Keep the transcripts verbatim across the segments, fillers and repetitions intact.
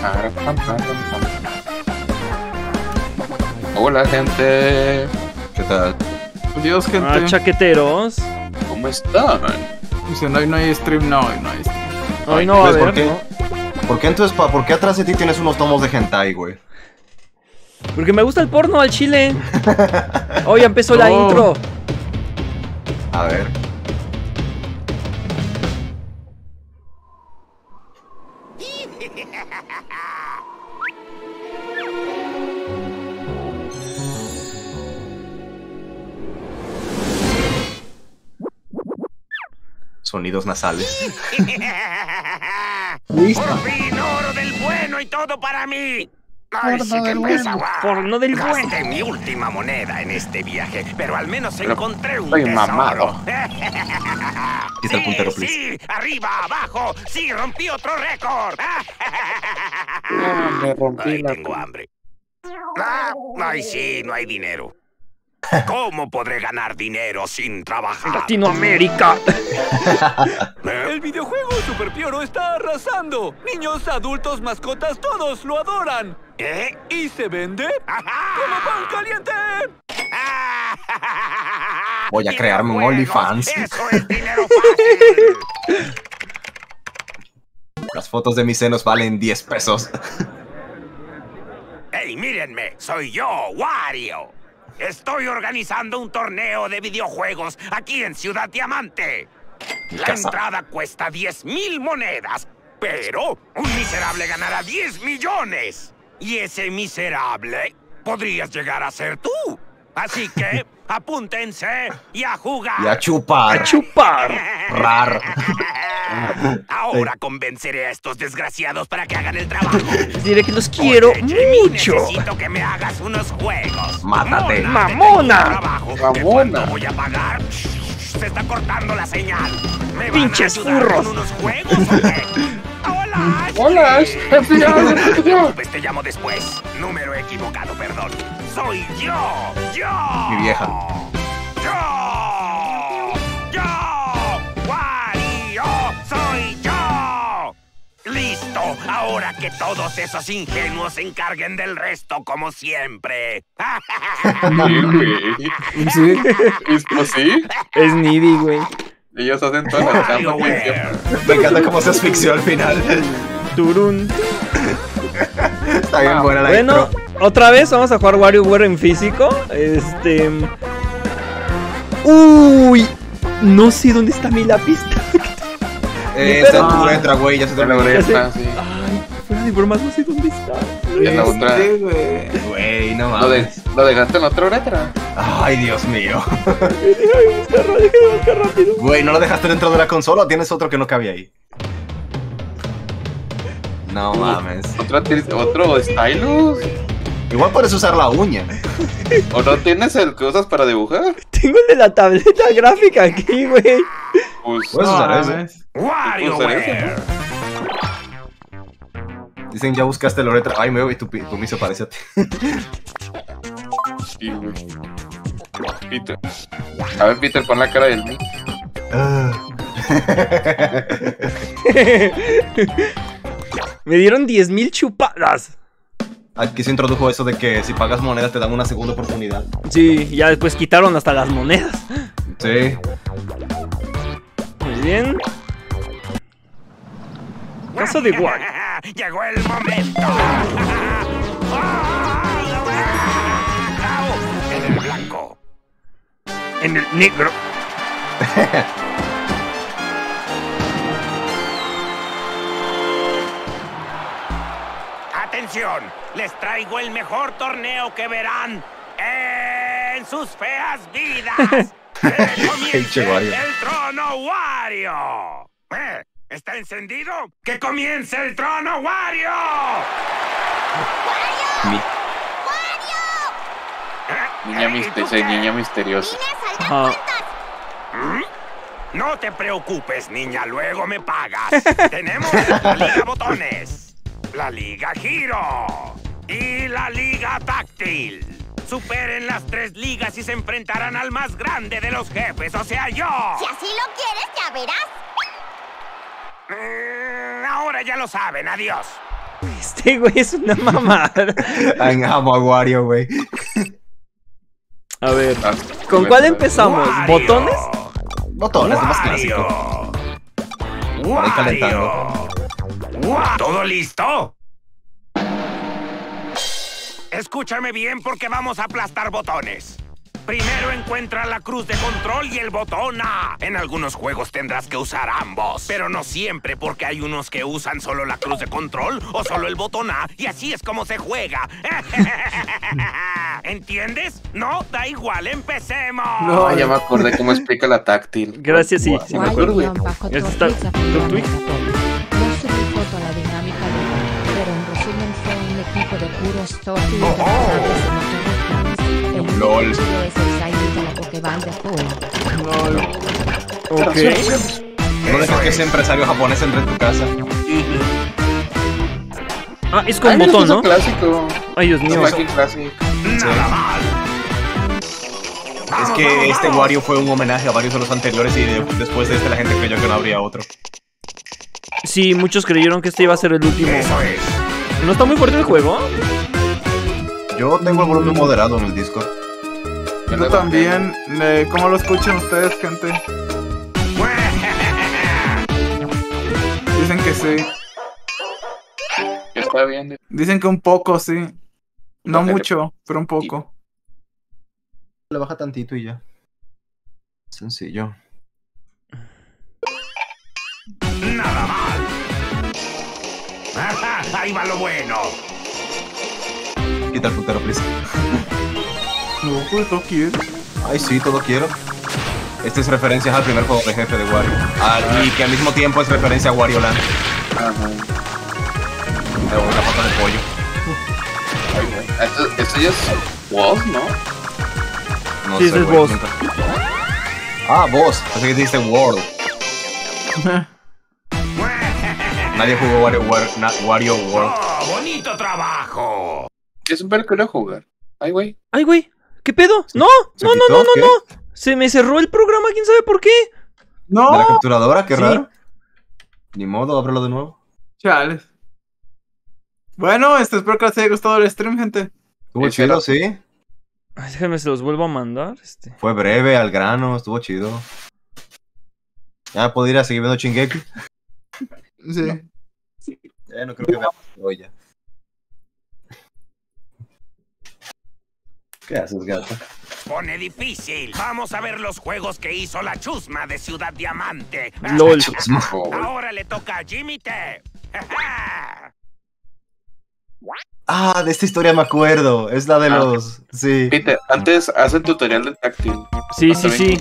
Hola, gente. ¿Qué tal? Dios, gente. Ah, chaqueteros. ¿Cómo están? Dicen, hoy no hay stream, no, hoy no hay stream. Hoy no va a ¿Ves por haber, qué? ¿no? ¿Por qué entonces, pa, por qué atrás de ti tienes unos tomos de hentai, güey? Porque me gusta el porno al chile. Hoy empezó la No. intro. A ver. Sonidos nasales. ¡Listo! ¡Por fin, oro del bueno y todo para mí! ¡Ay, sí que pesa, guau! Porno del bueno. Gasté mi última moneda en este viaje, pero al menos Pero encontré un estoy tesoro. mamado. Aquí está el puntero, please. Sí, arriba, abajo. Sí, rompí otro récord. Ah, me rompí Ay, la... tengo hambre. Ah, ay, sí, no hay dinero. ¿Cómo podré ganar dinero sin trabajar? Latinoamérica. El videojuego Super Pioro está arrasando. Niños, adultos, mascotas, todos lo adoran. ¿Eh? ¿Y se vende? ¡Como pan caliente! Voy a crearme un OnlyFans. ¡Eso es dinero fácil! Las fotos de mis senos valen diez pesos. ¡Ey, mírenme! ¡Soy yo, Wario! Estoy organizando un torneo de videojuegos aquí en Ciudad Diamante. La casa. entrada cuesta diez mil monedas, pero un miserable ganará diez millones. Y ese miserable podrías llegar a ser tú. Así que apúntense y a jugar. Y a chupar. A chupar. Rar. Ahora convenceré a estos desgraciados para que hagan el trabajo. Diré que los quiero Oye, Jimmy, mucho. necesito que me hagas unos juegos. Mátate. Mona, Mamona. detén tu trabajo. ¿De Mamona. cuánto voy a pagar? Se está cortando la señal. ¿Me van Pinches a ayudar furros. con unos juegos o qué? Hola. Hola, sí. jefe, ya, No te ya. preocupes, te llamo después. Número equivocado, perdón. Soy yo. Yo. Mi vieja. Yo. Yo. Wario. Soy yo. Listo. Ahora que todos esos ingenuos se encarguen del resto como siempre. Sí, güey. Sí. ¿Y pues sí? Es needy, güey. Ellos hacen toda la chamba todo el tiempo. WarioWare. Me encanta cómo se asfixió al final. Turun. Está bien buena la Bueno, intro. otra vez vamos a jugar WarioWare en físico. Este. Uy. No sé dónde está mi lápiz. Eh, está en tu letra, güey. Ya se te En la olvidó. oreja, sí. Ay, fuera de bromas, no sé dónde está. Y en la otra. Sí, güey. Güey, no ¿Lo, de, mames. ¿Lo dejaste en la otra letra? Ay, Dios mío. Déjame buscar, déjame buscar rápido. Güey, ¿no lo dejaste dentro de la consola o tienes otro que no cabe ahí? No mames. ¿Otro, tis- otro stylus? Igual puedes usar la uña. ¿O no tienes el que usas para dibujar? Tengo el de la tableta gráfica aquí, güey. Pues... Puedes No, usar ese. mames. WarioWare. Dicen, ya buscaste la letra. Ay, me veo y tu, pi- tu miso parece a ti. Sí, güey. Peter. A ver, Peter, pon la cara del Mick. Ah. Me dieron diez mil chupadas. Aquí se introdujo eso de que si pagas monedas te dan una segunda oportunidad. Sí, ya después quitaron hasta las monedas. Sí. Muy bien. Caso de Wario. Llegó el momento. En el blanco. En el negro. Atención, les traigo el mejor torneo que verán en sus feas vidas. ¡Que comience Pinche Wario. el trono Wario! ¿Eh? ¿Está encendido? ¡Que comience el trono Wario! Mi- ¿Eh? Niña, ¿Y mister tú qué? niña misteriosa. Ah, ¿Mm? No te preocupes, niña, luego me pagas. Tenemos la Liga Botones, la Liga Giro y la Liga Táctil. Superen las tres ligas y se enfrentarán al más grande de los jefes, o sea, yo. Si así lo quieres, ya verás. Mm, ahora ya lo saben, adiós. Este güey es una mamada. Ay, amo a Wario, güey. A ver, Ah, ¿con me- cuál empezamos? Wario. ¿Botones? Botones, es más clásico. Wario. Ahí calentando. Wa- ¿Todo listo? Escúchame bien porque vamos a aplastar botones. Primero encuentra la cruz de control y el botón A. En algunos juegos tendrás que usar ambos, pero no siempre porque hay unos que usan solo la cruz de control o solo el botón A y así es como se juega. ¿Entiendes? No, da igual, empecemos. No. Ah, ya me acordé cómo explica la táctil. Gracias, sí, sí me acuerdo. Bajo Eso está- Twitch, ¿tu tweet? No subí foto a la dinámica de pero en resumen fue un equipo de puros torti y Oh, oh. responsables en otros planes. El único Lol. chido es el Silent de la Pokéball de Full. No, Ok. No dejes que ese empresario japonés entre en tu casa. Ah, es con Ay, mira, botón, esto ¿no? es un clásico. Ay, Dios Es mío. Magic Classic. Nada mal. Es Vamos, que vamos, este vamos. Wario fue un homenaje a varios de los anteriores y de- después de este la gente creyó que no habría otro. Sí, muchos creyeron que este iba a ser el último. Eso es. ¿No está muy fuerte el juego? Yo tengo el volumen moderado en el Discord. yo también. eh, ¿Cómo lo escuchan ustedes, gente? Dicen que sí. Ya está bien. Dicen que un poco, sí. No Ok. mucho, pero un poco. Le baja tantito y ya. Sencillo. Nada mal. Ahí va lo bueno. Quita el puntero, please. No, pues no quiero. Ay, sí, todo quiero. Este es referencia al primer juego de jefe de Wario. Ah, y que al mismo tiempo es referencia a Wario Land. Ajá. De una pata de pollo. Ay, güey. Esto, esto ya es Wolf, ¿no? No Sí, ese es güey, boss. nunca. Ah, boss. Pensé que dijiste World. Nadie jugó Wario, Wario, na- Wario World. Oh, bonito trabajo. Es un perro que lo jugar. Ay, güey. Ay, güey. ¿Qué pedo? No, ¿Se no, no, quitó? no, no, ¿Qué? no. Se me cerró el programa, quién sabe por qué. ¿De la No, capturadora? Qué Sí. raro. Ni modo, ábrelo de nuevo. chales. Bueno, este, espero que les haya gustado el stream, gente. Estuvo Ese chido, era- sí. Ay, déjame, se los vuelvo a mandar. Este. Fue breve, al grano, estuvo chido. Ya puedo ir a seguir viendo Shingeki. Sí. Eh, no creo que vea hoy ya. ¿Qué haces, gato? Pone difícil. Vamos a ver los juegos que hizo la chusma de Ciudad Diamante. LOL. Oh, Ahora le toca a Jimmy T. Ah, de esta historia me acuerdo. Es la de Ah. los. Sí. Peter, antes haz el tutorial del táctil. Sí, sí, sí.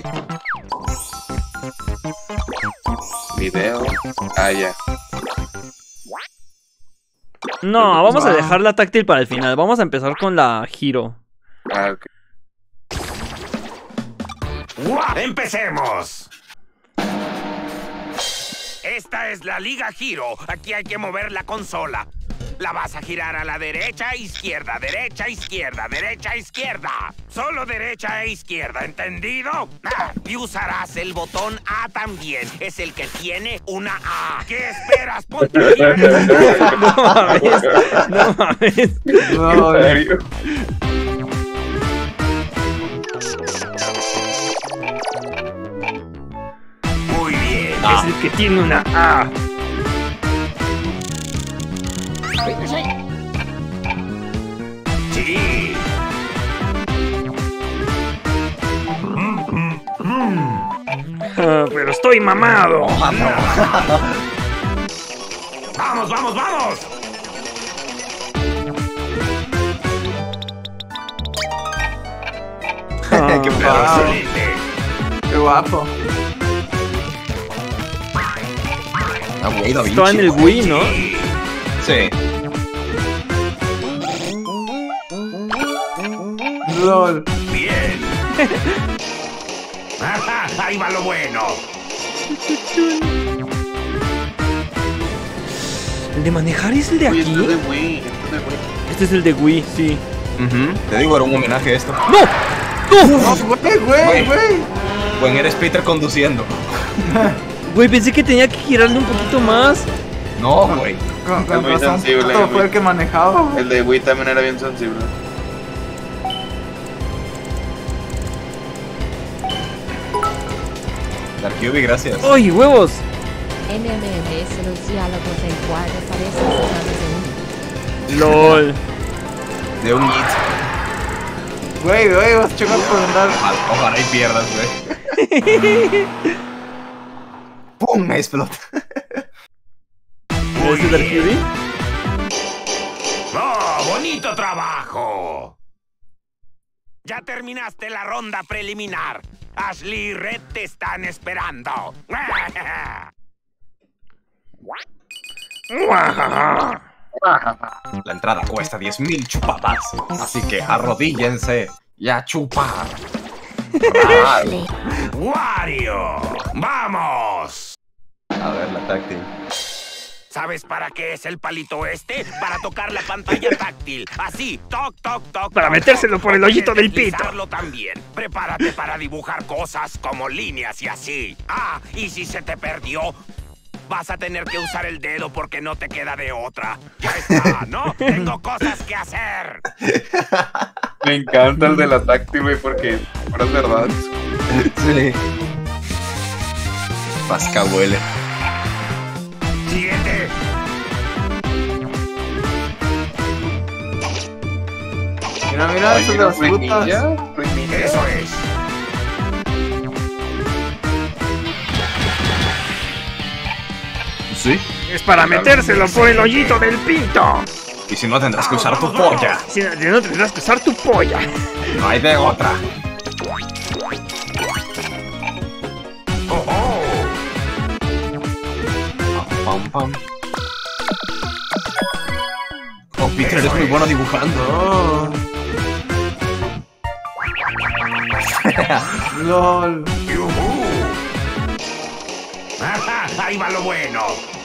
Video. Ah, ya. No, vamos a Va. dejar la táctil para el final. Vamos a empezar con la Hero. Ah, ok. ¡Empecemos! Esta es la Liga Giro. Aquí hay que mover la consola. La vas a girar a la derecha, izquierda, derecha, izquierda, derecha, izquierda. Solo derecha e izquierda, ¿entendido? Ah, y usarás el botón A también. Es el que tiene una A. ¿Qué esperas? Ponte bien. No mames. No mames. No, ¿En serio? Muy bien. Es el que tiene una A. Sí. Ah, pero estoy mamado. ¡Vamos, vamos, vamos! Ah, Qué pedo. Wow. ¡Excelente! qué guapo. Ah, güey, Da Vinci. Estaba en el Wii, ¿no? Sí. Sí. LOL. Bien. Ahí va lo bueno. ¿El de manejar es el de Oye, aquí? esto es de Wii. Esto es de Wii. Este es el de Wii, sí. Ujú. Te digo, era un homenaje a esto. ¡No! ¡No! No, güey, güey, güey. Buen eres Peter conduciendo. Güey, pensé que tenía que girarle un poquito más. No, güey. Con, Es con muy razón, sensible, todo muy- fue el que manejaba. El de Wii también era bien sensible. Darkyubi, gracias. ¡Ay, huevos! M M M S los diálogos del cuadro parecen sacados de un... LOL. De un hit. Güey, güey, vas a chocar por andar. Ojalá y pierdas, güey. ¡Pum! Me explota. ¿Es de Darkyubi? ¡Oh, bonito trabajo! Ya terminaste la ronda preliminar. Ashley y Red te están esperando. La entrada cuesta diez mil chupadas. Así que arrodíllense y a chupar. ¡Wario! ¡Vamos! A ver, la táctil. ¿Sabes para qué es el palito este? Para tocar la pantalla táctil. Así, toc, toc, toc. Para toc, metérselo toc. por el hoyito Puedes del pito. deslizarlo también. Prepárate para dibujar cosas como líneas y así. Ah, y si se te perdió, vas a tener que usar el dedo porque no te queda de otra. Ya está, ¿no? Tengo cosas que hacer. Me encanta el de la táctil, güey, porque ahora es verdad. Sí. Pasca huele. Siguiente. Mira, mira, Ay, eso de mira, las Fruit frutas. Ninja, Fruit Ninja. Eso es. Sí. Es para metérselo por el hoyito del pito. Y si no, tendrás que usar tu polla. Si no, no tendrás que usar tu polla. No hay de otra. Oh, oh. Pam, pam. Oh, Peter, eres muy bueno dibujando. Oh. LOL. ¡Yujú! Ahí va lo bueno.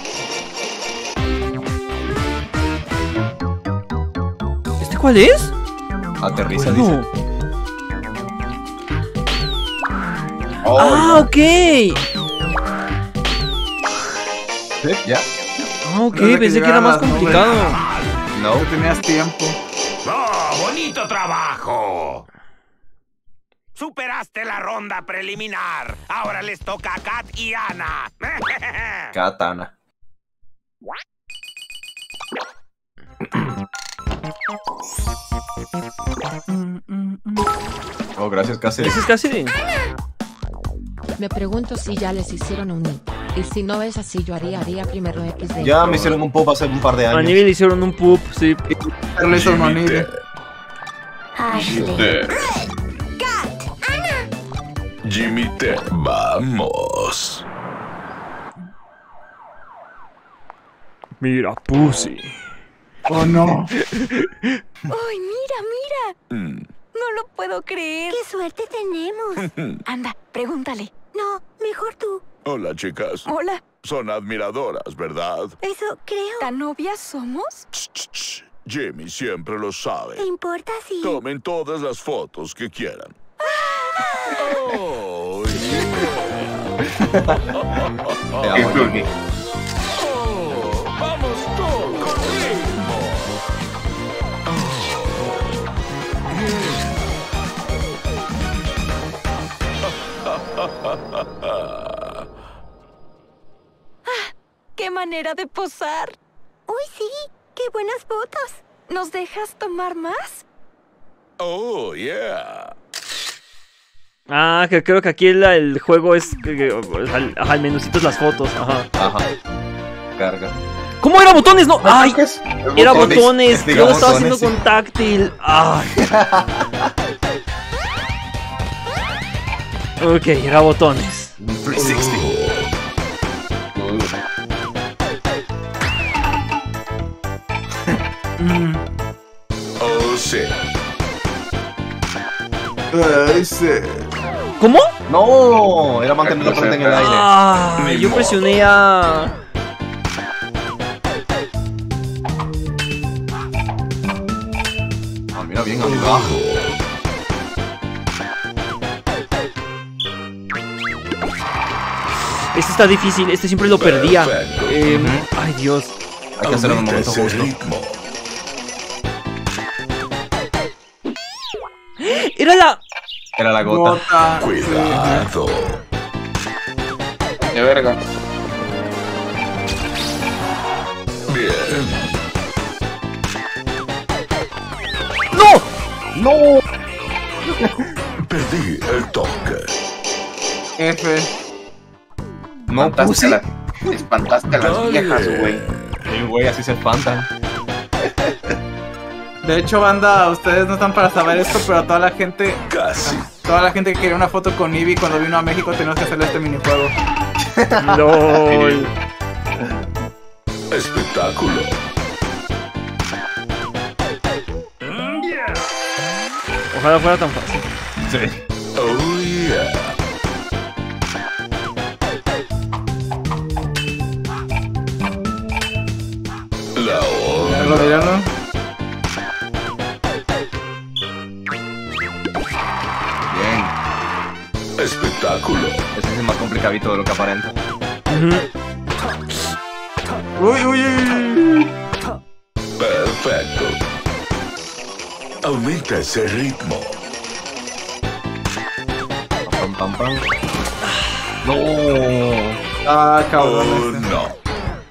¿Este cuál es? Aterriza, No. dice. Oh, Ah, ok. ¿Sí? ¿Ya? Ah, ok, No sé que pensé que era llegaran más las complicado. No. No tenías tiempo. ¡Oh, bonito trabajo! Superaste la ronda preliminar. Ahora les toca a Kat y Ana. Katana. Oh, gracias, Cassidy. Ese es casi. Me pregunto si ya les hicieron un nick. Y si no es así, yo haría, haría primero equis de. Ya me hicieron un pop hace un par de A años. nivel hicieron un poop, sí. Le hizo el manile. Jimmy, Jimmy T, vamos. Mira, Pussy. Oh no. ¡Ay, mira, mira! Mm. No lo puedo creer. ¡Qué suerte tenemos! Anda, pregúntale. No, mejor tú. Hola, chicas. Hola. Son admiradoras, ¿verdad? Eso creo. ¿Tan novias somos? Ch, ch, ch. Jimmy siempre lo sabe. ¿Te importa si...? Tomen todas las fotos que quieran. Oh, Te amo, Jimmy. oh, vamos todos. ritmo. ¡Qué manera de posar! ¡Uy, sí! ¡Qué buenas fotos! ¿Nos dejas tomar más? Oh, yeah. Ah, que creo que aquí el, el juego es. Que, que, al, ajá, el menucito es las fotos. Ajá. Ajá. Carga. ¿Cómo era botones? No. ¡Ay! ¿qué es? Era botones. botones. Diga Yo lo estaba botones, haciendo sí. con táctil. Ay. Ok, era botones. trescientos sesenta. Mm. Oh, sí. Ay, sí. ¿Cómo? No, era mantener la frente en el aire. Ah, Ni yo modo. presioné a. Ah, mira bien abajo. Este está difícil, este siempre lo perdía. Perfecto. Eh, ay, Dios. Hay que hacerlo en el momento ese justo. ritmo. ¡Era la! Era la gota. Gota. Cuidado. De verga. Bien. ¡No! ¡No! Perdí el toque. F. No Espantaste puse. a la- Espantaste a las Dale. viejas, güey. Sí, güey, así se espantan. De hecho, banda, ustedes no están para saber esto, pero toda la gente, Casi. toda la gente que quería una foto con Eevee cuando vino a México teníamos que hacerle este minijuego. ¡Lol! Espectáculo. Ojalá fuera tan fácil. Sí. Oh, yeah. La Ya lo onda. vieron. Bien. Espectáculo. Ese es más complicadito de lo que aparenta. Uy, uy, uy. Perfecto. Aumenta ese ritmo. Pam, pam, pam. No. Ah, Oh, cabrón. no.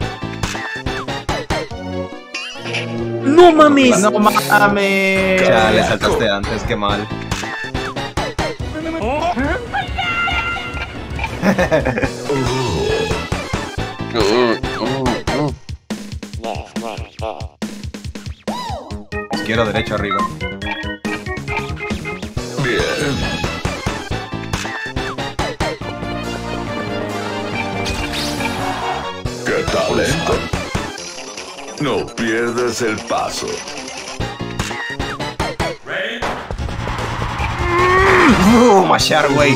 ¡No mames! No mames. Ya le saltaste antes, qué mal. Uh, uh, uh. Izquierda, derecha, arriba. Bien. ¡Qué talento! No pierdas el paso. Uh, machar, güey.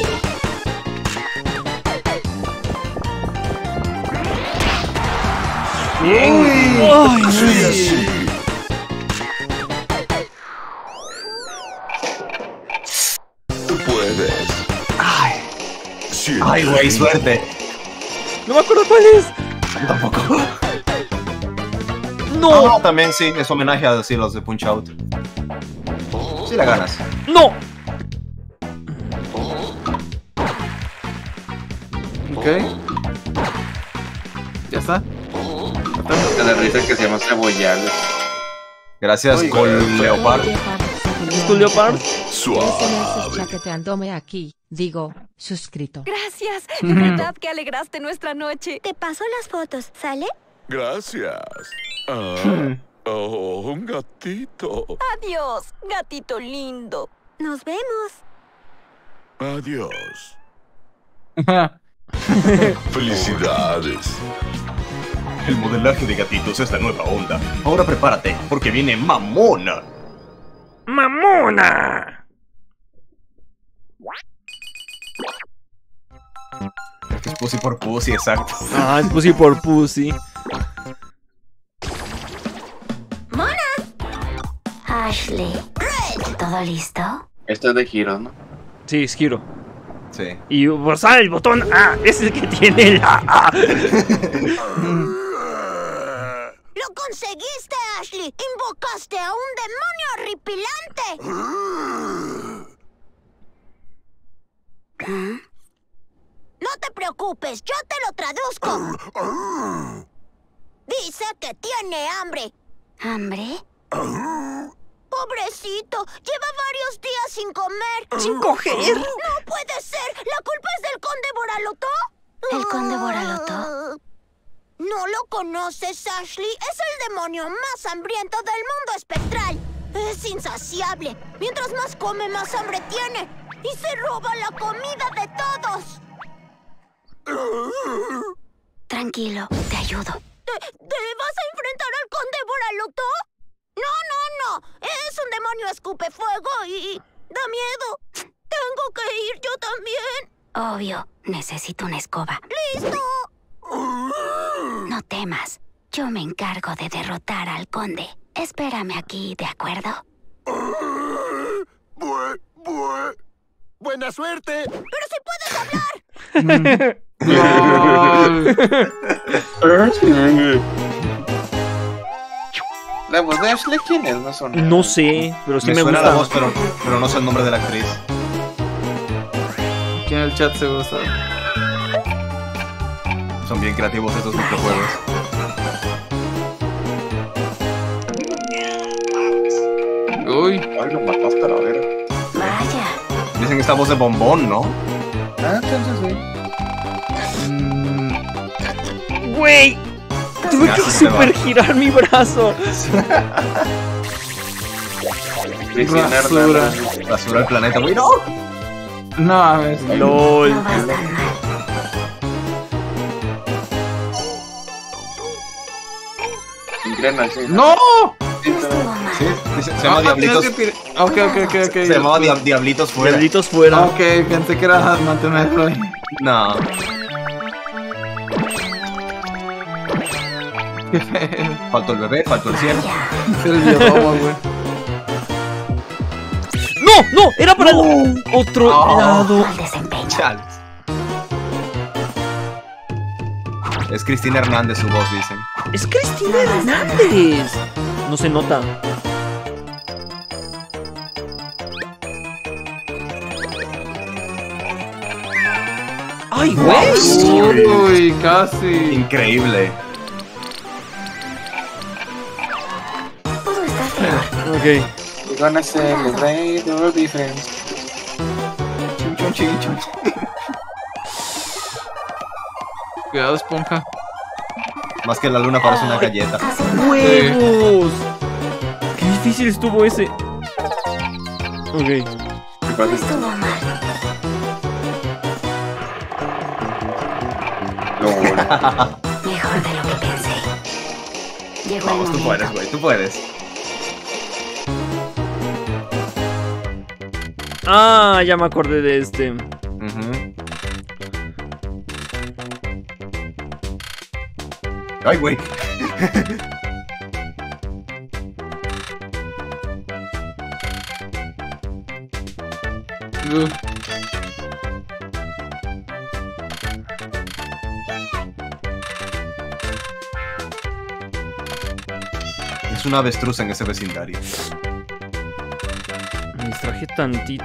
¡Ay! Sí, así. Tú puedes. Ay, Siente ay, güey, suerte. ¡No me acuerdo cuál es! Tampoco. ¡No! Ah, también sí, es homenaje a sí, los de Punch Out. Sí la ganas. ¡No! Ok. Ya está. Te da risa que se llama Cebollar. Gracias, Uy, Gol Leopard. ¿Es tu Leopard? suave. chaqueteándome aquí, digo, suscrito. Gracias. De verdad que alegraste nuestra noche. Te paso las fotos, ¿sale? Gracias. Ah, oh, un gatito. Adiós, gatito lindo. Nos vemos. Adiós. Felicidades. El modelaje de gatitos es la nueva onda. Ahora prepárate, porque viene Mamona. ¡Mamona! Creo que es Pussy por Pussy, exacto. Ah, es Pussy por Pussy. Ashley, ¿todo listo? Esto es de Hiro, ¿no? Sí, es Hiro. Sí. Y pues, ah, el botón A es el que tiene la A. ¡Lo conseguiste, Ashley! ¡Invocaste a un demonio horripilante! ¿Ah? No te preocupes, yo te lo traduzco. Dice que tiene hambre. ¿Hambre? Pobrecito, lleva varios días sin comer. ¿Sin coger? ¡No puede ser! ¿La culpa es del conde Boraloto? ¿El conde Boraloto? ¿No lo conoces, Ashley? Es el demonio más hambriento del mundo espectral. Es insaciable. Mientras más come, más hambre tiene. Y se roba la comida de todos. Tranquilo, te ayudo. ¿Te, te vas a enfrentar al conde Boraloto? No, no, no. Es un demonio escupe fuego y da miedo. Tengo que ir yo también. Obvio. Necesito una escoba. ¡Listo! No temas. Yo me encargo de derrotar al conde. Espérame aquí, ¿de acuerdo? Bue, bue. Buena suerte. ¡Pero si puedes hablar! No. ¿La voz de Ashley quién es? No son. No sé, pero sí me, me, suena gusta. la voz, pero, pero no sé el nombre de la actriz. Aquí en el chat se gusta. Son bien creativos estos microjuegos. Uy. Ay, lo mataste a la vera. Vaya. Dicen esta voz de bombón, ¿no? Ah, entonces sí. Güey, tuve que Casi se super va. girar mi brazo. Basura. Basura del planeta, güey. ¡No! No, a ver. LOL. No vas tan mal. Engrena, sí. ¡No! No estuvo mal. Sí, se, se llama Ah, Diablitos. tienes que pir- Ok, ok, ok, ok. Se llamaba Dia- Diablitos fuera. Diablitos fuera. Ok, pensé que era mantenerlo ahí. No. Qué feo. Faltó el bebé, faltó el ciervo. Es el biorobo, güey. ¡No! ¡No! ¡Era para el otro Oh. lado! Mal desempeño. Chales. Es Cristina Hernández su voz, dicen. ¡Es Cristina Hernández! No se nota. ¡Ay, güey! Uy, casi. Increíble. Pudo estar peor. Ok. We're gonna celebrate our difference. Chum, chum, chum, chum. Cuidado, esponja. Más que la luna parece una galleta. Casi no. ¡Huevos! ¡Qué difícil estuvo ese! Ok. ¿Qué No pasa? estuvo mal. No, Mejor de lo que pensé. Llegó Vamos, el tú momento. puedes, güey, tú puedes. Ah, ya me acordé de este. Ujú. Ay, güey. Uf. Es una avestruz en ese vecindario. Me distraje tantito.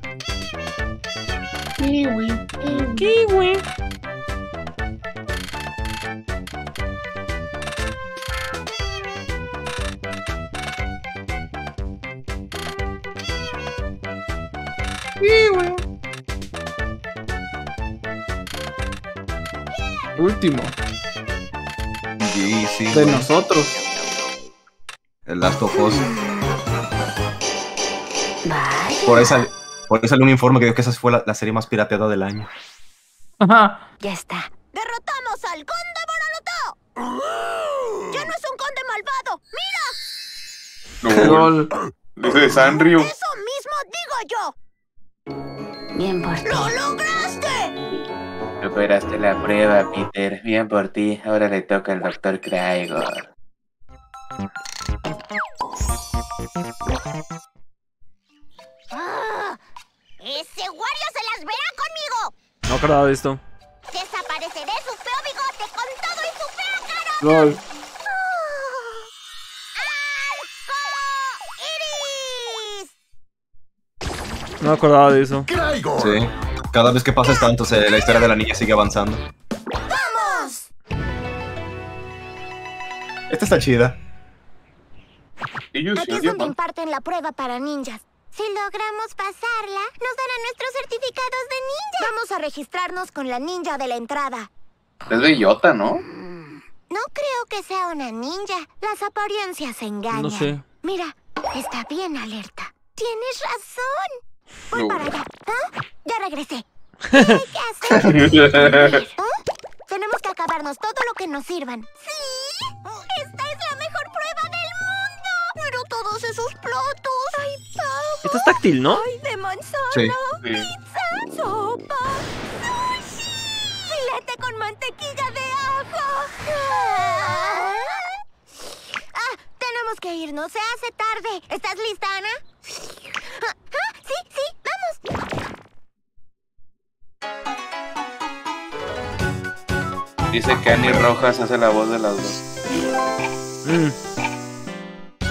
Kiwi. Kiwi. Último. Sí, sí. De güey. nosotros. El Last of Us. Vaya. Por eso por ahí salió un informe que dijo que esa fue la, la serie más pirateada del año. Ajá. Ya está. ¡Derrotamos al conde Boralotó! ¡Ya no es un conde malvado! ¡Mira! no. Lol. Dice de Sanrio. ¡Eso mismo digo yo! Bien por ti. ¡Lo lograste! Superaste la prueba, Peter. Bien por ti. Ahora le toca al doctor Crygor. ¡Ah! ¡Ese Wario se las verá conmigo! No me acordaba de esto. ¡Desapareceré su feo bigote con todo y su fea cara! Lol. ¡Arco iris! No me acordaba de eso. Sí. Cada vez que pasas tanto, se, la historia de la niña sigue avanzando. ¡Vamos! Esta está chida. Y yo Aquí es donde imparten la prueba para ninjas. Si logramos pasarla, nos darán nuestros certificados de ninja. Vamos a registrarnos con la ninja de la entrada. Es bellota, ¿no? No creo que sea una ninja. Las apariencias engañan. No sé. Mira, está bien alerta. Tienes razón. Voy No. para allá. ¿Ah? Ya regresé. ¿Qué hay que hacer? ¿Ah? Tenemos que acabarnos todo lo que nos sirvan. ¿Sí? ¡Esta es la mejor prueba del mundo! ¡Pero todos esos platos! ¡Ay, pavo! Esta es táctil, ¿no? ¡Ay, de manzana! Sí. Sí. ¡Pizza! ¡Sopa! ¡Sushi! ¡Filete con mantequilla de ajo! ¡Ah! ¡Ah! Tenemos que irnos. Se hace tarde. ¿Estás lista, Ana? Ah, ah, sí, sí. ¡Vamos! Dice que Annie Rojas hace la voz de las dos. Mm.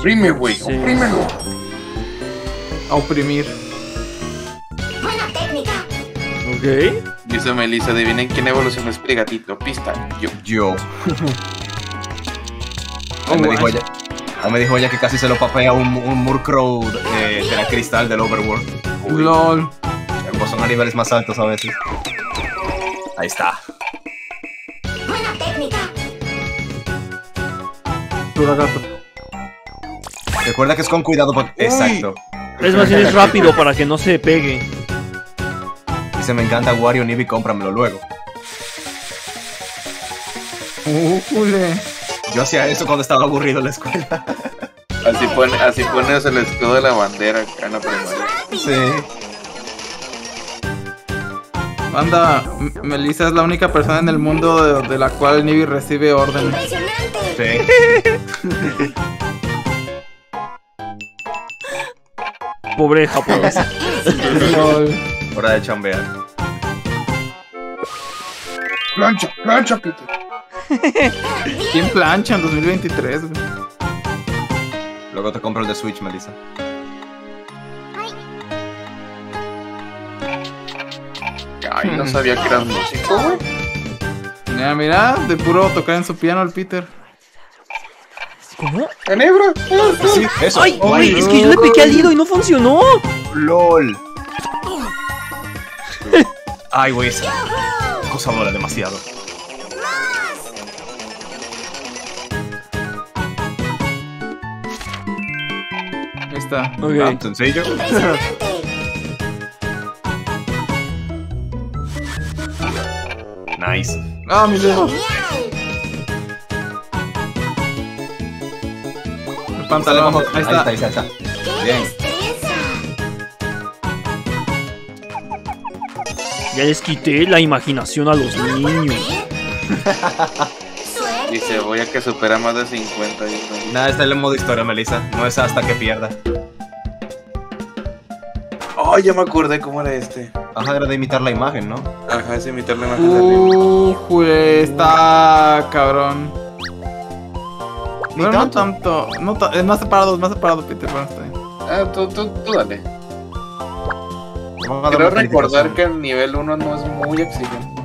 Oprime, güey, Sí. oprímelo. A oprimir. Buena técnica. Ok. Dice Melissa, adivinen quién evolucionó este gatito. Pista, yo. Yo. Oh, Ahí me dijo guay. ella. Ahí me dijo ella que casi se lo papea un, un Murkrow eh, de la cristal del Overworld. LOL. Pues son a niveles más altos a veces. Ahí está. Buena técnica. Dura gato. Recuerda que es con cuidado. pa- Exacto. Es más bien es rápido para que no se pegue. Dice, me encanta Wario, Nibi, cómpramelo luego. Uh, jule. Yo hacía eso cuando estaba aburrido en la escuela. Así, pone, así pones el escudo de la bandera acá en la primaria. Sí. Anda, M- Melissa es la única persona en el mundo de, de la cual Nibi recibe órdenes. Impresionante. Sí. Pobre japonesa. LOL. Hora de chambear. Plancha, plancha, Peter. ¿Quién plancha en dos mil veintitrés, güey? Luego te compro el de Switch, Melissa. Ay, no sabía que eras músico, güey. Mira, mira, de puro tocar en su piano el Peter. ¿Cómo? Enebra. Sí, eso. ¡Ay, güey! Es que yo le piqué al hilo y no funcionó. LOL. Ay, güey, esa cosa mola demasiado. Ahí está. Ok. Ah, sencillo. Nice. Ah, mi dedo. El pantalón. Ahí Ahí está. está, ahí está, ahí está. Bien. Ya les quité la imaginación a los niños. Dice, voy a que supera más de cincuenta. Y no. Nada, está en el modo historia, Melissa. No es hasta que pierda. Oh, ya me acordé cómo era este. Ajá, era de imitar la imagen, ¿no? Ajá, es imitar la imagen de arriba. Uh, jue, está cabrón. Ni Bueno, no tanto. tanto. No ta- es más separado, es más separado, Peter. Bueno, está bien. Ah, tú, tú, tú dale. Vamos a dar Quiero una recordar calificación. que el nivel uno no es muy exigente.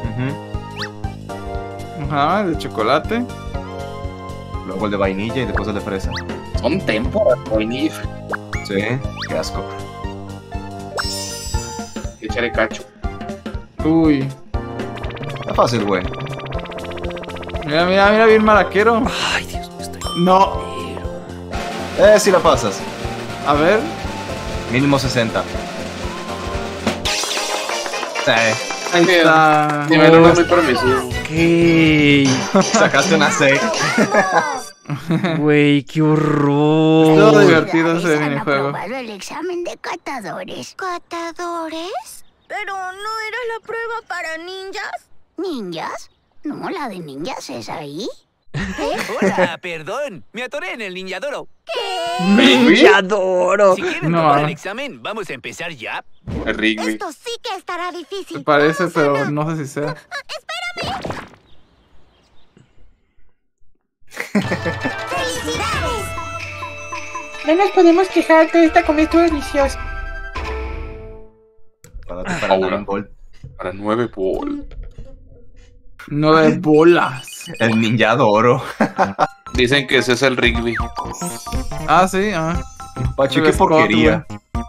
Ujú. Ajá, de chocolate. Luego el de vainilla y después el de fresa. Son temporas, vainilla. Sí, qué asco. Echaré cacho. Uy. Está fácil, güey. Mira, mira, mira, bien maraquero. Ay, Dios mío, estoy. No. Eh, si la pasas. A ver. Mínimo sesenta. Sí. Ahí está. Nivel uno muy permisivo. Ok. Sacaste una C. Güey, qué horror. Todo divertido ese Han minijuego. aprobado el examen de catadores. ¿Catadores? Pero no era la prueba para ninjas. ¿Ninjas? No, la de ninjas es ahí. Hola, perdón. Me atoré en el ninjadoro. Ninjadoro. Si quieren No. tomar el examen, ¿vamos a empezar ya? El Rigby. Esto sí que estará difícil. Se parece, pero no sé si sea. ¡Felicidades! No nos podemos quejar de esta comida estuvo deliciosa. Para, para Ahora. Nine Ball. Para nueve bol. Nueve bolas. El ninjadoro. Dicen que ese es el Rigby. Ah, sí, ah. Pachi, El qué Scott, porquería.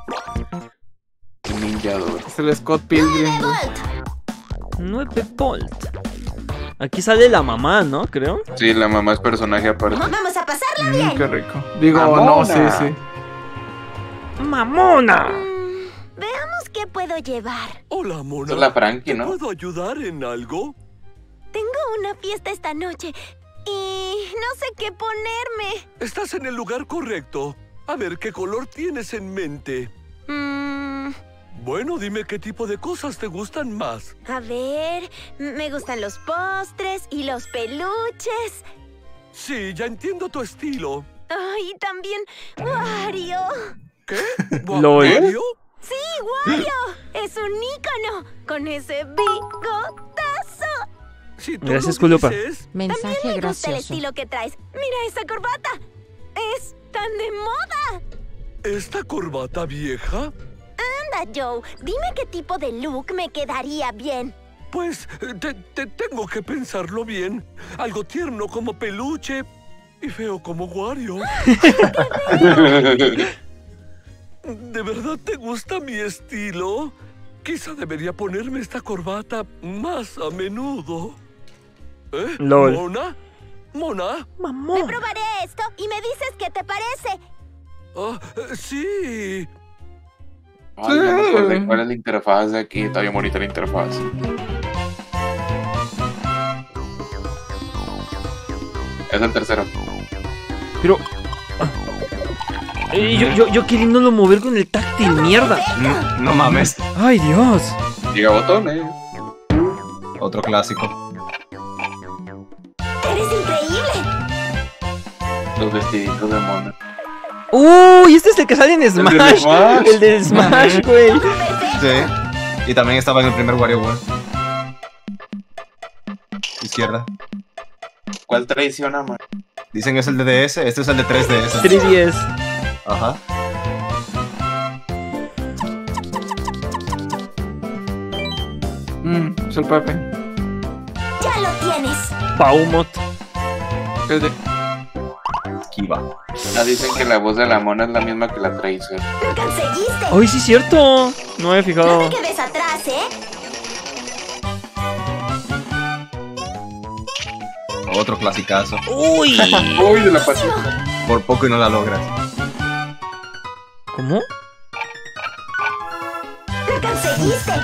El ninjador. Es el Scott Pilgrim, güey. nueve volt. Aquí sale la mamá, ¿no? Creo. Sí, la mamá es personaje aparte. Vamos a pasarla Mm, bien. qué rico. Digo, Mamona. no, sí, sí. ¡Mamona! Mm, veamos qué puedo llevar. Hola, Esa mona. es la Frankie, ¿Te ¿no? puedo ayudar en algo? Tengo una fiesta esta noche y no sé qué ponerme. Estás en el lugar correcto. A ver, ¿qué color tienes en mente? Mm, Bueno, dime qué tipo de cosas te gustan más. a ver, me gustan los postres y los peluches. Sí, ya entiendo tu estilo. Ay, también Wario. ¿Qué? ¿Lol? ¿Wario? Sí, Wario. Es un ícono con ese bigotazo. Si tú Gracias, lo Culupa. dices. Mensaje También me gusta el gracioso. estilo que traes. Mira esa corbata. Es tan de moda. ¿Esta corbata vieja? Anda, Joe. Dime qué tipo de look me quedaría bien. Pues te, te tengo que pensarlo bien. Algo tierno como peluche y feo como Wario. ¿De verdad te gusta mi estilo? Quizá debería ponerme esta corbata más a menudo. ¿Eh? Lol. ¿Mona? ¿Mona? Mamón. Me probaré esto y me dices qué te parece. Ah, sí. Ay, ya me acordé cuál es la interfaz de aquí. Está bien bonita la interfaz. Es el tercero. Pero... Eh, yo, yo, yo queriéndolo mover con el táctil, mierda. No, no mames. Ay, Dios. Llega botones. Otro clásico. ¡Eres increíble! Los vestiditos de Mona. Uy, este es el que sale en Smash. El de Smash, el de Smash, güey. Sí. Y también estaba en el primer WarioWare. Izquierda. ¿Cuál traiciona, man? Dicen es el de D S, este es el de tres D S. tres D S. Ajá. Mmm, es el Pepe. ¡Ya lo tienes! Paumot. El de... Esquiva. Ah, dicen que la voz de la Mona es la misma que la Tracer. ¡Lo conseguiste! Ay, sí es cierto. No me he No fijado. te quedes atrás, ¿eh? Otro clasicazo. Uy. Uy, de la patita. Por poco y no la logras. ¿Cómo? ¡Lo conseguiste!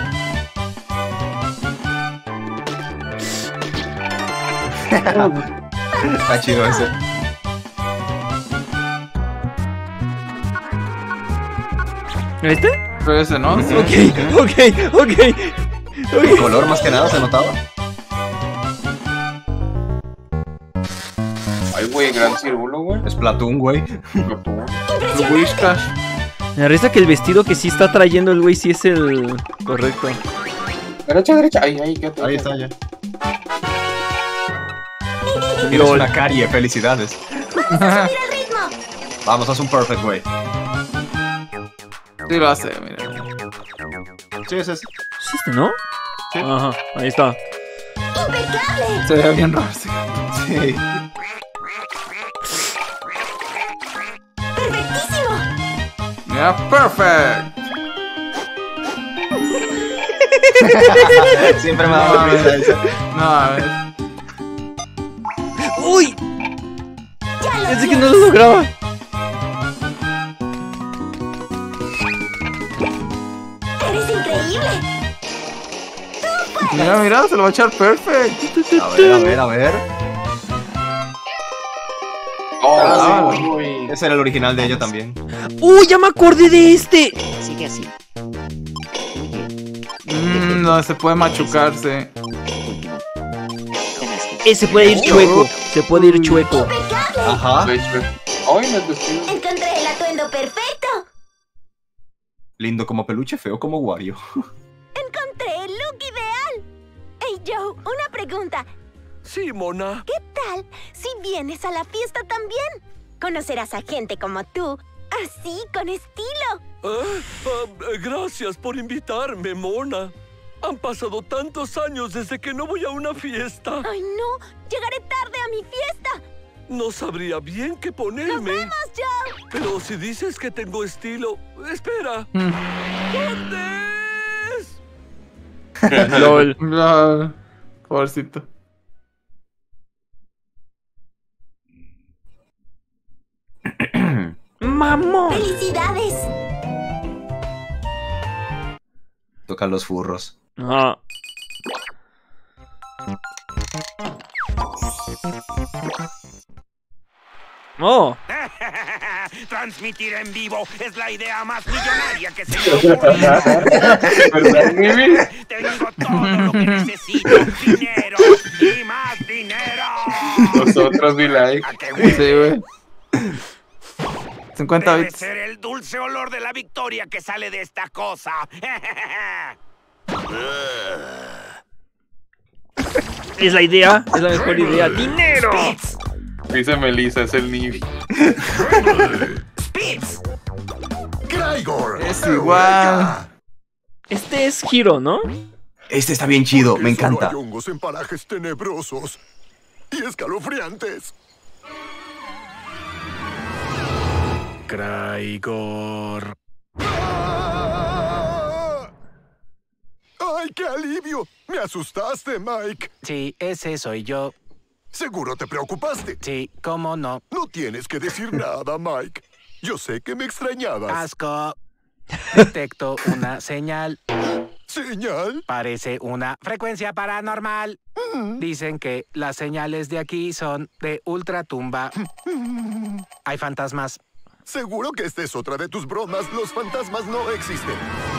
Está chido ese. ¿Este? Pero ese, ¿no? Sí. Ok, ok, ok. El color más que nada se notaba. Ay, güey, gran círculo, güey. Splatoon, güey. El Wishcash. Me da risa que el vestido que sí está trayendo el güey sí es el correcto. Derecha, derecha. Ay, ay, qué Ahí está ya. Tienes una carie, felicidades. ¡Vamos a subir el ritmo! Vamos, haz un perfect, güey. Sí lo hace, mira. Sí, ese es. ¿Sí este, no? Sí. Ajá, ahí está. ¡Impecable! Se ve bien raro, sí. Sí. ¡Perfectísimo! Mira, perfect. Siempre me ha dado No, risa eso. No, a ver. ¡Uy! ¡Ya lo Pensé que tienes! no lo lograba. ¡Eres increíble! Mira, mira, se lo va a echar perfect. A ver, a ver, a ver. Oh, Ah, sí, güey. Ese era el original de ella también. ¡Uy, ya me acordé de este! Sigue así. Mmm, no, se puede machucarse. Eh, se puede ir chueco. Se puede ir chueco. ¡Impecable! Ajá. De hecho, ay, me vestido. Encontré el atuendo perfecto. Lindo como peluche, feo como Wario. Encontré el look ideal. Hey, Joe, una pregunta. Sí, Mona. ¿Qué tal si vienes a la fiesta también? Conocerás a gente como tú, así, con estilo. Ah, ah, gracias por invitarme, Mona. Han pasado tantos años desde que no voy a una fiesta. Ay, no, llegaré tarde a mi fiesta. No sabría bien qué ponerme. ¡Nos vemos, Joe! Pero si dices que tengo estilo... Espera. Mm. ¿Dónde es? LOL. No, pobrecito. ¡Mamón! ¡Felicidades! Tocan los furros. Ajá. Oh. Transmitir en vivo es la idea más millonaria que se me ocurrió. ¿Verdad, Mimi? Tengo todo lo que necesito. Dinero y más dinero. Nosotros, mi like. ¿A qué huele? Sí, güey. cincuenta Debe bits. ser el dulce olor de la victoria que sale de esta cosa. Es la idea. Es la mejor idea. ¡Dinero! Dice Melissa, es el Nibi. Spitz. Kraigor. Es igual. Este es Hiro, ¿no? Este está bien chido, me Solo encanta. hay hongos en parajes tenebrosos y escalofriantes. Kraigor. ¡Ah! ¡Ay, qué alivio! Me asustaste, Mike. Sí, ese soy yo. Seguro te preocupaste. Sí, ¿cómo no? No tienes que decir nada, Mike. Yo sé que me extrañabas. Asco. Detecto una señal. ¿Señal? Parece una frecuencia paranormal. Dicen que las señales de aquí son de ultratumba. Hay fantasmas. Seguro que esta es otra de tus bromas. Los fantasmas no existen.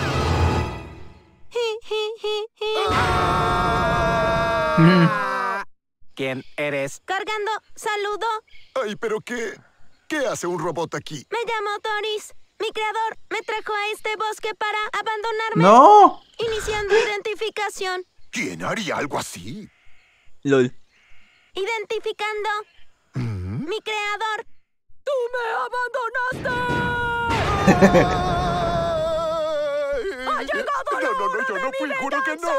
Ah. ¿Quién eres? Cargando. Saludo. Ay, pero ¿qué? ¿Qué hace un robot aquí? Me llamo Doris. Mi creador me trajo a este bosque para abandonarme. ¡No! Iniciando identificación. ¿Quién haría algo así? LOL. Identificando. Mi creador. ¡Tú me abandonaste! ¡Ha llegado la No, no, hora no, yo de no mi fui, juro que no.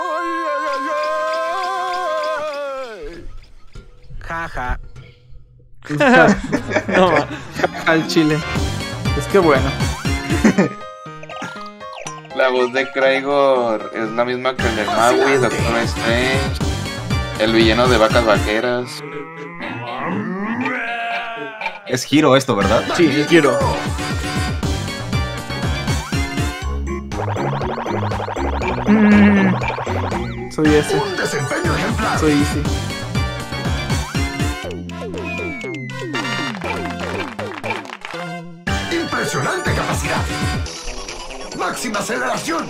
Ay, ay, ay, ay. Jaja. No, al chile. Es que bueno. La voz de Kraigor es la misma que el de Maui, Doctor Strange, el villano de Vacas Vaqueras. Es Hiro esto, ¿verdad? Sí, es Hiro. Mm, soy ese. Un desempeño ejemplar. Soy Easy. Impresionante capacidad. Máxima aceleración.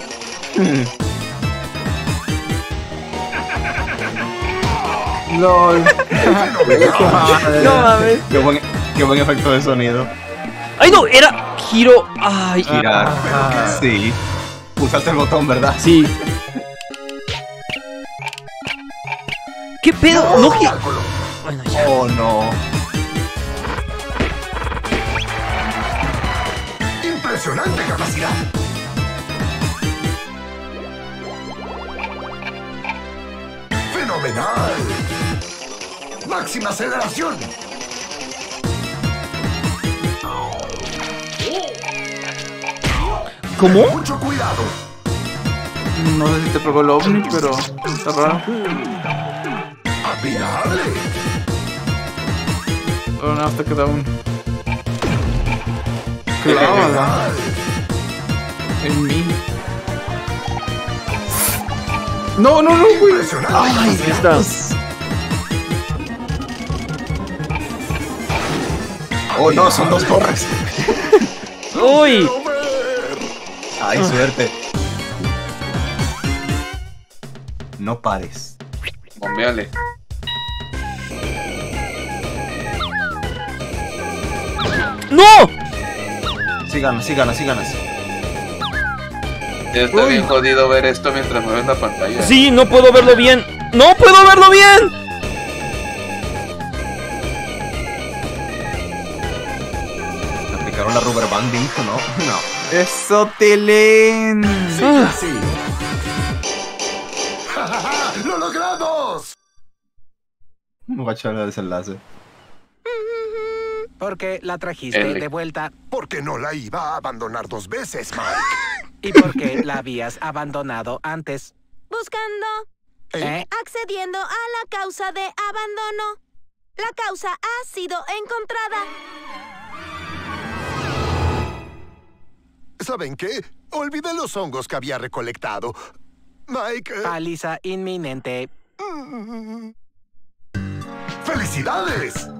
LOL. No mames. Qué buen, qué buen efecto de sonido. ¡Ay, no! Era Hiro. ¡Ay! Girar. Sí. Pulsaste el botón, ¿verdad? Sí. ¿Qué pedo? No, gi- Bueno, ya. Oh, no. Impresionante capacidad. Fenomenal. Máxima aceleración. ¿Cómo? Mucho cuidado. No sé si te pegó el ovni, pero está raro. Admirable. Oh, no, hasta queda un. Clávala. En mí. No, no, no, güey. Impresionante. Ahí está. Oh, no, son dos torres. ¡Uy! Ay, suerte. No pares. Bombeale. ¡No! Síganos, síganos, síganos. Ya está Uy. bien jodido ver esto mientras mueves la pantalla. Sí, no puedo verlo bien. ¡No puedo verlo bien! ¿Aplicaron la rubber banding? No, no. Eso, Telén. Ah. Sí. ¡Lo logramos! Voy a echar el desenlace. Porque la trajiste L. de vuelta Porque no la iba a abandonar dos veces, Mike. y porque la habías abandonado antes. Buscando. ¿Eh? Accediendo a la causa de abandono. La causa ha sido encontrada. ¿Saben qué? Olvidé los hongos que había recolectado. Mike... eh, Paliza inminente. ¡Felicidades!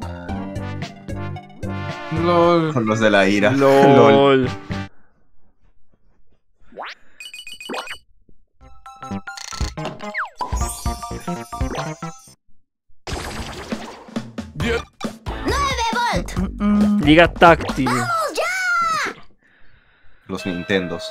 LOL. Con los de la ira. LOL. Bien. ¡nueve volt! Liga táctil. ¡Vamos ya! Los Nintendos.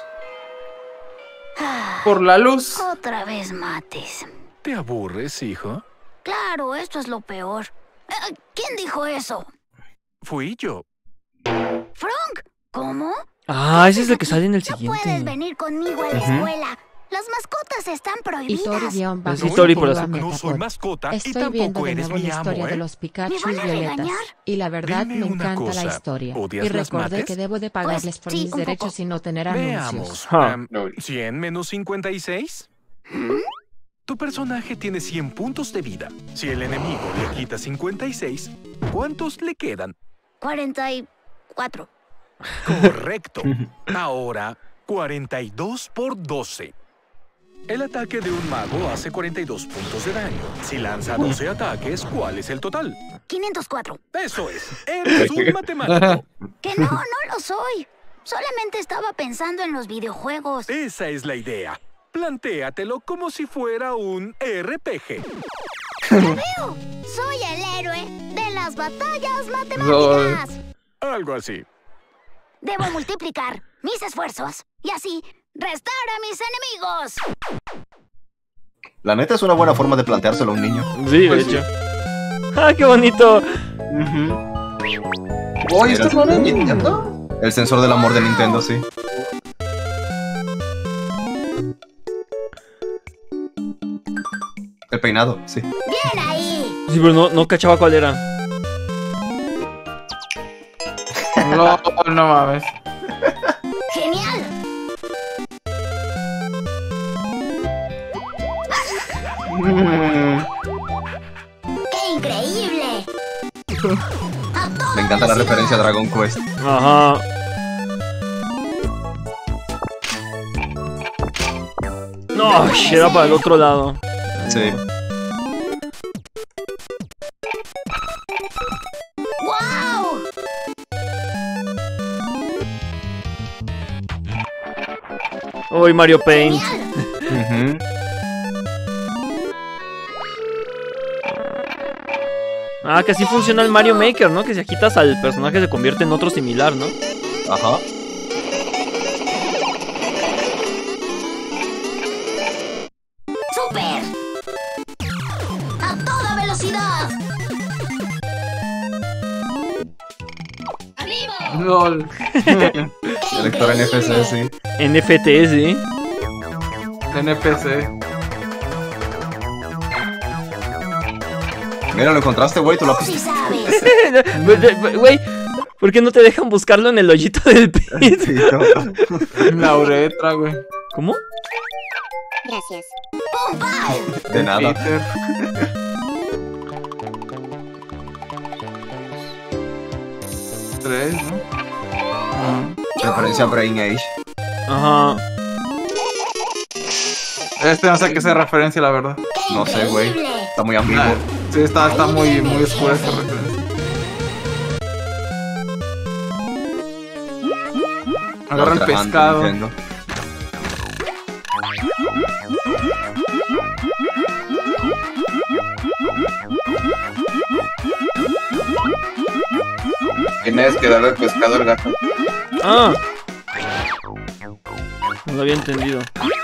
Por la luz. Otra vez mates. ¿Te aburres, hijo? Claro, esto es lo peor. Uh, ¿Quién dijo eso? Fui yo. ¿Frank? ¿Cómo? Ah, ese es el que sale en el No siguiente. puedes venir conmigo a la Ujú. escuela. Las mascotas están Y Tori prohibidas. guión bajo Sí, Tori por Futuro azúcar. Metapod. No soy mascota y Estoy viendo tampoco de eres nuevo mi la historia amo, de ¿eh? los Pikachu ¿Me van a violetas. regañar? Y la verdad Dime me una encanta la cosa, historia. ¿odias Y las recordé mates? que debo de pagarles Pues, por sí, mis un derechos poco. y no tener Veamos. anuncios. Ah. Em, ¿cien menos cincuenta y seis? Tu personaje tiene cien puntos de vida. Si el enemigo le quita cincuenta y seis, ¿cuántos le quedan? cuarenta y cuatro. Correcto. Ahora, cuarenta y dos por doce. El ataque de un mago hace cuarenta y dos puntos de daño. Si lanza doce ataques, ¿cuál es el total? quinientos cuatro. Eso es. Eres un matemático. Que no, no lo soy. Solamente estaba pensando en los videojuegos. Esa es la idea. Plantéatelo como si fuera un R P G. ¡Ya veo! Soy el héroe de las batallas matemáticas. Algo así. Debo multiplicar mis esfuerzos y así restar a mis enemigos. La neta es una buena forma de planteárselo a un niño. Sí, de Pues hecho. ¡Ah, qué bonito! Oye, ¿esto no era Nintendo? El sensor del amor de Nintendo, sí. El peinado, sí. ¡Bien ahí! Sí, pero no, no cachaba cuál era. No, no mames. ¡Genial! ¡Qué increíble! Me encanta la referencia a Dragon Quest. Ajá. No, sh, era para el otro lado. Sí. ¡Wow! Uy, Mario Paint. Ujú. Ah, que así funciona el Mario Maker, ¿no? Que si agitas al personaje se convierte en otro similar, ¿no? Ajá. ¡Súper! ¡A toda velocidad! LOL. El lector N F C, sí. N F T, sí. N P C. Mira, lo encontraste, güey, tú lo Sí piste. sabes. Güey, ¿por qué no te dejan buscarlo en el hoyito del pit? La uretra, güey. ¿Cómo? Gracias. ¡Pum, pam! De nada. Peter. Tres, ¿no? Ah. Referencia a Brain Age. Ajá. Este no sé a qué se referencia, la verdad. No sé, güey. Está muy ambiguo. Ah, sí, está, está muy, muy oscura esa referencia. Agarra el Ultra Hand de pescado. Nintendo. Tienes que darle el pescado al gato. Ah. No lo había entendido.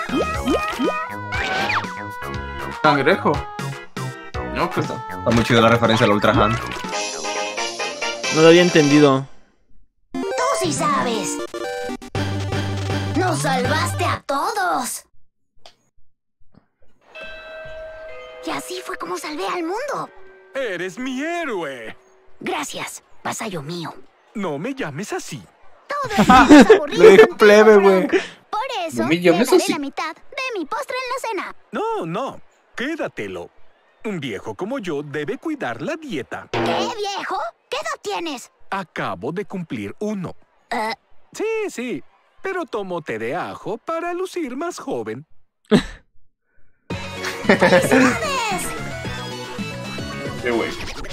Cangrejo. No, pues Está muy chido la referencia a la Ultra Hand. No lo había entendido. ¡Tú sí sabes! ¡Nos salvaste a todos! Y así fue como salvé al mundo. ¡Eres mi héroe! Gracias, vasallo mío. No me llames así. Todo el mundo es aburrido le dijo contigo, plebe, güey. Frank. Por eso, No me te llames daré así. la mitad de mi postre en la cena. No, no. Quédatelo. Un viejo como yo debe cuidar la dieta. ¿Qué, viejo? ¿Qué edad tienes? Acabo de cumplir uno. Eh, Sí, sí. Pero tomo té de ajo para lucir más joven. ¡Felicidades! Qué güey.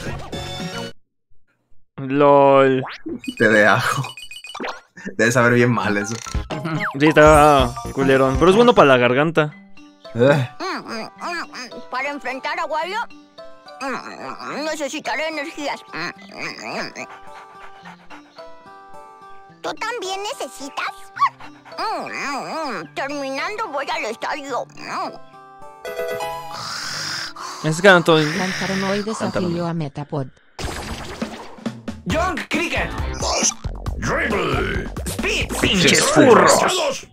LOL. Té de ajo. Debe saber bien mal eso. Sí, está culerón. Pero es bueno para la garganta. Eh, Mm, mm, mm, mm. Para enfrentar a Wario, mm, mm, necesitaré energías. Mm, mm, mm. ¿Tú también necesitas? Mm, mm, mm. Terminando voy al estadio. Mm. Es Canton. Lanzaronoid desafío a Metapod. John Cricket. Dribble. Speed. Pinches furros.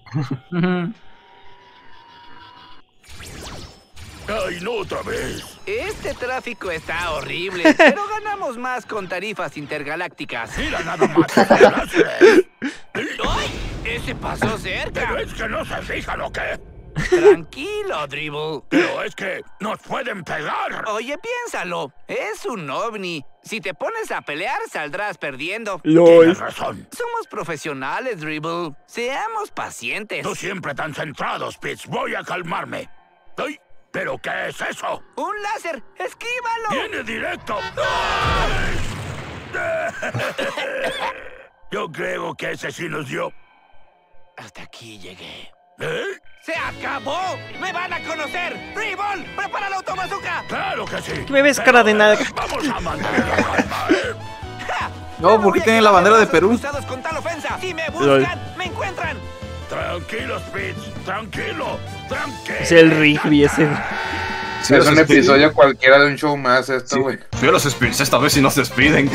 Ay, no otra vez. Este tráfico está horrible, pero ganamos más con tarifas intergalácticas. Mira nada más. ¡Ay! ¡Ese pasó cerca! Pero es que no se fijan lo que... Tranquilo, Dribble. Pero es que nos pueden pegar. Oye, piénsalo. Es un ovni. Si te pones a pelear, saldrás perdiendo. Lol. Tienes razón. Somos profesionales, Dribble. Seamos pacientes. Tú siempre tan centrado, Spitz. Voy a calmarme. ¡Ay! ¿Pero qué es eso? ¡Un láser! ¡Esquívalo! ¡Viene directo! Yo creo que ese sí nos dio. Hasta aquí llegué. ¿Eh? ¡Se acabó! ¡Me van a conocer! ¡Dribble! ¡Prepara la autobazooka! ¡Claro que sí! ¿Qué me ves cara de nada? Vamos a mantener la calma, ¿eh? No, ¿por qué tienen la bandera de Perú? Con tal ofensa. ¡Si me buscan, me encuentran! Tranquilo, Spitz. Tranquilo. Tranquilo. Es el Rigby ese. Sí, es un episodio cualquiera de un show más esto, güey. Sí. Fío los Spitz, esta vez sí nos despiden.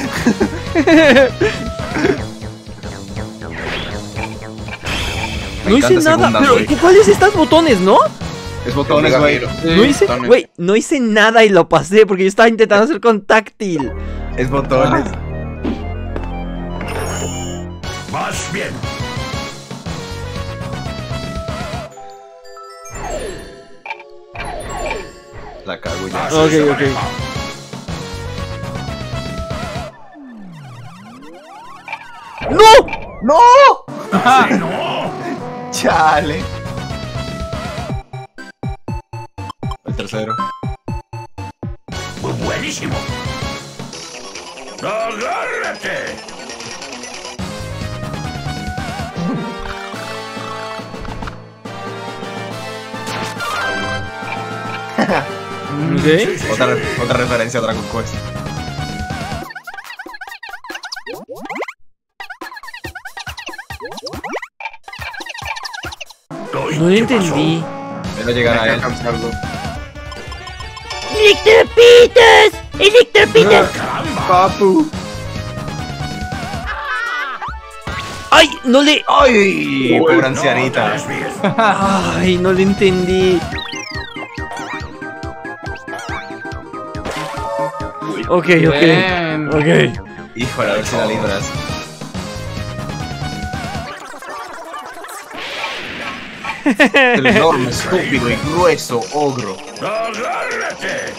No hice nada, pero ¿qué, ¿cuáles estas botones, no? Es botones, güey. No hice, güey, no hice nada y lo pasé porque yo estaba intentando hacer con táctil. Es botones. Más bien. La cago ya. Ok, ok. ¡No! ¡No! ¡Así no! ¡Chale! El tercero. Buenísimo. ¡Agárrate! Okay. Otra, otra referencia a Dragon Quest. No lo entendí. Quiero llegar a él. ¡Electropitas! ¡Electropitas! Papu. ¡Ay! No le. ¡Ay! Pobre ancianita. Ay, no le entendí. Ok, ok. Bien. Ok. Híjole, a ver si la libras. El enorme, estúpido y grueso ogro. ¡Agárrate!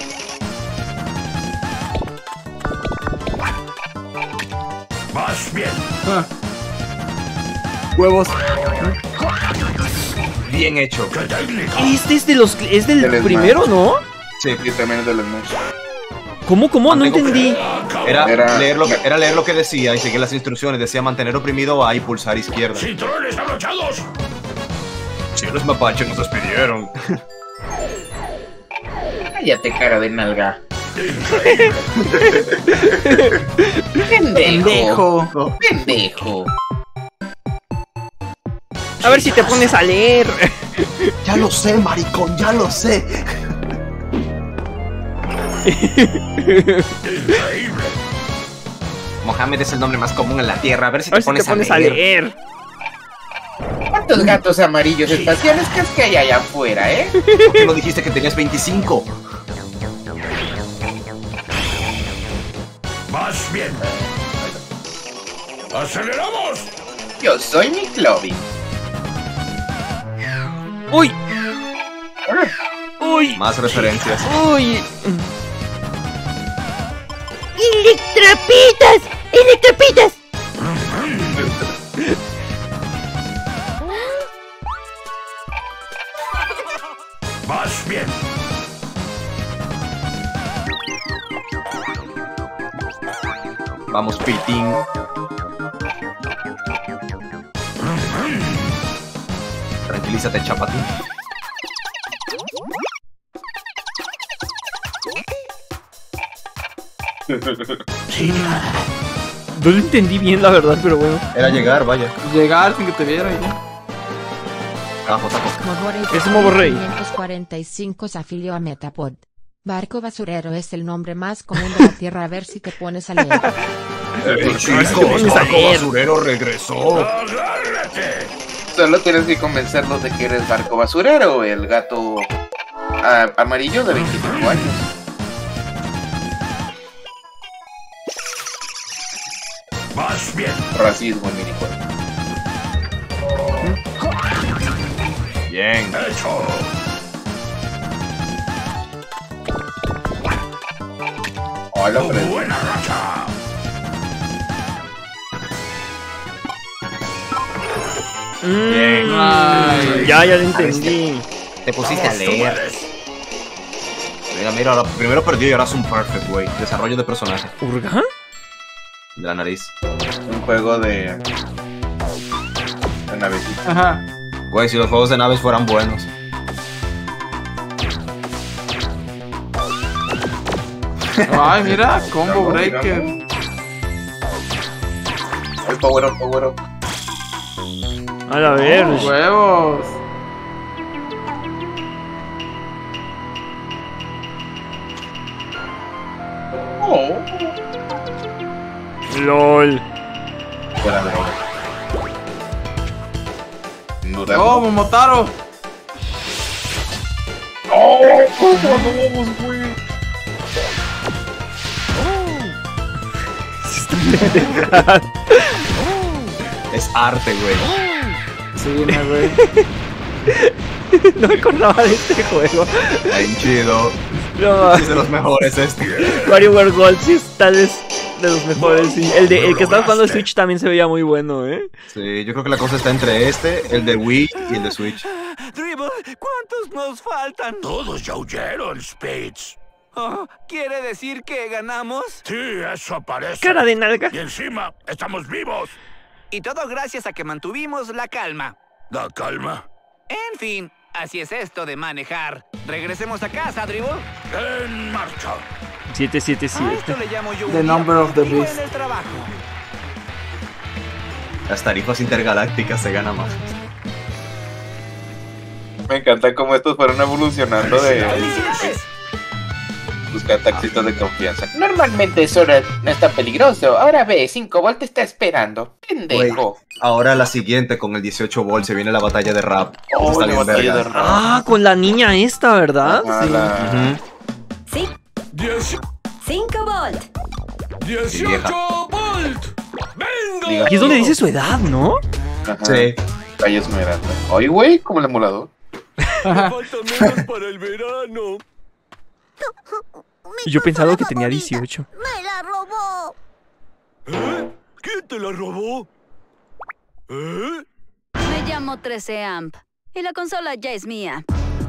Más bien. Ah. Huevos. Bien hecho. ¡Qué técnica! Este es de los. Es del Del primero, Smash. ¿no? Sí, y también es de los Smash. ¿Cómo, cómo? No Mantengo- entendí. Era, Era- leer lo que, era leer lo que decía y seguir las instrucciones. Decía mantener oprimido A y pulsar izquierda. ¡Cinturones abrochados! Si los mapaches nos despidieron. Cállate, cara de nalga. Pendejo. Pendejo. A ver si te pones a leer. Ya lo sé, maricón, ya lo sé. ¡Increíble! Mohamed es el nombre más común en la Tierra. A ver si A ver te si pones, te pones a leer. ¿Cuántos gatos amarillos espaciales crees que hay allá afuera, eh? ¿Por qué no dijiste que tenías veinticinco? Más bien. ¡Aceleramos! Yo soy McLovin. ¡Uy! ¡Uy! Más referencias. ¡Uy! ¡Electropitas! ¡Electropitas! Más bien. Vamos, Pitín. Tranquilízate, chapatín. No lo entendí bien, la verdad, pero bueno. Era llegar, vaya. Llegar sin que te vieran y ya. Abajo, taco. Mogorey Es Mogorey. quinientos cuarenta y cinco se afilió a Metapod. Barco basurero es el nombre más común de la Tierra. A ver si te pones a leer. El chico, el barco basurero regresó. Solo tienes que convencerlos de que eres barco basurero, el gato a, amarillo de veinticinco años. Más bien. Racismo en minijuego. Bien. Hecho. Hola, Fred. Buena racha. Bien. Ay, ya, ya lo entendí. Te pusiste a leer. Mira, mira, ahora primero perdió y ahora es un perfect, güey. Desarrollo de personaje. ¿Urga? De la nariz. Un juego de... de navecitas. Ajá. Güey, si los juegos de naves fueran buenos. Ay, mira, combo breaker. El power up, power up. A la ver. Oh, huevos. Oh. LOL. Buena droga. Duda. Oh, Momotaro. Oh, ¿cómo no, güey? Es arte, güey. Sí, me güey. No me acordaba de este juego. Bien chido. No, Es de los mejores este. WarioWare Gold sí es tal vez de los mejores, sí. El, de, el que estaba jugando Switch también se veía muy bueno, ¿eh? Sí, yo creo que la cosa está entre este, el de Wii y el de Switch. Dribble, ¿cuántos nos faltan? Todos ya huyeron, Spades. Oh, ¿quiere decir que ganamos? Sí, eso parece. Cara de nalga. Y encima, estamos vivos. Y todo gracias a que mantuvimos la calma. ¿La calma? En fin, así es esto de manejar. Regresemos a casa, Dribble. En marcha. siete siete A siete. esto le llamo yo un The día number of the productivo beast. en el trabajo. Las tarifas intergalácticas se ganan más. Me encanta cómo estos fueron evolucionando de... ¡Felicidades! buscar taxistas de confianza. Normalmente eso no no está peligroso. Ahora ve, cinco volt te está esperando. Pendejo. Güey, ahora la siguiente con el dieciocho volt se viene la batalla de rap. Oh, Está la bien batalla verga. de rap. Ah, con la niña esta, ¿verdad? Ah, Sí. la- Ujú. Sí, Diez... cinco volt. ¡dieciocho volt! ¡Venga! Diga. Aquí es donde dice su edad, ¿no? Ajá. Sí. Calle Esmeralda. Oye, güey, como el emulador. Me falta menos para el verano. Y yo pensaba que tenía dieciocho. ¡Me la robó! ¿Eh? ¿Quién te la robó? ¿Eh? Me llamo trece amp y la consola ya es mía.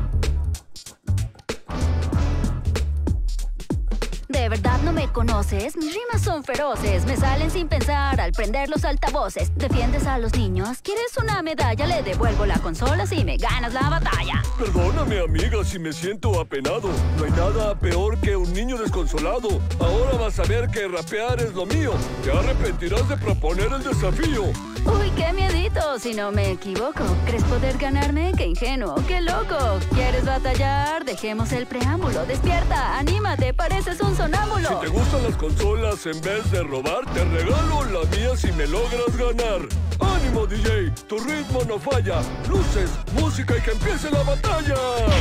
De verdad no me conoces, mis rimas son feroces. Me salen sin pensar al prender los altavoces. Defiendes a los niños, quieres una medalla. Le devuelvo la consola si me ganas la batalla. Perdóname, amiga, si me siento apenado. No hay nada peor que un niño desconsolado. Ahora vas a ver que rapear es lo mío. Te arrepentirás de proponer el desafío. Uy, qué miedito, si no me equivoco. ¿Crees poder ganarme? Qué ingenuo, qué loco. ¿Quieres batallar? Dejemos el preámbulo. Despierta, anímate, pareces un sonámbulo. Si te gustan las consolas, en vez de robar, te regalo la mía si me logras ganar. ¡Ánimo, D J! Tu ritmo no falla. Luces, música y que empiece la batalla.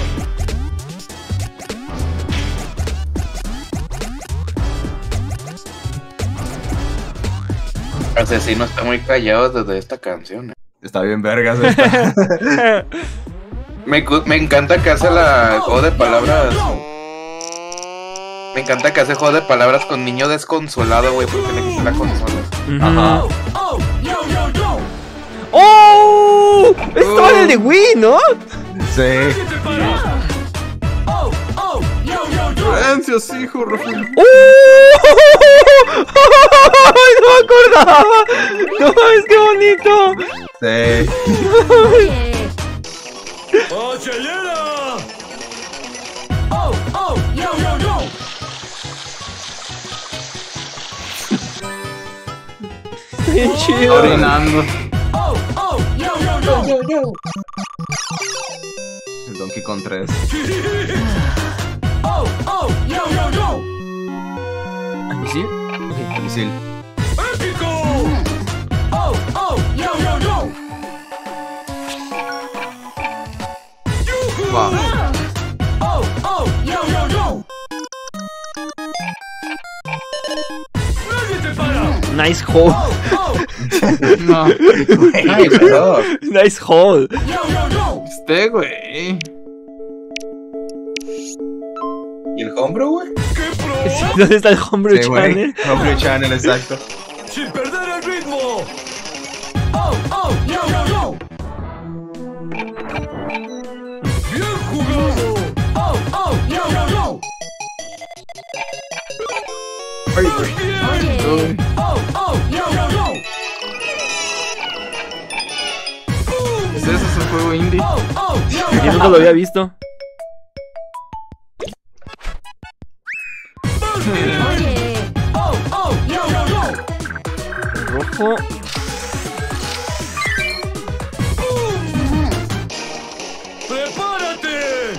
Asesino está muy callado desde esta canción. Está bien vergas esta. Me, cu- me encanta que hace la juego de palabras. Me encanta que hace juego de palabras con niño desconsolado, güey, porque le quité la consola. Ajá. ¡Oh! Estaba en el de Wii, ¿no? Sí. Silencios, hijo, Rafael. ¡Oh! ¡No me acordaba! ¡No mames, qué bonito! Sí. ¡Acelera! Está bien chido. Orinando. El Donkey Kong tres. ¿Misil? Okay. Misil. ¡Épico! ¡Oh, oh! ¡Yo, yo, yo! ¡Yuhu! Wow. ¡Oh, oh! ¡Yo, yo, yo! ¡Nadie te para! Nice hole. ¡Oh, oh! No. Ay, pero. Nice hole. ¡Yo, yo, yo! Este, güey. ¿Y el homebrew, güey? ¡Qué pro! ¿Dónde está el Homebrew Sí, güey. Channel? Homebrew Channel, exacto. ¡Sin perder el ritmo! ¡Oh, oh! ¡Yo, yo, yo! ¡Bien jugado! ¡Oh, oh! ¡Yo, yo, yo! Ay, ¡Muy güey. bien! Uy. ¡Oh, oh! ¡Yo, yo, yo! ¿Es eso? ¿Es un juego indie? ¡Oh, oh! ¡Yo, Yo yo, nunca lo había visto. Oye. ¡Oh, oh! ¡Yo, yo, yo! Rojo. ¡Prepárate!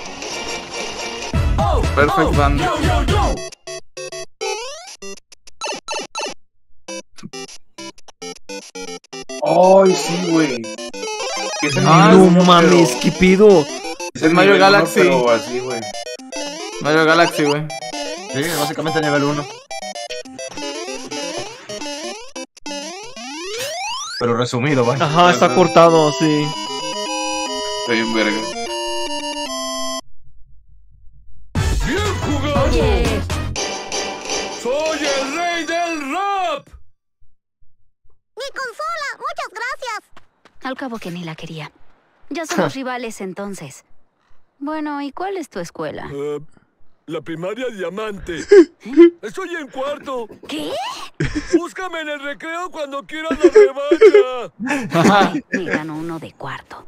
¡Oh, Perfect oh! Band. ¡Yo, yo, yo! Ay, sí, güey. ¿Qué es el Ah, nivel No uno, mames, pero- ¿qué pido? Es el Mario nivel uno, Galaxy. pero así, güey. Mario Galaxy, güey. Sí, básicamente nivel uno. Pero resumido, vaya. Ajá, está cortado, sí. Soy un verga. ¡Bien jugado! Oye, ¡Soy el rey del rap! ¡Mi consola! ¡Muchas gracias! al cabo que ni la quería. Ya somos rivales entonces. Bueno, ¿y cuál es tu escuela? Eh, la primaria Diamante. Estoy en cuarto. ¿Qué? Búscame en el recreo cuando quieras la revancha. Ni gano uno de cuarto.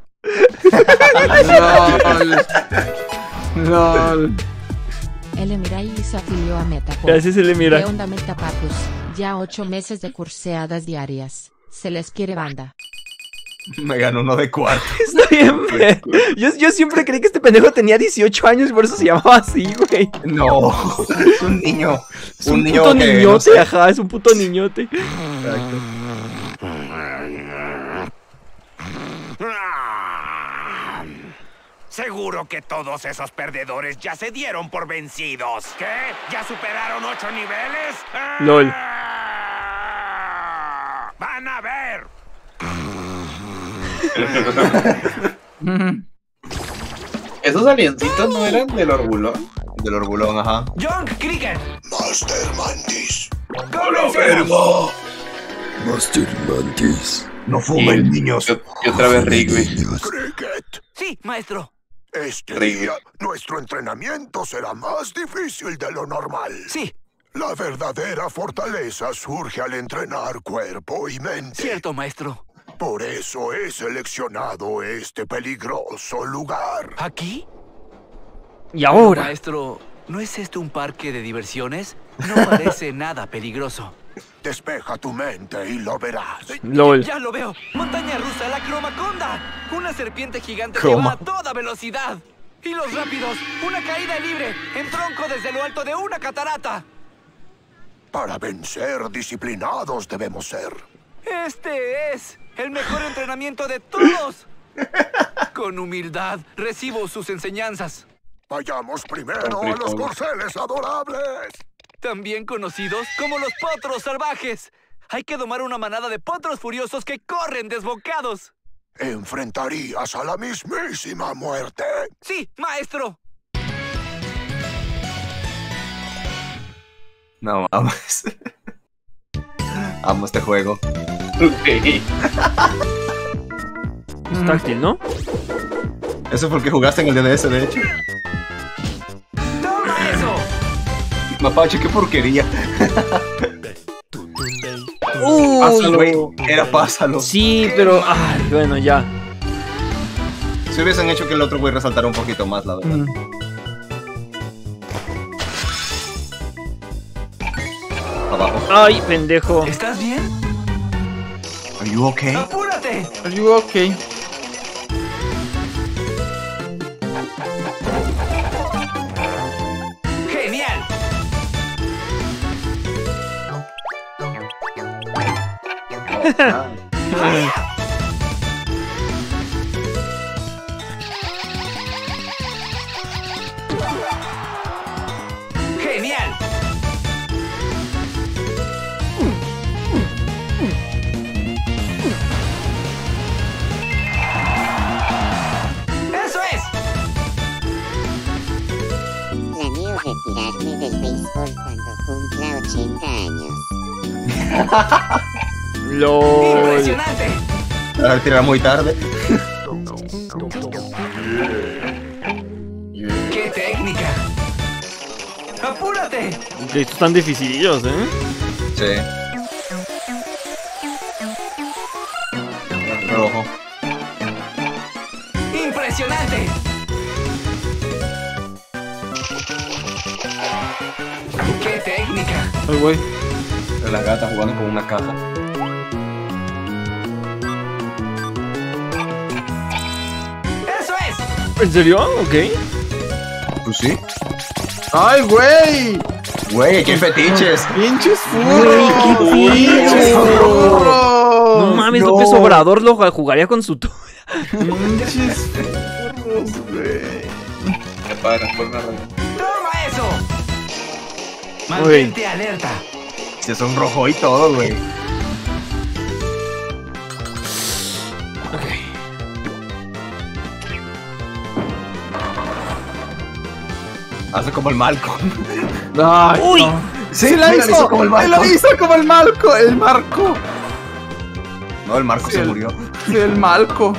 LOL. LOL. El Emirai se afilió a Metapod. Gracias, el Emirai. ¿Qué onda, Metapapus? Ya ocho meses de curseadas diarias. Se les quiere, banda. Me ganó uno de cuarto. Está bien, güey. Yo, yo siempre creí que este pendejo tenía dieciocho años y por eso se llamaba así, güey. No, es un niño. Es un, niño puto que, niñote, no sé. ajá, es un puto niñote. Exacto. Seguro que todos esos perdedores ya se dieron por vencidos. ¿Qué? ¿Ya superaron ocho niveles? LOL. ¡Van a ver! ¿Esos aliencitos no eran del Orbulón? Del Orbulón, ajá. John Cricket. Master Mantis. ¡Comencemos! Master Mantis. No Y, fumen, niños. y- y otra vez Rigby. Cricket. Sí, maestro. Este Rigby. día, nuestro entrenamiento será más difícil de lo normal. Sí, La verdadera fortaleza surge al entrenar cuerpo y mente. cierto, maestro. Por eso he seleccionado este peligroso lugar. ¿Aquí? Y ahora. Maestro, ¿no es este un parque de diversiones? No parece nada peligroso. Despeja tu mente y lo verás. LOL. Ya lo veo. Montaña rusa, la cromaconda. Una serpiente gigante que Croma. va a toda velocidad. Y los rápidos, una caída libre en tronco desde lo alto de una catarata. Para vencer, disciplinados debemos ser. Este es el mejor entrenamiento de todos. Con humildad recibo sus enseñanzas. Vayamos primero a los corceles adorables. También conocidos como los potros salvajes. Hay que domar una manada de potros furiosos que corren desbocados. Enfrentarías a la mismísima muerte. Sí, maestro. No mames. Amo este juego. Ok. Es táctil, ¿no? Eso fue el que jugaste en el D D S, de hecho. ¡Toma eso! Mapache, qué porquería. Uh, Pásalo, güey. Era pásalo. Sí, pero. Ay, bueno, ya. Si hubiesen hecho que el otro güey resaltara un poquito más, la verdad. Mm. Abajo. Ay, pendejo. ¿Estás bien? Are you okay? ¡Apúrate! Are you okay? ¡Genial! Ah. ¡Genial! ¡Eso es! Planeo retirarme del béisbol cuando cumpla ochenta años. LOL. ¡Impresionante! Ahora tirar muy tarde. ¡Qué técnica! ¡Apúrate! Ok, estos están dificilillos, ¿eh? Sí. Rojo. ¡Impresionante! ¡Qué técnica! Ay, güey. La gata jugando con una caja. ¡Eso es! ¿En serio? Ok. Pues sí. ¡Ay, güey! Güey, qué fetiches. ¡Pinches Güey, furros! qué ¡Pinches furros! No mames, no. López Obrador lo jugaría con su toya. ¡Pinches furros, güey! Qué padre, por una red. ¡Toma eso! Mantente alerta. Si son rojo y todo, güey. Hace como el Malcolm. Ay, ¡Uy! no. Sí, ¡Sí la mira, hizo! lo hizo como el ¡Sí Malcolm. lo hizo como el Malco! ¡El Marco! No, el Marco Sí, se el- murió. Sí, el Malco.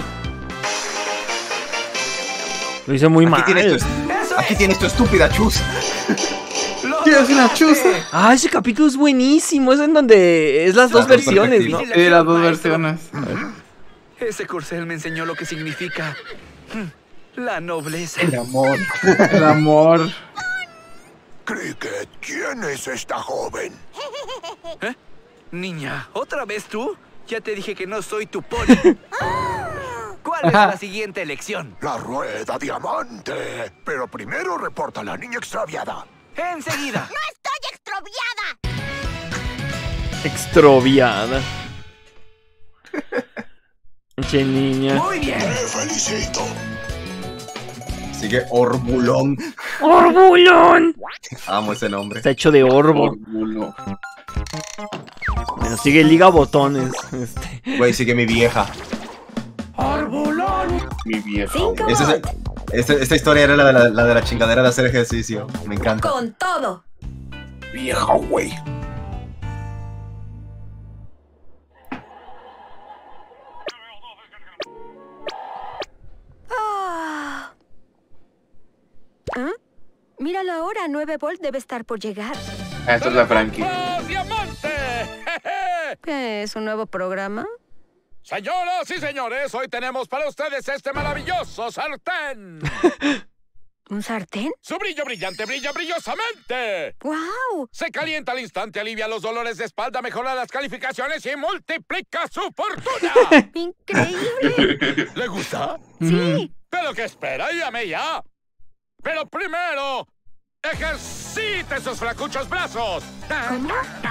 Lo hice muy Aquí mal. tienes, tu, aquí tienes tu estúpida chus. ¿Quieres una chuza? Ah, ese capítulo es buenísimo. Es en donde es las dos Las dos versiones, ¿no? perspectivas. Sí, las dos versiones. Ese corcel me enseñó lo que significa mm, la nobleza. El amor. El amor. Cricket, ¿quién es esta joven? ¿Eh? Niña, ¿otra vez tú? Ya te dije que no soy tu pony. ¿Cuál es la siguiente elección? La rueda diamante. Pero primero reporta a la niña extraviada. Enseguida. ¡No estoy extraviada! Extroviada. Che niña. Muy bien. Te felicito. Sigue Orbulón. ¡Orbulón! Amo ese nombre. Está hecho de orbo. Orbulo. Bueno, sigue Liga Botones. Este. Güey, sigue mi vieja. Mi vieja. Cinco. Esa es- esta, esta historia era la de la, la de la chingadera de hacer ejercicio. Me encanta. Con todo. Vieja, güey. Ah. ¿Ah? Mira la hora, nueve volt debe estar por llegar. Ah, esta es la Frankie. ¡Diamante! ¡Jeje! ¿Qué es un nuevo programa? Señoras y señores, hoy tenemos para ustedes este maravilloso sartén. ¿Un sartén? Su brillo brillante brilla brillosamente. ¡Guau! Se calienta al instante, alivia los dolores de espalda, mejora las calificaciones y multiplica su fortuna. ¡Increíble! ¿Le gusta? Sí. ¿Pero qué espera? Llame ya. Pero primero, ejercite sus flacuchos brazos. ¿Cómo?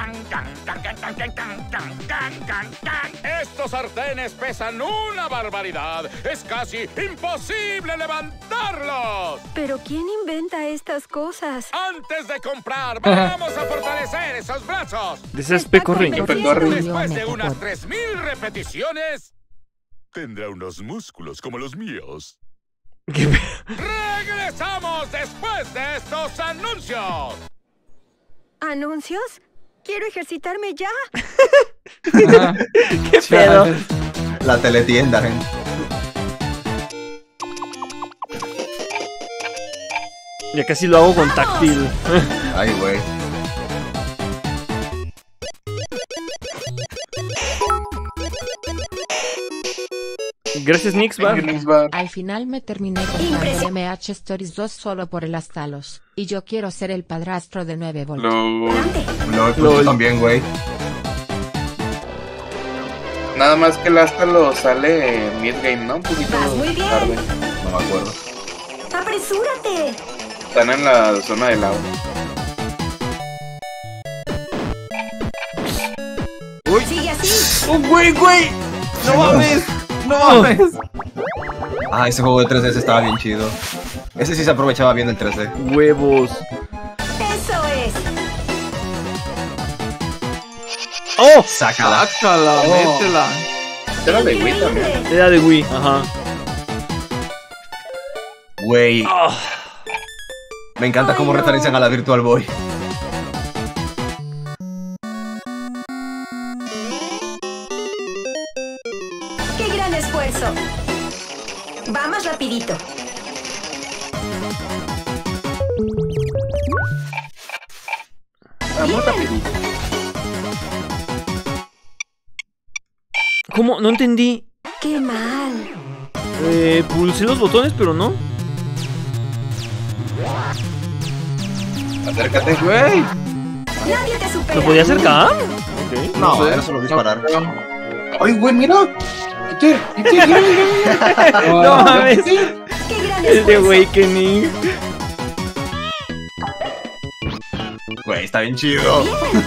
Estos sartenes pesan una barbaridad. Es casi imposible levantarlos. ¿Pero quién inventa estas cosas? Antes de comprar, vamos a fortalecer esos brazos. Ese es Pecorriño. Después de unas tres mil repeticiones, tendrá unos músculos como los míos. Regresamos después de estos anuncios. ¿Anuncios? Quiero ejercitarme ya. ¿Qué pedo? La teletienda, gente. Ya casi lo hago con táctil. Ay, güey. Gracias, Nixbar. Al final me terminé comprando M H Stories dos solo por el Astalos. Y yo quiero ser el padrastro de nueve volt. No, pues yo también, güey. Nada más que el hasta lo sale mid-game, ¿no? Un poquito muy bien. tarde. No me acuerdo. ¡Apresúrate! Están en la zona del agua. ¡Sigue así! ¡Oh, güey, güey! ¡No mames! ¡No mames! Ah, ese juego de tres D S estaba bien chido. Ese sí se aprovechaba bien del tres D. Huevos. Eso es. ¡Oh! Sácala. Sácala, Oh. métela. Era de Wii también. Era de Wii, ajá. Güey. Ah. Me encanta cómo referencian a la Virtual Boy. ¡Qué gran esfuerzo! Va más rapidito. Vamos rapidito. ¿Cómo? No entendí. ¡Qué mal! Eh, pulsé los botones, pero no. Acércate. Güey. Nadie te supera. ¿Lo podía acercar? Ok. No, sé. era solo disparar. Ay, güey, mira. Peter, Peter, mira, mira, mira. No mames. ¡Qué gran El de esfuerzo! Awakening. Güey, está bien chido.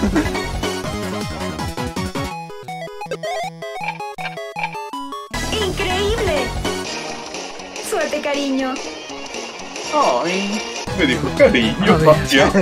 ¡Increíble! Suerte, cariño. Ay, me dijo cariño, papá.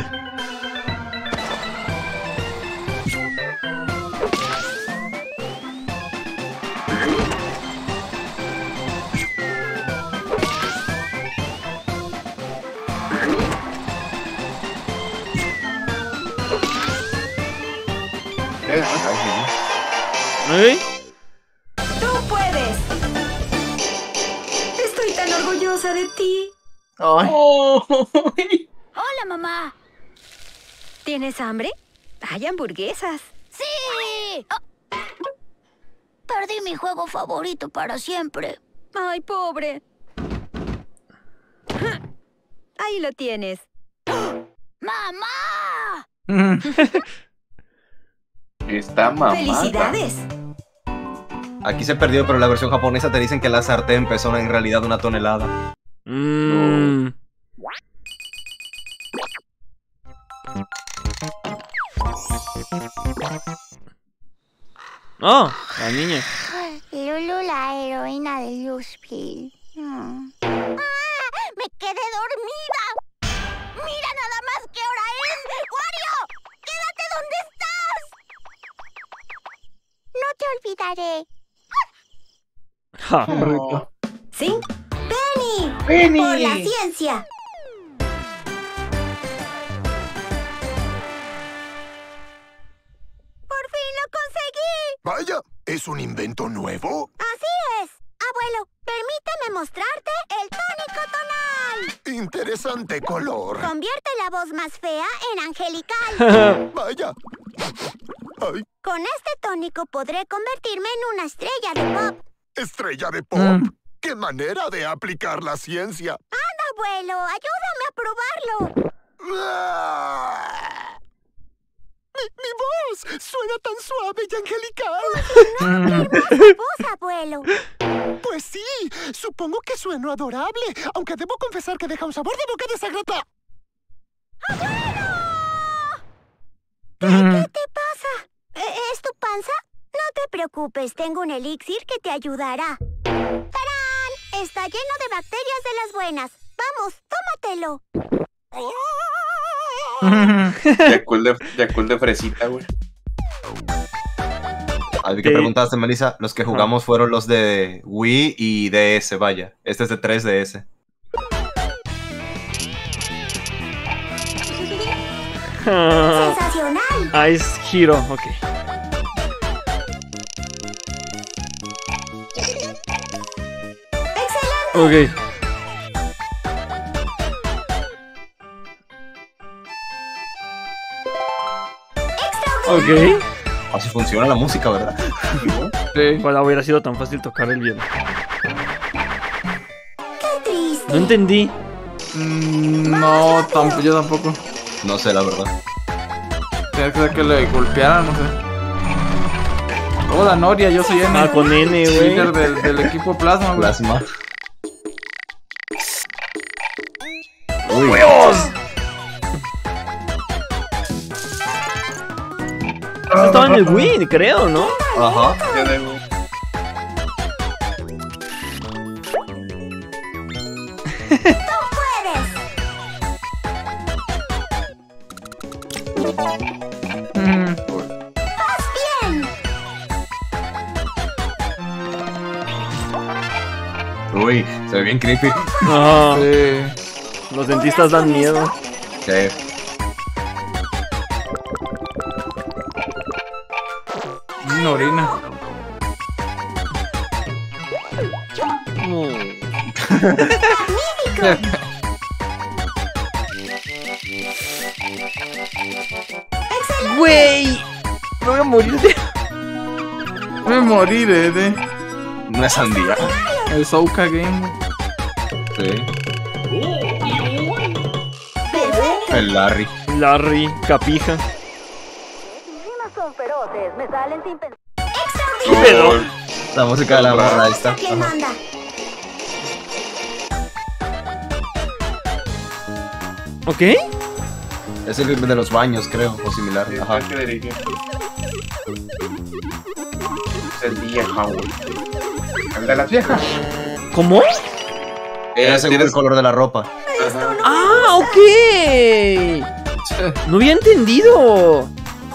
¿Eh? ¡Tú puedes! Estoy tan orgullosa de ti. Ay. Hola, mamá. ¿Tienes hambre? Hay hamburguesas. ¡Sí! Oh. Perdí mi juego favorito para siempre. Ay, pobre. Ahí lo tienes. ¡Mamá! Está mamada. ¡Felicidades! Aquí se perdió, pero en la versión japonesa te dicen que la sartén pesó en realidad una tonelada. Mm. Oh, la niña. Lulu, la heroína de Luzpil. Mm. ¡Ah! ¡Me quedé dormida! ¡Mira nada más qué hora es! ¡Wario! ¡Quédate donde estás! No te olvidaré. Ja. Rico. ¿Sí? ¡Penny! Penny. ¡Por la ciencia! ¡Por fin lo conseguí! Vaya, ¿es un invento nuevo? ¡Así es! Abuelo, permíteme mostrarte el tónico tonal. Interesante color. Convierte la voz más fea en angelical. Vaya. Ay, Con este tónico podré convertirme en una estrella de pop. estrella de pop. Mm. ¡Qué manera de aplicar la ciencia! ¡Anda, abuelo! ¡Ayúdame a probarlo! ¡Ah! ¡Mi, mi voz! ¡Suena tan suave y angelical! ¡Hermosa voz, abuelo! Pues sí, supongo que sueno adorable, aunque debo confesar que deja un sabor de boca desagradable. ¿Qué, ¿Qué te pasa? ¿E- ¿Es tu panza? No te preocupes, tengo un elixir que te ayudará. ¡Tarán! Está lleno de bacterias de las buenas. Vamos, tómatelo. Yakult de, Yakult de fresita, güey. Algo que Sí. preguntaste, Melissa, los que jugamos fueron los de Wii y D S, vaya. Este es de tres D S. ¡Sensacional! Ice Hero, ok. ¡Excelente! Ok. Ok. Así funciona la música, ¿verdad? Sí. Ojalá hubiera sido tan fácil tocar el violín. ¡Qué triste! No entendí. Mm, no, tamp yo tampoco. No sé, la verdad. Tenía que ser que le golpearan, no sé. Hola, Noria, yo soy N. Ah, con N, güey. Líder del, del equipo Plasma, güey. Plasma. Uy. Eso estaba en el Wii, creo, ¿no? Ajá. Mm. ¡Vas bien! Uy, se ve bien creepy. Ajá. Sí. Los dentistas dan miedo. Sí. Una orina. Güey, me voy a morir de... Me moriré de... Una sandía. El Souka Game. Sí. El Larry. Larry, capija. Rimas son feroces, me salen sin pensar. ¿Qué pedo? La música de la barra esta. ¿Quién manda? ¿Ok? Es el de los baños, creo, o similar. Ajá. Es el vieja, güey. El de las viejas. ¿Cómo? Era según el color de la ropa. ¡Ah, ok! No había entendido.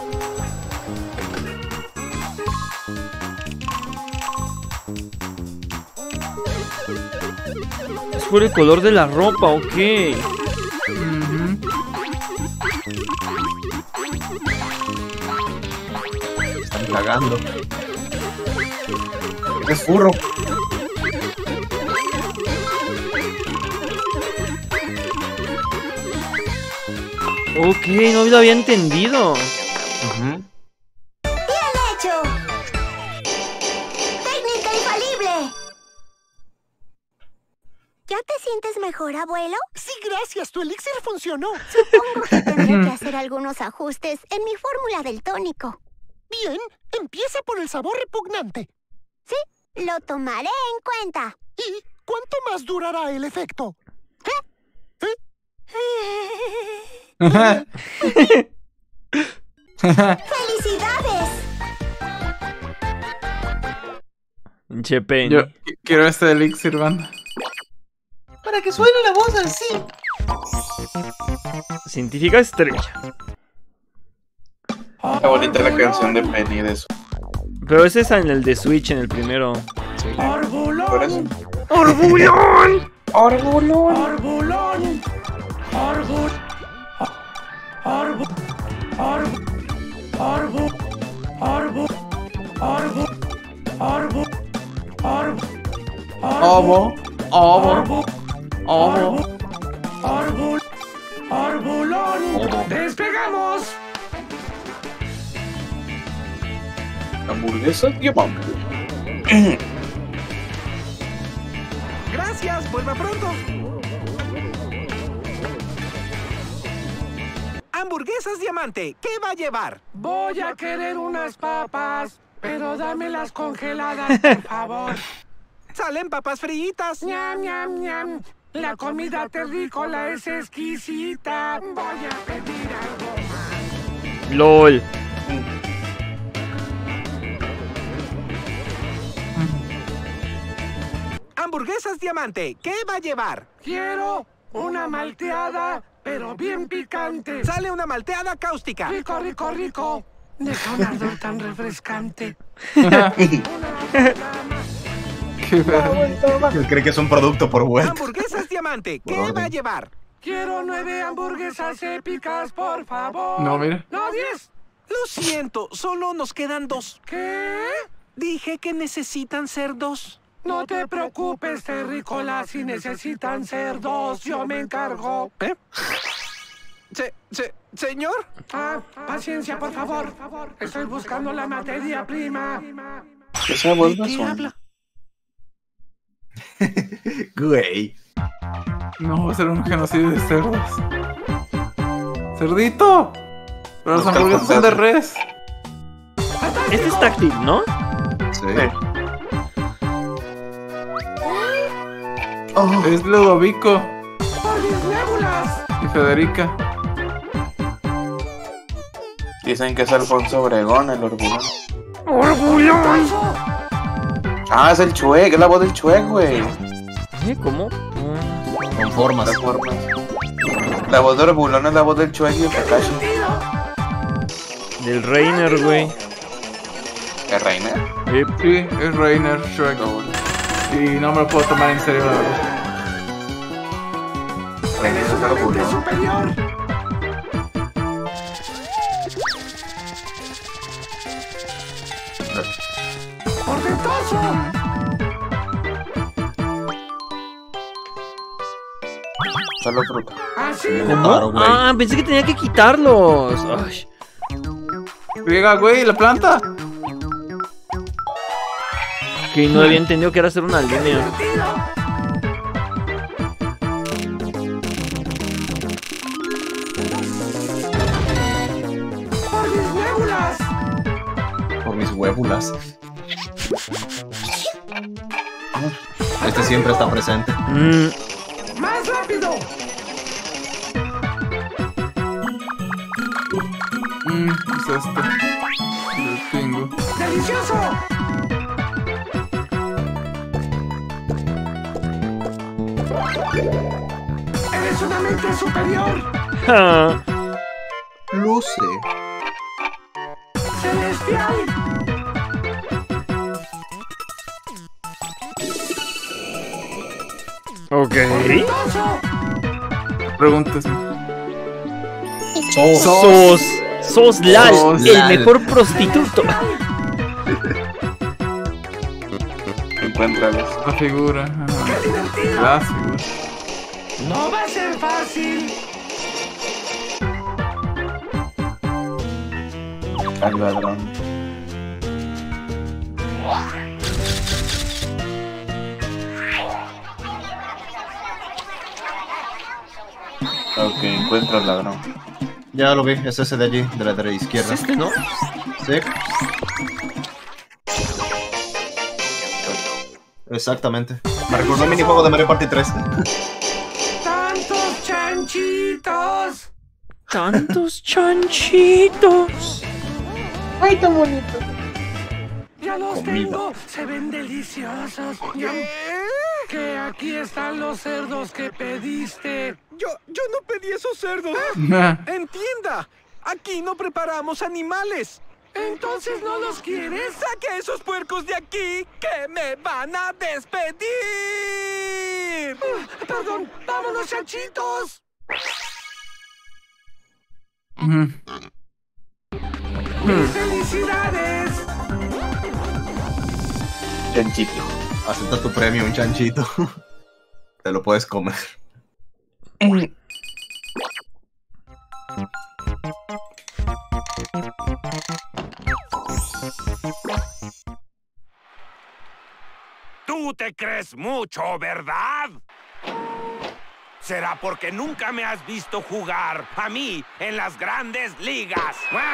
Es por el color de la ropa, ok. Ujú. Están cagando. Es furro. Ok, no lo había entendido. Ujú. ¡Bien hecho! ¡Técnica infalible! ¿Ya te sientes mejor, abuelo? Sí, gracias. Tu elixir funcionó. Supongo que tendré que hacer algunos ajustes en mi fórmula del tónico. Bien, empieza por el sabor repugnante. Sí, lo tomaré en cuenta. ¿Y cuánto más durará el efecto? ¡Felicidades! Pinche Penny. Yo qu- quiero este elixir, banda. Para que suene la voz así. Científica estrella. Está bonita la canción de Penny de eso. Pero es esa en el de Switch, en el primero. Por eso. ¡Orbulón! Orbulón. Orbulón. Orbul. Orbu. Orbu. Orbu. Orbu. Orbu. Orbu. Orbu. Ovo. Ovo. Ovo. Orbul. Orbulón. ¡Despegamos! Hamburguesas diamante. Gracias, vuelva pronto. Hamburguesas Diamante, ¿qué va a llevar? Voy a querer unas papas, pero dámelas congeladas, por favor. Salen papas fritas. Ñam, ñam, ñam. La comida terrícola es exquisita. Voy a pedir algo más. LOL. Hamburguesas Diamante, ¿qué va a llevar? Quiero una malteada, pero bien picante. Sale una malteada cáustica. Rico, rico, rico. Deja un ardor tan refrescante. Qué verga. Él cree que es un producto por web. Hamburguesas Diamante, ¿qué Por va a orden. llevar? Quiero nueve hamburguesas épicas, por favor. No, mira. No, diez. Lo siento, solo nos quedan dos. ¿Qué? Dije que necesitan ser dos. No te preocupes, terrícola, si necesitan ser dos, yo me encargo. ¿Eh? Se, se, ¿Señor? Ah, paciencia, por favor. Estoy buscando la materia prima. Esa voz ¿De me qué suena. habla? Güey. No, va a ser un genocidio de cerdos. ¡Cerdito! Pero las hamburguesas son de res. Este es táctil, ¿no? Sí. Oh, es Ludovico ¡Por mis nébulas! y Federica. Dicen que es Alfonso Obregón, el Orbulón. ¡Orbulón! Ah, es el Chuec, es la voz del Chuec, güey. ¿Eh? ¿Cómo? Con formas. Las formas. La voz de Orbulón es la voz del Chuec y el Kakashi. Del Reiner, güey. ¿Es Reiner? Sí, sí, es Reiner, Shrek. Y no me lo puedo tomar en serio, la verdad. Reiner es Orbulón. superior. ¡Portentoso! Solo fruta. Así. ¿Cómo? Claro, güey. Ah, pensé que tenía que quitarlos. Ay. Llega, güey, la planta. Que no había entendido que era hacer una línea. ¡Por mis huébulas! Por mis huébulas. Este siempre está presente. Mm. ¡Más rápido! Mmm, es este. El pingo. ¡Delicioso! ¡Eres una mente superior! Ja. Luce. ¡Celestial! Ok. ¡Portentoso! Pregúntese. Sos. Sos. Sos Lal, Sos el Lal. mejor prostituto. Encuéntralas. La figura. Ajá. ¡Qué divertido! La figura. ¡No va a ser fácil! Al ladrón. Ok, encuentro al ladrón. Ya lo vi, es ese de allí, de la de la izquierda. ¿Es este, no? Sí. Exactamente. Me recordó el minijuego de Mario Party tres. ¡Tantos chanchitos! Tantos chanchitos. Ay, tan bonito. ¡Ya los Comida. tengo! ¡Se ven deliciosos! ¡Yum! Que aquí están los cerdos que pediste. Yo, yo no pedí esos cerdos. Entienda, aquí no preparamos animales. ¿Entonces no los quieres? ¡Saque a esos puercos de aquí que me van a despedir! Uh, perdón, vámonos, chanchitos. Ujú. ¡Felicidades! Chanchito. Acepta tu premio, un chanchito. Te lo puedes comer. Tú te crees mucho, ¿verdad? Será porque nunca me has visto jugar a mí en las grandes ligas.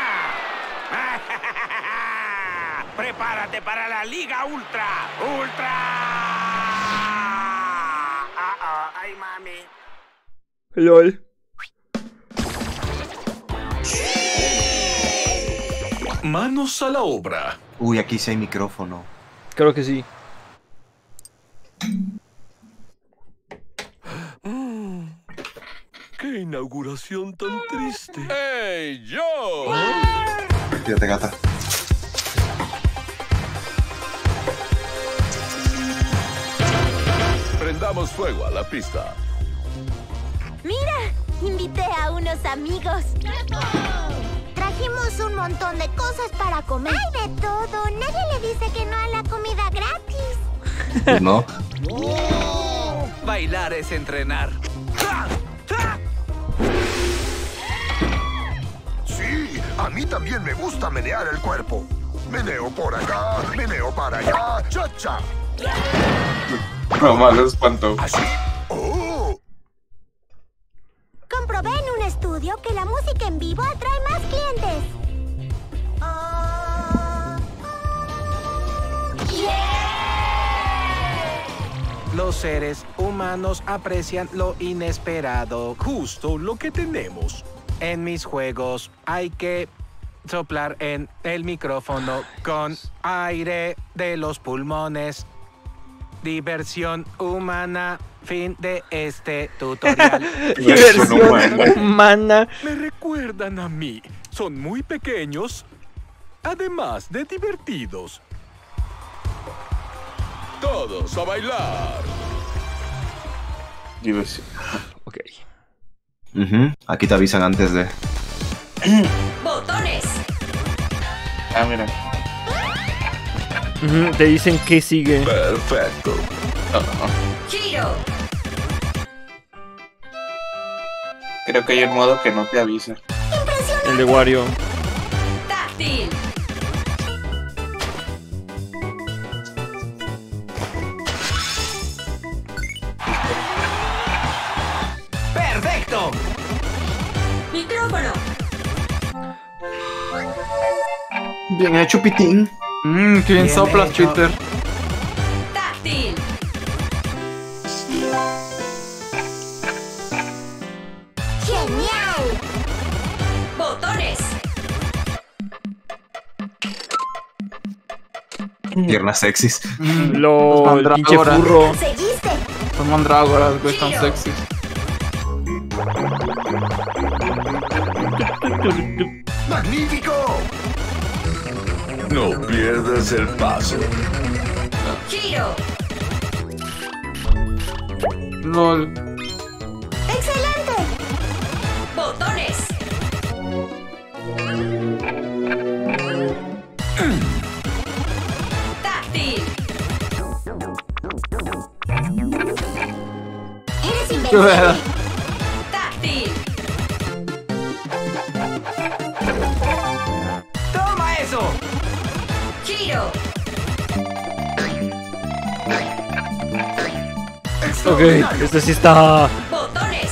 Prepárate para la Liga Ultra. ¡Ultra! Ah, ah, ¡Ay, mami! LOL. Manos a la obra. Uy, aquí sí hay micrófono. Creo que sí. Mm. ¡Qué inauguración tan triste! ¡Ey, yo! Fíjate, gata. Prendamos fuego a la pista. Mira, invité a unos amigos. Trajimos un montón de cosas para comer. ¡Hay de todo! Nadie le dice que no a la comida gratis. Pues no. Bailar es entrenar. Sí, a mí también me gusta menear el cuerpo. Meneo por acá, meneo para allá, cha-cha. No malo espanto. Así. ¡Oh! Comprobé en un estudio que la música en vivo atrae más clientes. Los seres humanos aprecian lo inesperado. Justo lo que tenemos. En mis juegos hay que soplar en el micrófono con aire de los pulmones. Diversión humana. Fin de este tutorial. Diversión humana. Me recuerdan a mí. Son muy pequeños, además de divertidos. Todos a bailar. Diversión. Ok. Uh-huh. Aquí te avisan antes de... Botones. Ah, mira. Uh-huh. Te dicen que sigue. Perfecto. Oh, oh. Giro. Creo que hay un modo que no te avisa. El de Wario. Táctil. ¡Perfecto! Micrófono. Bien hecho, Pitín. Mmm, qué bien, bien soplas, hecho. Twitter. Táctil. ¡Genial! Botones. Piernas sexys. Mm, Lo, el pinche furro. ¿Seguiste? Son mandrágoras, güey, tan sexys. ¡Magnífico! No pierdas el paso. Giro. LOL. ¡Excelente! Botones. Táctil. Eres invencible. Táctil. ¡Toma eso! Giro. Ok, este sí está. Botones.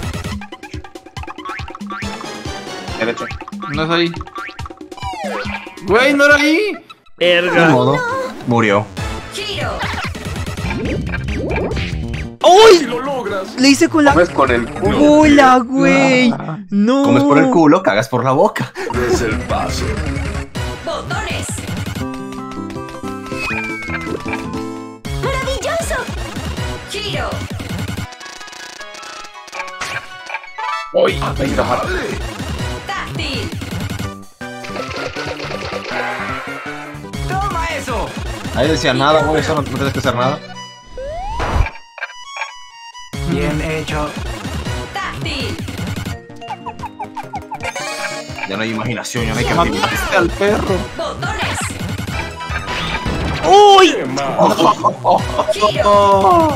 Derecho. No es ahí. Güey, no era ahí. Erga. De modo, murió. Giro. ¡Uy! Si lo logras. Le hice con la Comes con el culo. cola, güey. No. Comes por el culo, cagas por la boca. Des el paso. Botones. ¡Maravilloso! Giro. ¡Uy! Venga, Táctil. ¡Toma eso! Ahí decía nada, güey, eso no, no tienes que hacer nada. Bien hecho. Táctil. Ya no hay imaginación, ya no hay creatividad. Mataste al perro. Botones. ¡Uy! Giro.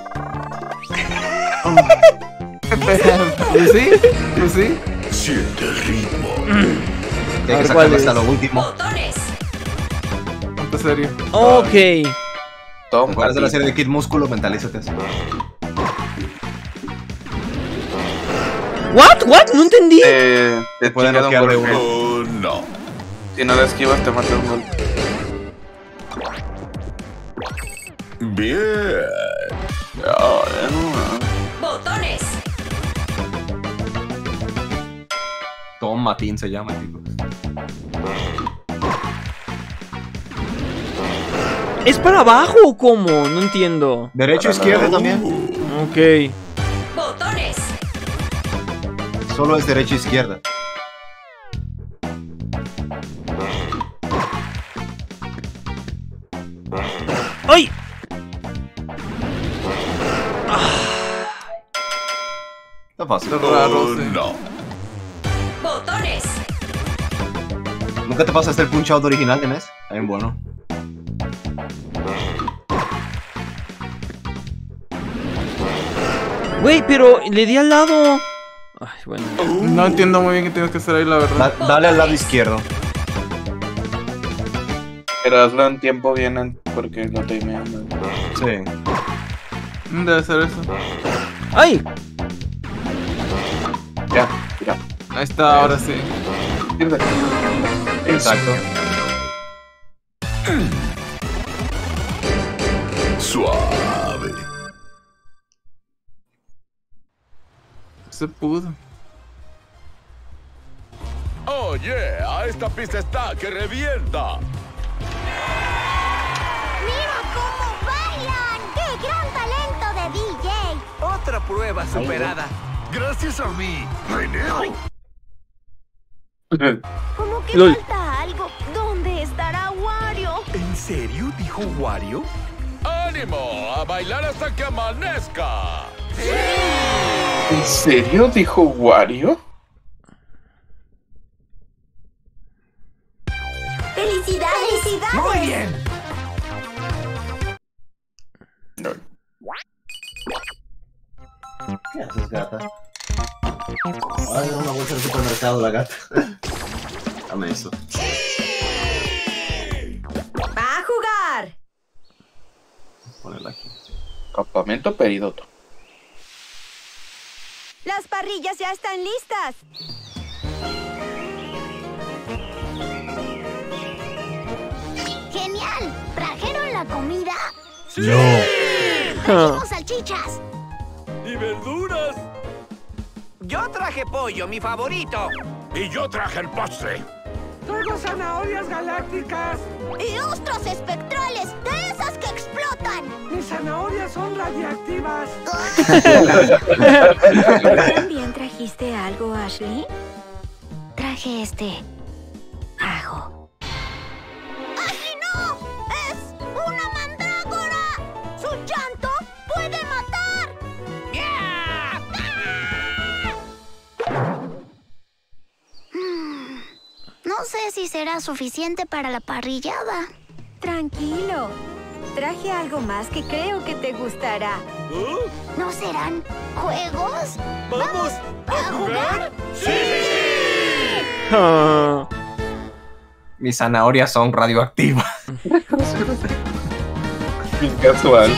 Pues sí, pues sí. Siente el ritmo. Hay que sacarlo hasta lo último. Botones. Ponte serio. Ok. ¿Te Toma. acuerdas de la serie de Kid Músculo? Mentalízate así. ¿What? ¿What? No entendí. Eh, te Pueden chinga de un noquear de golpe. Oh, no. Si no la esquivas, te mata un golpe. Bien. Oh, no. Botones. Tom Matín se llama, chicos. ¿Es para abajo o cómo? No entiendo. Derecho, izquierda también. Ok. Botones. Solo es derecha, izquierda. ¡Ay! Está fácil. Raro, sí. No. Botones. ¿Nunca te pasaste el Punch Out original de N E S? Está bien bueno. Güey, pero le di al lado. Ay, bueno. No entiendo muy bien qué tienes que hacer ahí, la verdad. Da- dale al lado izquierdo. Pero hazlo en tiempo bien an- porque lo timean. Sí. Mm, Debe ser eso. ¡Ay! Ya, ya. Ahí está, ahora sí. Exacto. Suave. Se pudo. Oh, yeah, esta pista está que revienta. ¡Mira cómo bailan! ¡Qué gran talento de D J! Otra prueba superada. Gracias a mí, Reneo. Como que Lol. falta algo. ¿Dónde estará Wario? ¿En serio dijo Wario? ¡Ánimo! ¡A bailar hasta que amanezca! ¿En serio dijo Wario? ¡Felicidades! ¡Felicidades! Muy bien. No. ¿Qué haces, gata? Ay, una bolsa del supermercado, la gata. Dame eso. ¡Va a jugar! Ponerla aquí. Campamento Peridoto. Las parrillas ya están listas. ¡Genial! ¿Trajeron la comida? No. ¡Trajimos salchichas! ¡Y verduras! Yo traje pollo, mi favorito. Y yo traje el postre. Traigo zanahorias galácticas. ¡Y ostras espectrales! ¡De esas que explotan! Mis zanahorias son radiactivas. ¿También trajiste algo, Ashley? Traje este... ajo. ¡Ashley, no! ¡Es una mandrágora! ¡Su llanto puede matar! ¡Ah! Mm, No sé si será suficiente para la parrillada. Tranquilo. Traje algo más que creo que te gustará. ¿Oh? ¿No serán juegos? ¿Vamos a jugar? ¡Sí! Ah. Mis zanahorias son radioactivas. Casual.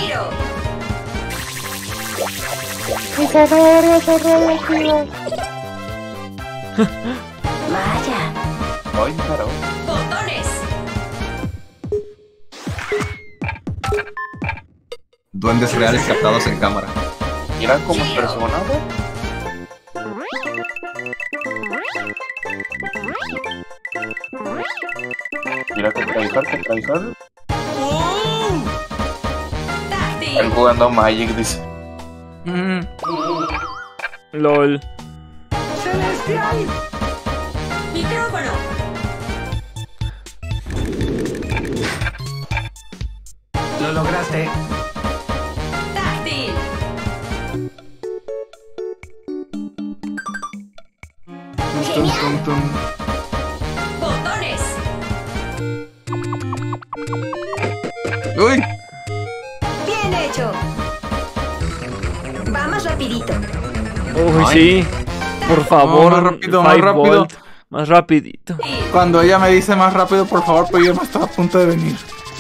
Mis zanahorias son radioactivas. Vaya. Ay, carajo. ¡Botones! Duendes reales captados en cámara. Mira como persona, güey. Mira que traijar, que traijar. Están jugando Magic, dice. Mm. LOL. ¡Celestial! ¡Micrófono! Lo lograste. ¡Táctil! Tum, tum, tum. ¡Botones! ¡Uy! ¡Bien hecho! Va más rapidito. Uy, Ay. sí. Por favor, No, más rápido, más five rápido. volt. Más rapidito. Cuando ella me dice más rápido, por favor, pues yo no estaba a punto de venir.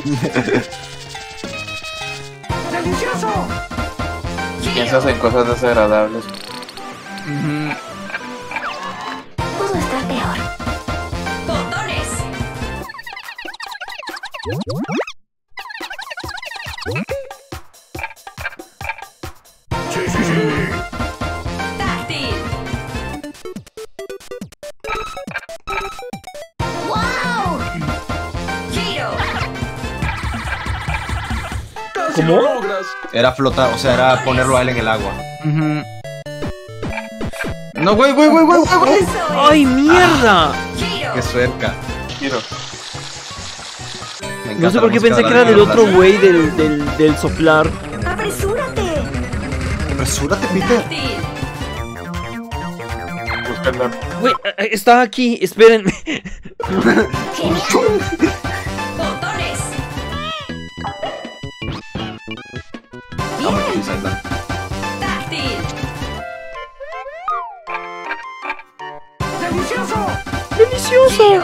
¡Delicioso! Piensas en cosas desagradables. Ujú. Pudo estar peor. ¡Botones! ¡Sí, sí, sí! ¡Táctil! ¡Wow! ¡Giro! ¿Cómo? Era flotar, o sea, era ponerlo a él en el agua. Ujú. No, güey, güey, güey, güey, güey, güey. ¡Ay, mierda! Qué cerca. Giro. Me No sé encanta por la qué música pensé de que la era del otro Biblia. güey del, del, del soplar. ¡Apresúrate! Apresúrate, Peter. Búscala. Güey, eh, está aquí, espérenme. ¡Genial! ¡Botones! Ah, muy feliz, ahí está. ¡Táctil! ¡Delicioso! ¡Delicioso!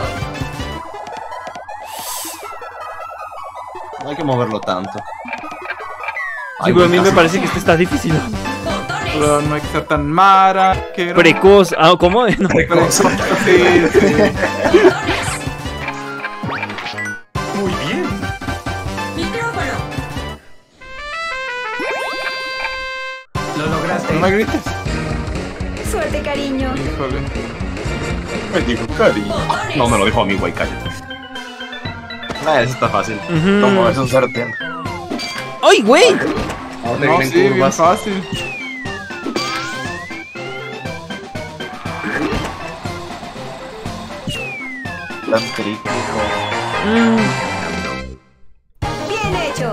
No hay que moverlo tanto. Sí, Ay, pero a mí güey, me casi. parece que este está difícil. Pero no hay que ser tan mara. Que Precoz. Ah, ¿cómo? No. Precoz. Sí, sí. Muy bien. ¡Micrófono! Lo lograste. No me grites. ¡Suerte, cariño! Híjole. Me dijo cariño. No me lo dijo a mí, güey, cállate. Ah, eso está fácil. Ujú. Como es un sartén. ¡Ay, güey! ¿A dónde No, vienen sí, bien curvas? fácil. Tan crítico. Bien hecho.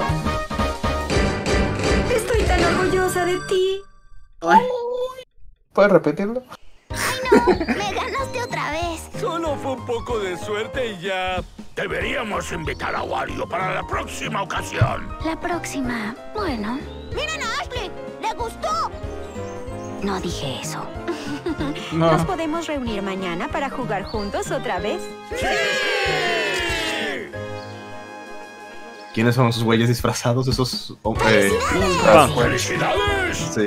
Estoy tan orgullosa de ti. ¿Puedes repetirlo? ¡Me ganaste otra vez! Solo fue un poco de suerte y ya. Deberíamos invitar a Wario para la próxima ocasión. La próxima, bueno. ¡Miren a Ashley! ¡Le gustó! No dije eso. No. ¿Nos podemos reunir mañana para jugar juntos otra vez? ¿Quiénes son esos güeyes disfrazados? Esos... oh, eh, Ah. ¡Felicidades! sí.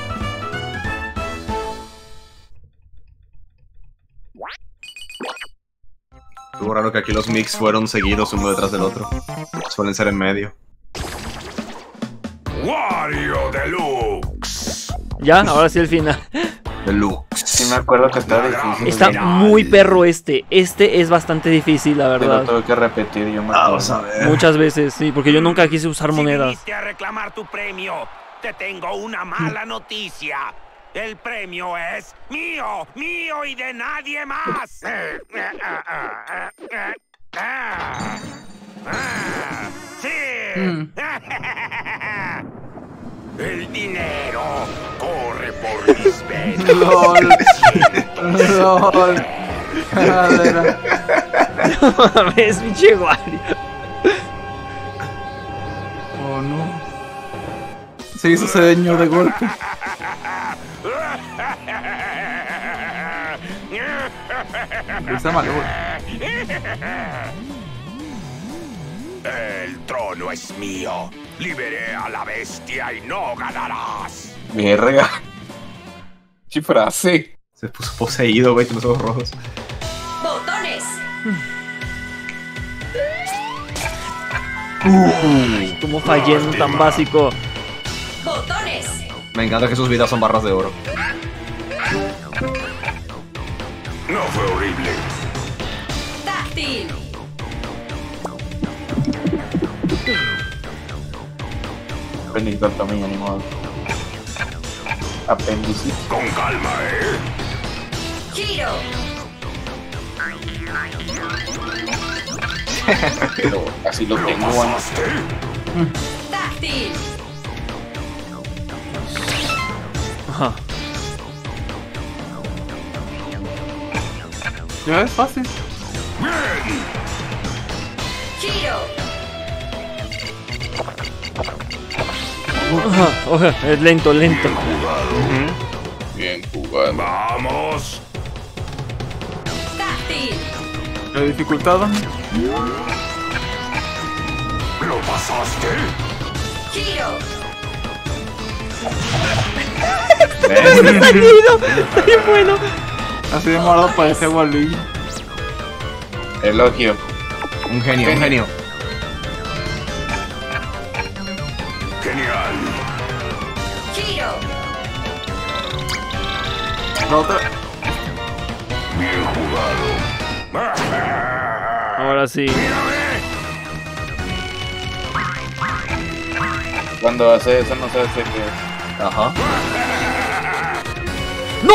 Estuvo raro que aquí los mix fueron seguidos uno detrás del otro. Suelen ser en medio. Wario Deluxe. Ya, ahora sí el final. Deluxe. Sí me acuerdo que estaba difícil. Está muy perro este. Este es bastante difícil, la Te lo verdad. tuve que repetir, yo me Vamos a acuerdo. ver. Muchas veces, sí, porque yo nunca quise usar Si monedas. viniste a reclamar tu premio, te tengo una mala noticia. El premio es mío, mío y de nadie más. ¡Sí! El dinero corre por mis venas. LOL. LOL. Cadera. No mames, pinche Wario. Oh no. Se hizo ese daño de golpe. Está mal, El trono es mío. Liberé a la bestia y no ganarás. Verga. ¿Qué frase? Se puso poseído, güey, con los ojos rojos. ¡Botones! Uh, ¿Cómo fallé en un tan básico? ¡Botones! Me encanta que sus vidas son barras de oro. No fue horrible. ¡Táctil! Apéndice también, ni modo. Apéndice. Con calma, ¿eh? ¡Giro! Pero así lo tengo, bueno. ¡Táctil! Ajá. Ya es fácil. ¡Giro! Ajá, oja, es lento, lento. Bien jugado. Vamos. ¡Táctil! La dificultad. ¿Lo pasaste? ¡Giro! Está chido, está bien bueno. Así de morado parece Wally. Elogio. Un genio, un genio. Genial. ¡Giro! La otra. Bien jugado. Ahora sí. Cuando hace eso no sabes qué es. Ajá. ¡No!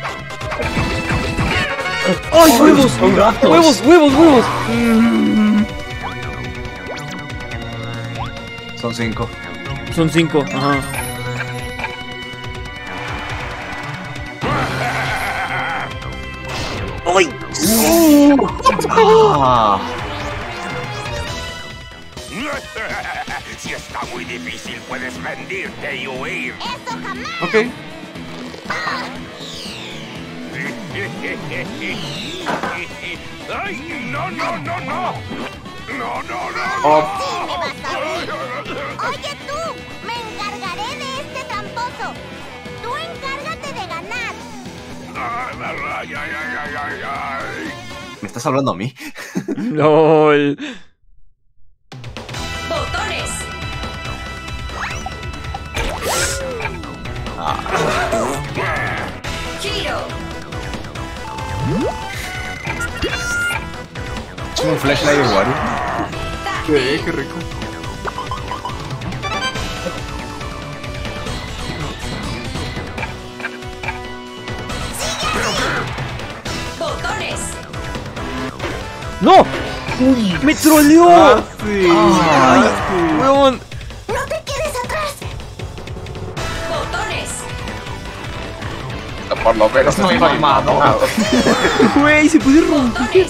¡Ay, huevos! ¡Huevos, huevos, huevos! Son cinco. Son cinco, ajá. ¡Ay! Ah. Si está muy difícil, puedes rendirte y huir. ¡Eso jamás! Ok. ¡Ay! ¡No, no, no, no! ¡No, no, no! Oh. ¡Sí me vas a ver! ¡Oye tú! ¡Me encargaré de este tramposo! ¡Tú encárgate de ganar! ¡Ay, ay, ay, ay, ay, ay! ¿Me estás hablando a mí? LOL. ¡Botones! Ah. ¡Giro! Un flashlight de Wario. Sí, qué rico. Botones. ¡No! ¡Me troleó! Ah, sí. ¡Ay, weón! ¡No te quedes atrás! Botones. Por lo menos estoy mamado. Güey, se puede romper.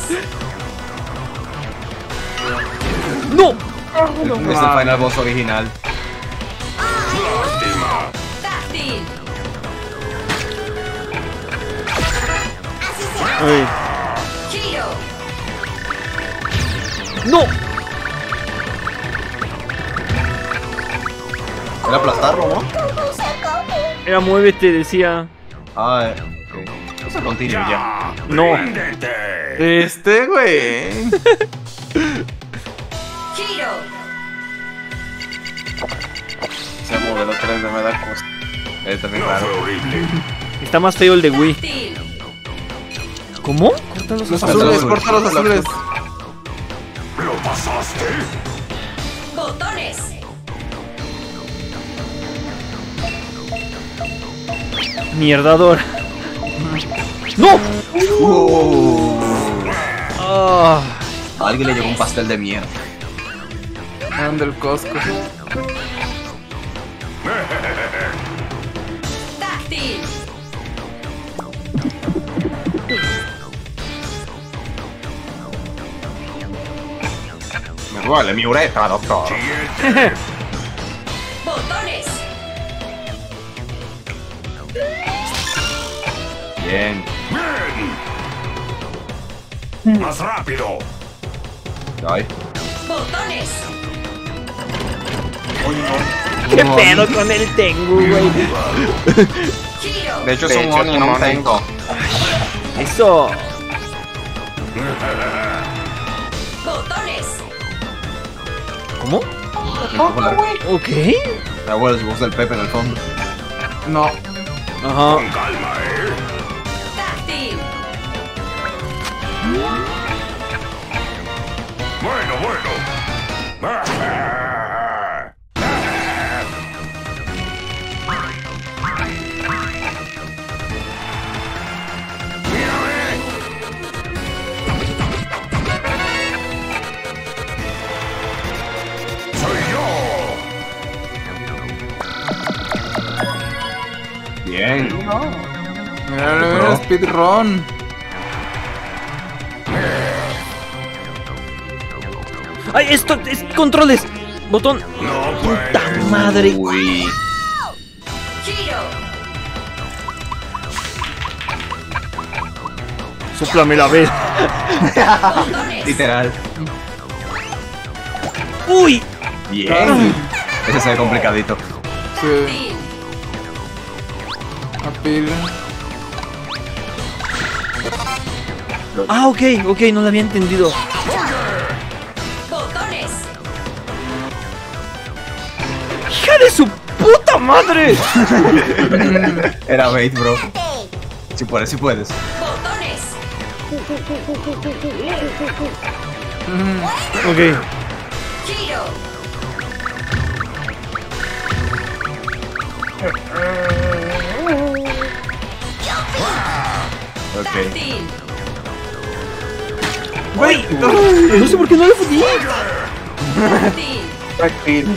¡No! Es el Final Boss original. Táctil. Ay. Giro. ¡No! Era aplastarlo, ¿no? Era muévete, decía. Ah, eh, ok. Vamos a continuar ya. No. Este, güey. Giro. Se modelo tres D me da cosa. Es también raro. Está más feo el de Wii. Táctil. ¿Cómo? Corta los Los azules. azules, corta los azules. ¿Lo pasaste? Botones. Mierdador. ¡No! Ah. A alguien le llegó un pastel de mierda. Eran del Costco. Táctil. Me duele mi uretra, doctor. Botones. Bien. ¡Más rápido! Ay. Botones. ¿Qué pedo con el Tengu, güey? Giro. De hecho, De es un hecho, Oni, es no un un Tengo. Eso. Botones. ¿Cómo? Ok. La abuela se gusta el Pepe en el fondo. No. Ajá. Con calma, ¿eh? Táctil. Bueno, bueno. ¡Soy yo! Bien. Mira, mira, speedrun. ¡Ay, esto es controles! Botón. No ¡Puta madre! Uy. Giro. Sóplame la vez. Botones. Literal. ¡Uy! Bien. Ese se ve complicadito. Sí. Táctil. Apil. Ah, ok, ok, no lo había entendido. Botones. ¡Hija de su puta madre! Era bait, bro. Si puedes, si puedes. Botones. Ok. Giro. Ok. Táctil. Güey, no sé por qué no le fui. Táctil. Táctil.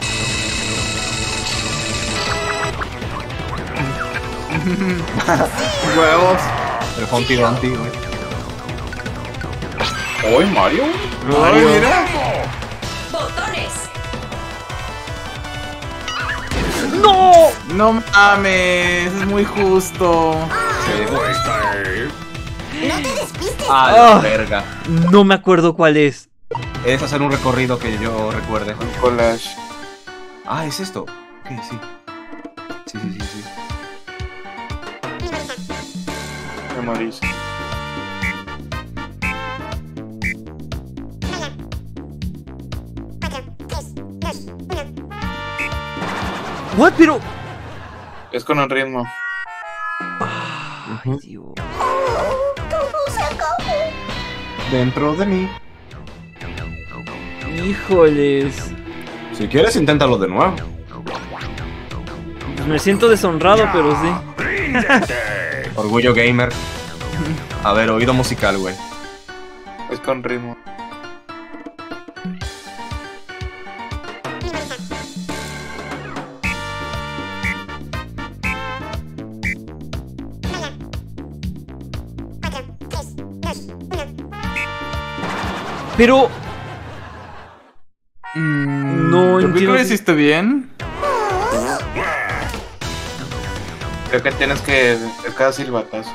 Huevos. Pero fue un tiro anti, güey. Uy, Mario. Ay, mira. Botones. ¡No! No mames, es muy justo. Cuesta, ¿eh? No te despistes. Ah, la Ah. verga. No me acuerdo cuál es. Es hacer un recorrido que yo recuerde. Un collage. Ah, ¿es esto? Ok, sí. Sí, sí, sí, sí. Me morís. ¿What? Pero. Es con un ritmo. Ay, Dios. ¿Cómo se acabó? Dentro de mí. Híjoles. Si quieres, inténtalo de nuevo. Pues me siento deshonrado, pero sí. Orgullo gamer. A ver, oído musical, güey. Es con ritmo. Pero... Mm, no creo que entiendo. lo hiciste bien. Creo que tienes que... Es cada silbatazo.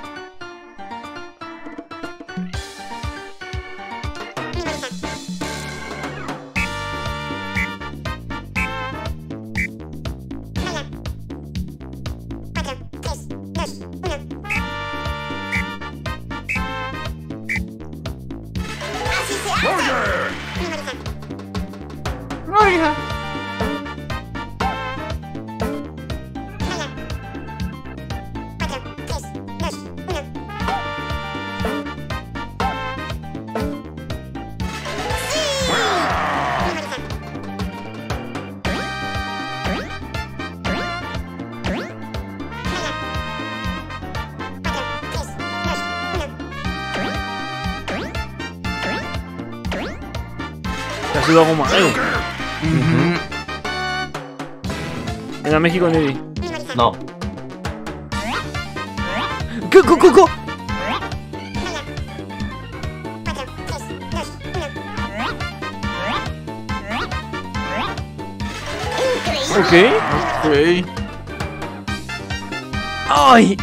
Casi lo hago mal. En la México Navy. No. ¿Qué, qué, qué, qué? Ok. Ok. Ay.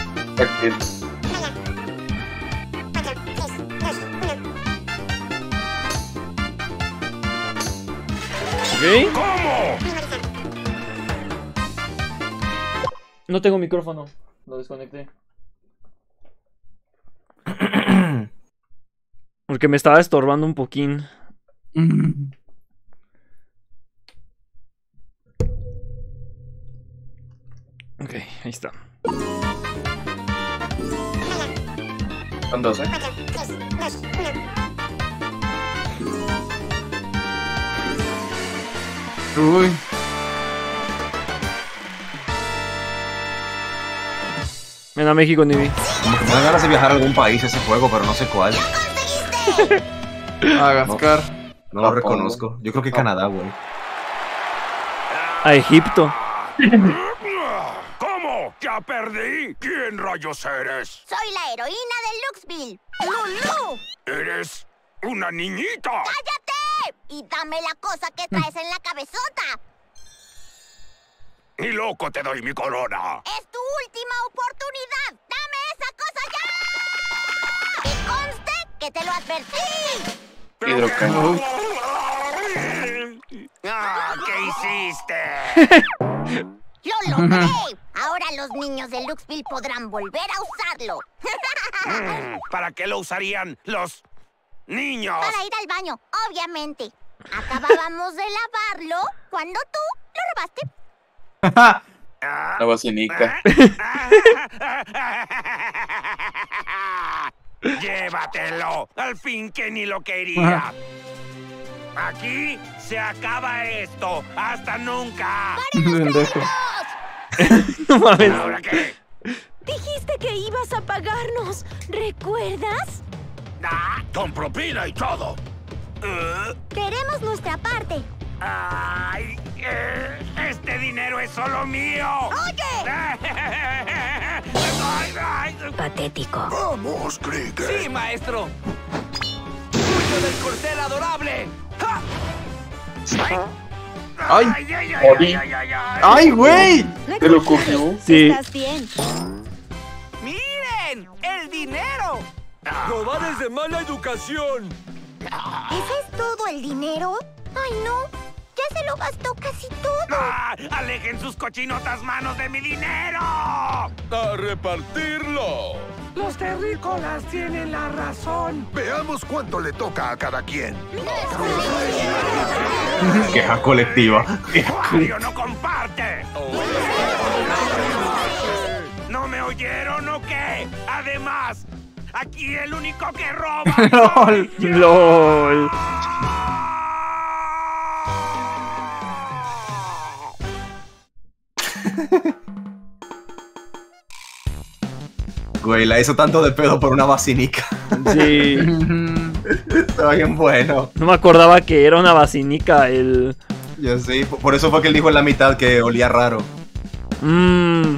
Ok. ¿Cómo? No tengo micrófono. Lo desconecté. Porque me estaba estorbando un poquín. Ok, ahí está. Son dos, ¿eh? Uy. Ven a México, Nibi. Como que me dan ganas de viajar a algún país ese juego, pero no sé cuál. Madagascar. No, no lo reconozco. Yo creo que Canadá, güey. A Egipto. ¿Cómo? ¿Ya perdí? ¿Quién rayos eres? Soy la heroína de Luxville, Lulu. ¿Eres una niñita? ¡Cállate! Y dame la cosa que traes en la cabezota. Ni loco te doy mi corona. ¡Es tu última oportunidad! ¡Dame esa cosa ya! ¡Que conste que te lo advertí! Hidrocálido. Ah, ¿qué hiciste? ¡Lo logré! Ahora los niños de Luxville podrán volver a usarlo. Mm, ¿Para qué lo usarían los niños? Para ir al baño, obviamente. Acabábamos de lavarlo cuando tú lo robaste. La vacinica. Llévatelo. Al fin que ni lo quería. Aquí se acaba esto. ¡Hasta nunca! Pendejo. No mames. ¿Ahora qué? Dijiste que ibas a pagarnos. ¿Recuerdas? Ah, con propina y todo. Uh, Queremos nuestra parte. ay, eh, este dinero es solo mío. ¡Oye! Ay, ay. Patético. Vamos, Cricket. ¡Sí, maestro! ¡Tuyo del corcel adorable! ¡Ja! ¡Ay! Ay, ay, ay, ay, ay, ay, ay. ¡Ay, güey! ¿Te lo cogió? Sí. ¿Estás bien? ¡Miren! ¡El dinero! Robar es de mala educación. ¿Ese es todo el dinero? ¡Ay, no! ¡Ya se lo gastó casi todo! Ah, ¡alejen sus cochinotas manos de mi dinero! ¡A repartirlo! Los terrícolas tienen la razón. Veamos cuánto le toca a cada quien. Queja colectiva. Wario no comparte. ¿No me oyeron o qué? Además, aquí el único que roba. LOL. LOL. Güey, la hizo tanto de pedo por una vacinica. Sí. Estaba bien bueno. No me acordaba que era una vacinica el... Yo sí, por eso fue que él dijo en la mitad que olía raro. Mmm.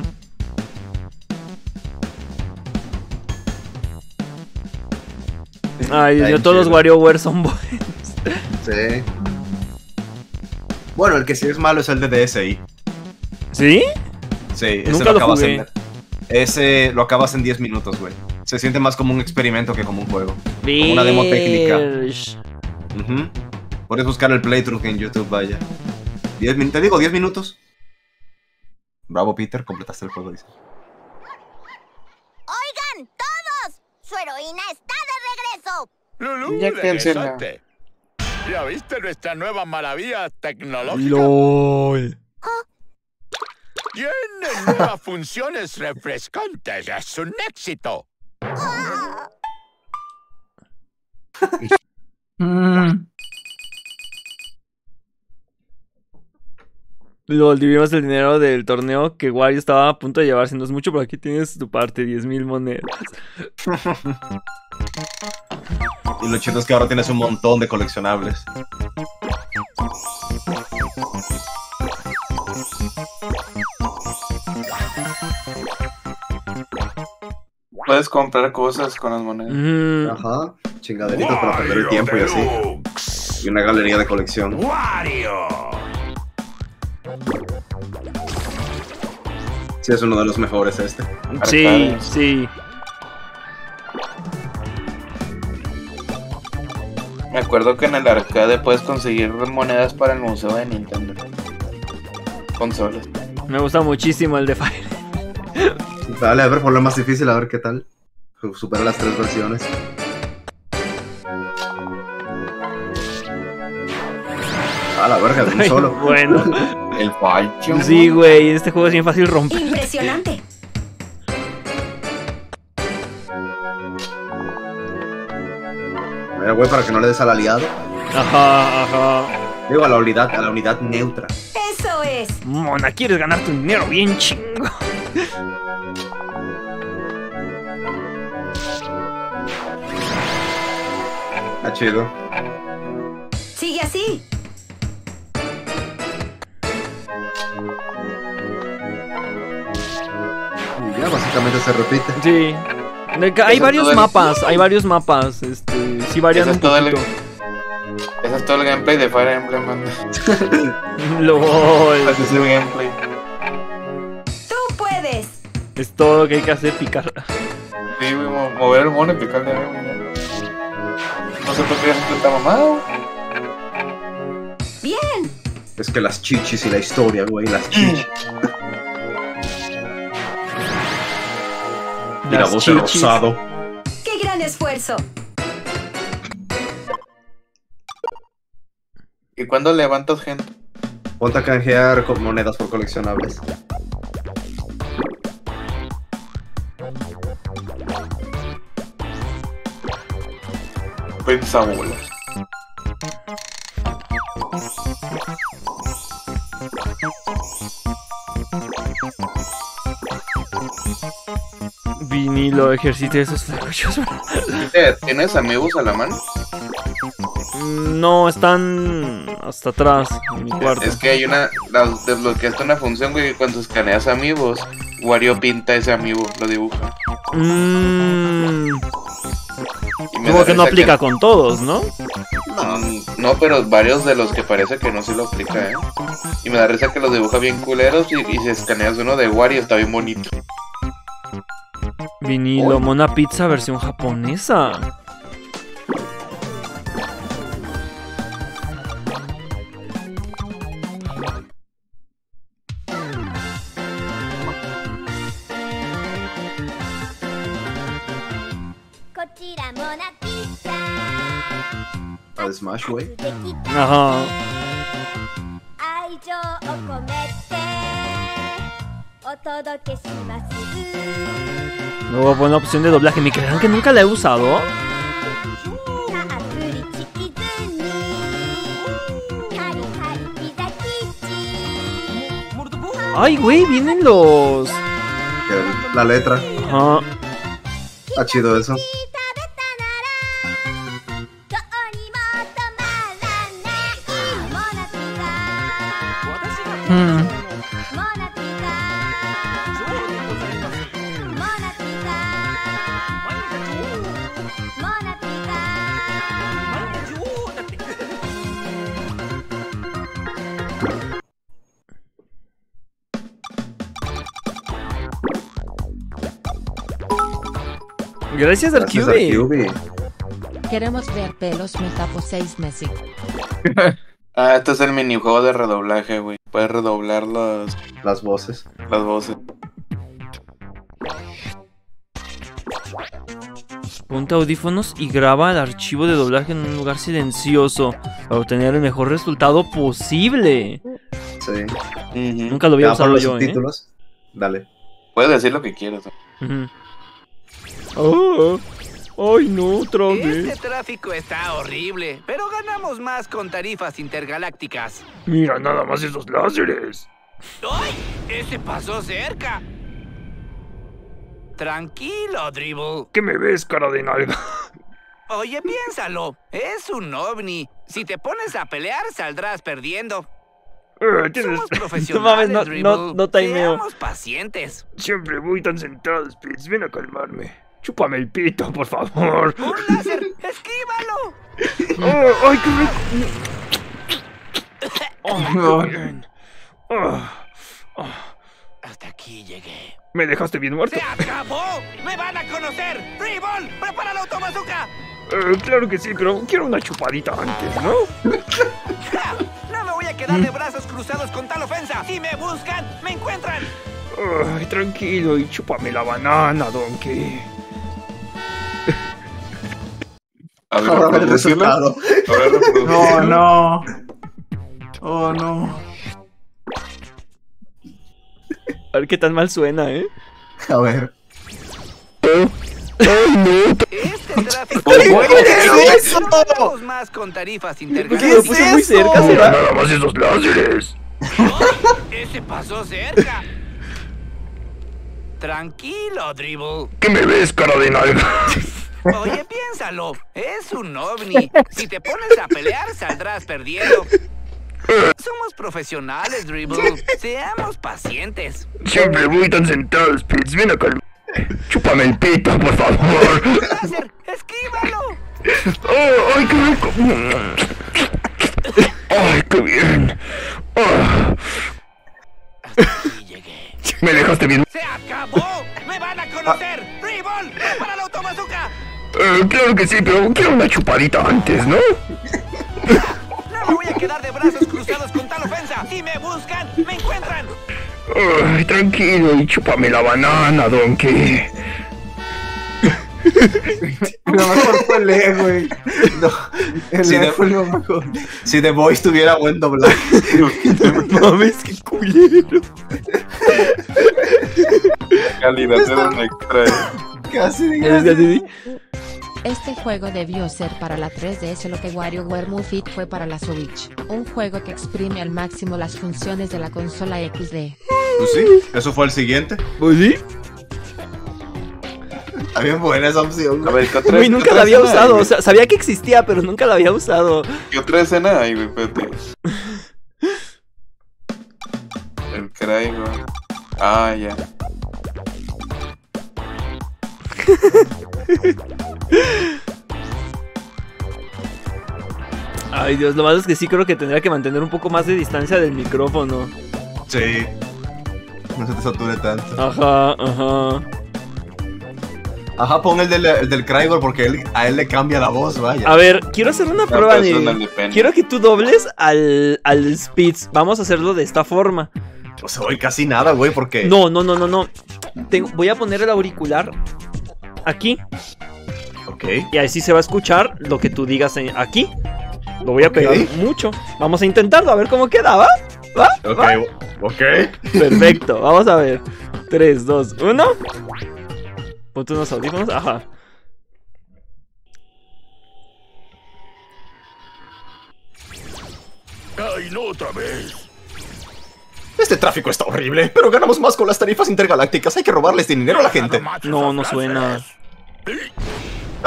Ay, Dios mío, todos los WarioWare son buenos. Sí. Bueno, el que sí es malo es el de D S I. ¿Sí? Sí, ese Nunca lo lo acabas jugué. en... Ese lo acabas en diez minutos, güey. Se siente más como un experimento que como un juego. Como una demo técnica. Versh. Ujú. Puedes buscar el playthrough en YouTube, vaya. diez min- Te digo, diez minutos. Bravo, Peter, completaste el juego, dice. ¡Oigan, todos! ¡Su heroína está de regreso! Lulú, Ya cancela. regresaste. ¿Ya viste nuestra nueva maravilla tecnológica? LOL. Tiene nuevas funciones refrescantes. Es un éxito. Mm. LOL, dividimos el dinero del torneo que Wario estaba a punto de llevarse. No es mucho, pero aquí tienes tu parte, diez mil monedas. Y lo chido es que ahora tienes un montón de coleccionables. Puedes comprar cosas con las monedas. Mm. Ajá. Chingaderitos para perder el tiempo y así. Y una galería de colección. Wario. Sí, es uno de los mejores este. Sí, Arcades. sí. Me acuerdo que en el arcade puedes conseguir monedas para el museo de Nintendo. Consolas. Me gusta muchísimo el de Fire. Dale, a ver, ponlo más difícil, a ver qué tal. Supera las tres versiones. A la verga, de un Ay, solo. bueno. El falcho. Sí, güey, este juego es bien fácil romper. Impresionante. Mira, güey, para que no le des al aliado. Ajá, ajá. Digo, a la unidad, a la unidad neutra. Eso es. Mona, ¿quieres ganar tu dinero bien chingo? Está chido. Sigue así. Y ya, básicamente se repite. Sí. De ca- Hay Eso es varios todo el- mapas, hay varios mapas. Este, sí varían Eso un es todo el- poquito. Ese es todo el gameplay de Fire Emblem, man. LOL. Ese es el gameplay. Tú puedes. Es todo lo que hay que hacer, picar. Sí, güey, mo- mover el mono y picarle a él, güey. No sé por qué es tanta mamada. Bien. Es que las chichis y la historia, güey, las chichis. Y la Las voz de chichis. rosado. Qué gran esfuerzo. ¿Y cuándo levantas gente? Ponte a canjear con monedas por coleccionables. Pensabolas. Vinilo, ejercita esos flacuchos. Eh, ¿Tienes amigos a la mano? No, están hasta atrás en mi cuarto. Es que hay una. La, desbloqueaste una función, güey, que cuando escaneas amigos, Wario pinta ese amigo, lo dibuja. Mmm. Y me Como da que no risa aplica con todos, ¿no? Mm, No, pero varios de los que parece que no se lo aplica, ¿eh? Y me da risa que los dibuja bien culeros y, y si escaneas uno de Wario está bien bonito. Vinilo, Mona Pizza versión japonesa. A de Smash, güey. Ajá. Luego pone la opción de doblaje. ¿Me creerán que nunca la he usado? Ay, güey, vienen los... La letra. Ajá. Está chido eso. Hmm. Gracias al Cube. Queremos ver pelos, me tapo seis meses. Ah, este es el minijuego de redoblaje, güey. Puedes redoblar las... Las voces. Las voces. Ponte audífonos y graba el archivo de doblaje en un lugar silencioso para obtener el mejor resultado posible. Sí. Uh-huh. Nunca lo había ¿Ya usado por los yo, subtítulos? ¿eh? Dale. Puedes decir lo que quieras. Uh-huh. Oh, ay no, otra vez. Este tráfico está horrible, pero ganamos más con tarifas intergalácticas. Mira nada más esos láseres. ¡Ay! ¡Ese pasó cerca! Tranquilo, Dribble. ¿Qué me ves, cara de nalga? Oye, piénsalo. Es un ovni. Si te pones a pelear, saldrás perdiendo. Eh, tienes... Somos profesionales, No mames, no, Dribble. no, no timeo. Seamos pacientes. Siempre voy tan centrado, Spitz. Ven a calmarme. Chúpame el pito, por favor. ¡Un láser! ¡Esquívalo! Oh, ¡ay, qué rico! Oh, qué bien. Oh, oh. Hasta aquí llegué. Me dejaste bien muerto. ¡Se acabó! ¡Me van a conocer! ¡Dribble! ¡Prepara la autobazuca! Eh, claro que sí, pero quiero una chupadita antes, ¿no? ¡Ja! ¡No me voy a quedar de brazos cruzados con tal ofensa! ¡Si me buscan, me encuentran! Ay, tranquilo y chúpame la banana, Donkey. A ver, Ahora el reproducirlo. resultado. Ahora reproducirlo. Oh no. Oh no. A ver qué tan mal suena, ¿eh? A ver. Este tráfico... ¿Qué es eso? Ganamos más con tarifas Lo intergalácticas. puse muy cerca, Mira ¿será? nada más esos láseres. ¡Ese pasó cerca! Tranquilo, Dribble. ¿Qué me ves, cara de nalga? Oye, piénsalo. Es un ovni. Si te pones a pelear, saldrás perdiendo. Somos profesionales, Dribble. Seamos pacientes. Siempre voy tan centrado, Spitz. Ven a calmarme. Chúpame el pito, por favor. ¡Láser! ¡Esquívalo! Oh, ¡ay, qué rico! ¡Ay, qué bien! Oh. Hasta aquí llegué. Me dejaste bien. ¡Se acabó! ¡Me van a conocer! ¡Dribble! ¡Prepara la autobazuca! Eh, claro que sí, pero quiero una chupadita antes, ¿no? ¡No me voy a quedar de brazos cruzados con tal ofensa! ¡Si me buscan, me encuentran! Ay, tranquilo y chúpame la banana, Donkey. Lo mejor fue el E, güey. No, El si, E The, fue lo mejor. si The Voice tuviera buen doblaje. Mames, qué culero. Calidad de un extra. Casi ¿Es así? Este juego debió ser para la tres D S lo que WarioWare Move It fue para la Switch. Un juego que exprime al máximo las funciones de la consola equis de. Pues sí, eso fue el siguiente. Pues sí. Está bien buena esa opción. A ver, ¿qué otra, Güey, qué nunca otra la había escena usado. hay, O sea, sabía que existía, pero nunca la había usado. ¿Qué otra escena hay, güey? Espérate. El Craigo. Ah, ya. Ay, Dios, lo malo es que sí creo que tendría que mantener un poco más de distancia del micrófono. Sí. No se te sature tanto. Ajá, ajá. Ajá, pon el del, el del Crygor porque él, a él le cambia la voz, vaya. A ver, quiero hacer una No, prueba pero eso no de... depende. Quiero que tú dobles al, al Spitz. Vamos a hacerlo de esta forma. O sea, hoy casi nada, güey, porque... No, no, no, no, no. Tengo- voy a poner el auricular aquí. Ok. Y así se va a escuchar lo que tú digas en- aquí. Lo voy a Ok. pegar mucho. Vamos a intentarlo, a ver cómo queda, ¿va? ¿Va? Ok, ¿Va? ok. Perfecto, vamos a ver. tres, dos, uno. Ponte unos audífonos, ajá. Ay, no otra vez. Este tráfico está horrible, pero ganamos más con las tarifas intergalácticas. Hay que robarles dinero a la gente. No, no suena.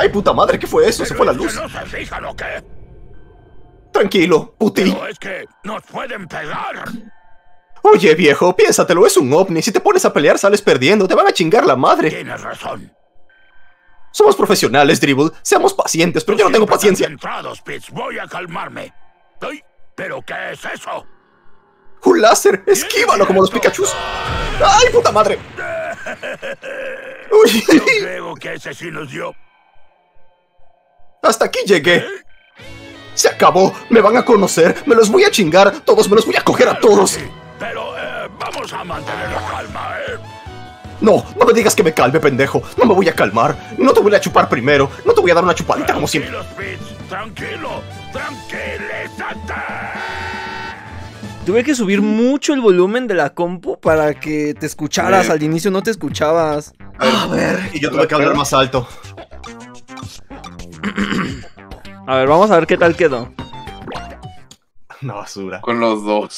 ¡Ay, puta madre! ¿Qué fue eso? Se fue la luz. ¿No se fijan o qué? Tranquilo, puti. Pero es que nos pueden pegar. Oye, viejo, piénsatelo, es un ovni. Si te pones a pelear, sales perdiendo. Te van a chingar la madre. Tienes razón. Somos profesionales, Dribble. Seamos pacientes, pero yo no tengo paciencia. Entrados, Pitts. Voy a calmarme. Ay, ¿pero qué es eso? ¡Un láser! ¡Esquívalo como los Pikachus! ¡Ay, puta madre! Uy. Yo creo que ese sí nos dio. Hasta aquí llegué. Se acabó. Me van a conocer. Me los voy a chingar. Todos me los voy a coger a todos. Pero eh, vamos a mantener la calma, ¿eh? No, no me digas que me calme, pendejo. No me voy a calmar. No te voy a chupar primero. No te voy a dar una chupadita como siempre. Tranquilo, tranquilízate. Tuve que subir mucho el volumen de la compu para que te escucharas. Eh. Al inicio no te escuchabas. A ver, y yo tuve que hablar más alto. A ver, vamos a ver qué tal quedó. Una basura. Con los dos.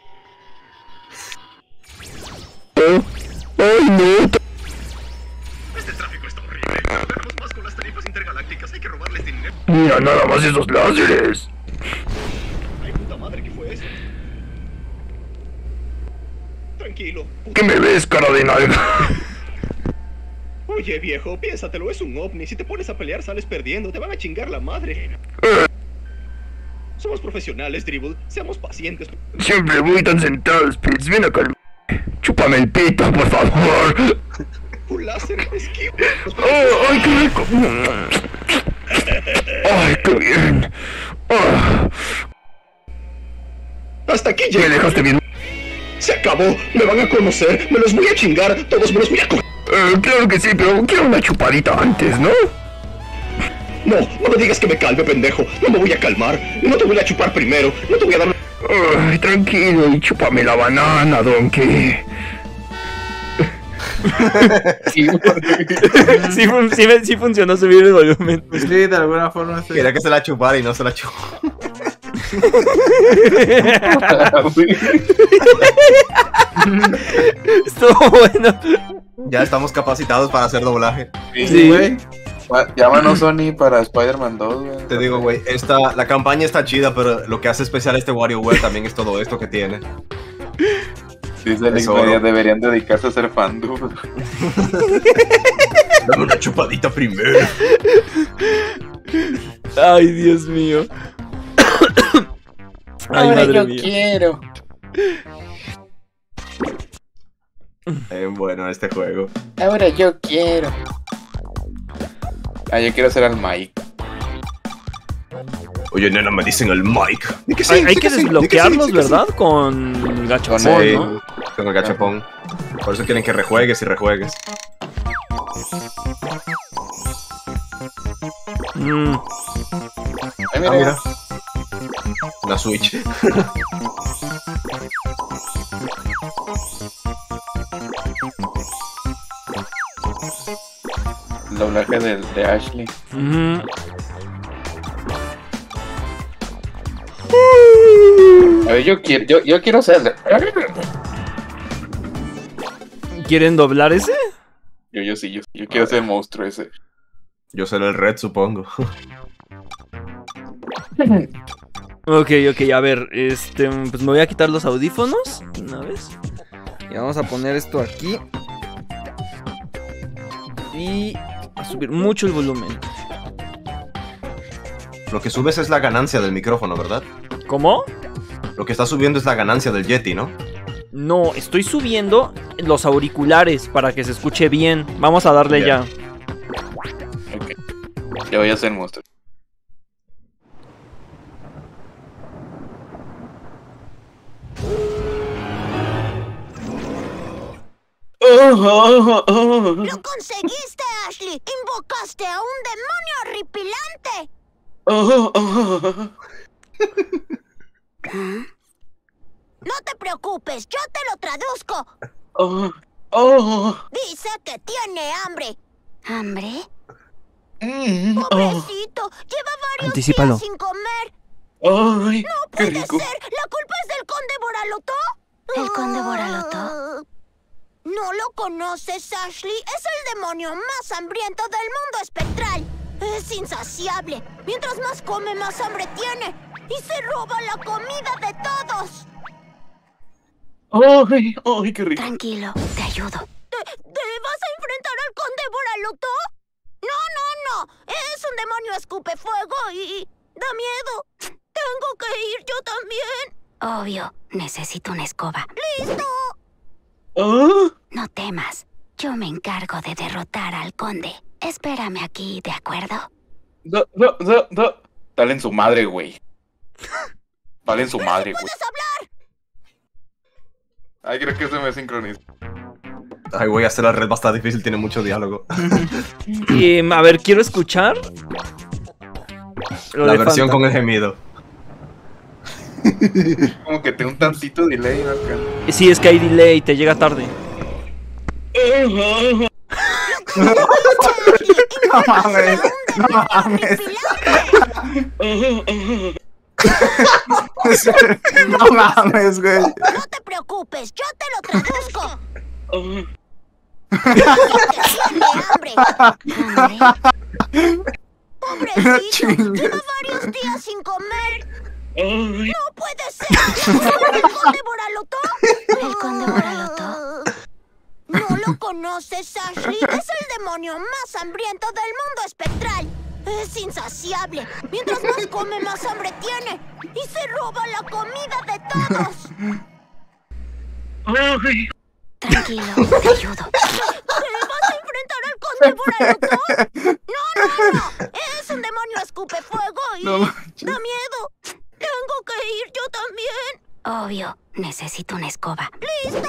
¡Ay, no! Este tráfico está horrible. Tenemos más con las tarifas intergalácticas. Hay que robarles dinero. Mira nada más esos láseres. Ay, puta madre, ¿qué fue eso? Tranquilo. ¿Qué me ves, cara de nalga? Oye, viejo, piénsatelo, es un ovni. Si te pones a pelear, sales perdiendo. Te van a chingar la madre. Somos profesionales, Dribble. Seamos pacientes. Siempre voy tan sentado, Spitz. Ven acá. Chúpame el pito, por favor. Un láser, esquiva. Oh, ¡ay, qué rico! ¡Ay, qué bien! Oh. Hasta aquí llegué. Me dejaste bien. Se acabó. Me van a conocer. Me los voy a chingar. Todos me los voy a coger. Eh, claro que sí, pero quiero una chupadita antes, ¿no? No, no me digas que me calme, pendejo. No me voy a calmar. No te voy a chupar primero. No te voy a dar... Ay, tranquilo y chúpame la banana, donkey. Sí, sí, fun sí, sí funcionó subir el volumen. Sí, de alguna forma sí. Quería que se la chupara y no se la chupó. Estuvo bueno. Ya estamos capacitados para hacer doblaje. Sí, güey. Llámanos Sony para Spider-Man dos, güey. Te digo, güey, esta, la campaña está chida, pero lo que hace especial este WarioWare también es todo esto que tiene. Dice Link Media, deberían dedicarse a hacer fandom. Dame una chupadita primero. Ay, Dios mío. Ay, Ahora madre yo mía. quiero. Eh, bueno, este juego. Ahora yo quiero. Ah, yo quiero hacer al Mike. Oye, nena, me dicen el Mike. ¿De qué sí? Hay, hay ¿De que qué sí? desbloquearlos, ¿De qué sí? ¿verdad? Con gachapón, Sí, ¿no? con el gachapón. Por eso quieren que rejuegues y rejuegues. Mm. Ay, mira. Ah, mira. Una Switch. El doblaje de, de Ashley. Mm. A ver, yo quiero, yo, yo quiero ser. ¿Quieren doblar ese? Yo, yo sí, yo, yo quiero ser el monstruo ese. Yo seré el Red, supongo. Ok, ok, a ver, este, pues me voy a quitar los audífonos una vez. Y vamos a poner esto aquí. Y a subir mucho el volumen. Lo que subes es la ganancia del micrófono, ¿verdad? ¿Cómo? Lo que está subiendo es la ganancia del Yeti, ¿no? No, estoy subiendo los auriculares para que se escuche bien. Vamos a darle Ya. ya. Ok. Yo voy a ser el monstruo. ¡Lo conseguiste, Ashley! ¡Invocaste a un demonio horripilante! No te preocupes, yo te lo traduzco. Oh, oh. Dice que tiene hambre. ¿Hambre? Mm, oh. Pobrecito, lleva varios Anticípalo. días sin comer. Ay, No qué puede rico. ser, ¿la culpa es del conde Boralotó? ¿El conde Boralotó? ¿No lo conoces, Ashley? Es el demonio más hambriento del mundo espectral. Es insaciable. Mientras más come, más hambre tiene. Y se roba la comida de todos. ¡Ay! ¡Ay, qué rico! Tranquilo, te ayudo. ¿Te, te vas a enfrentar al conde Boraloto? No, no, no. Es un demonio escupe fuego y da miedo. Tengo que ir yo también. Obvio, necesito una escoba. ¡Listo! ¿Ah? No temas. Yo me encargo de derrotar al conde. Espérame aquí, ¿de acuerdo? No, no, no, no. Dale en su madre, güey. Dale en su madre, güey. ¡Puedes hablar! Ay, creo que se me sincroniza. Ay, güey, hacer la red va a estar difícil, tiene mucho diálogo. Y, a ver, quiero escuchar. La versión con el gemido. Como que tengo un tantito de delay acá. Sí, es que hay delay, te llega tarde. No mames, no mames. No mames, güey. No te preocupes, yo te lo traduzco. Tiene hambre. Pobrecito, lleva varios días sin comer. ¡No puede ser! ¿El conde Boraloto? ¿El conde Boraloto? ¿No lo conoces, Ashley? Es el demonio más hambriento del mundo espectral. Es insaciable. Mientras más come, más hambre tiene. Y se roba la comida de todos. Tranquilo, te ayudo. ¿Te vas a enfrentar al conde Boraloto? No, no, no. Es un demonio escupe fuego y No da miedo. Tengo que ir yo también. Obvio, necesito una escoba. ¡Listo!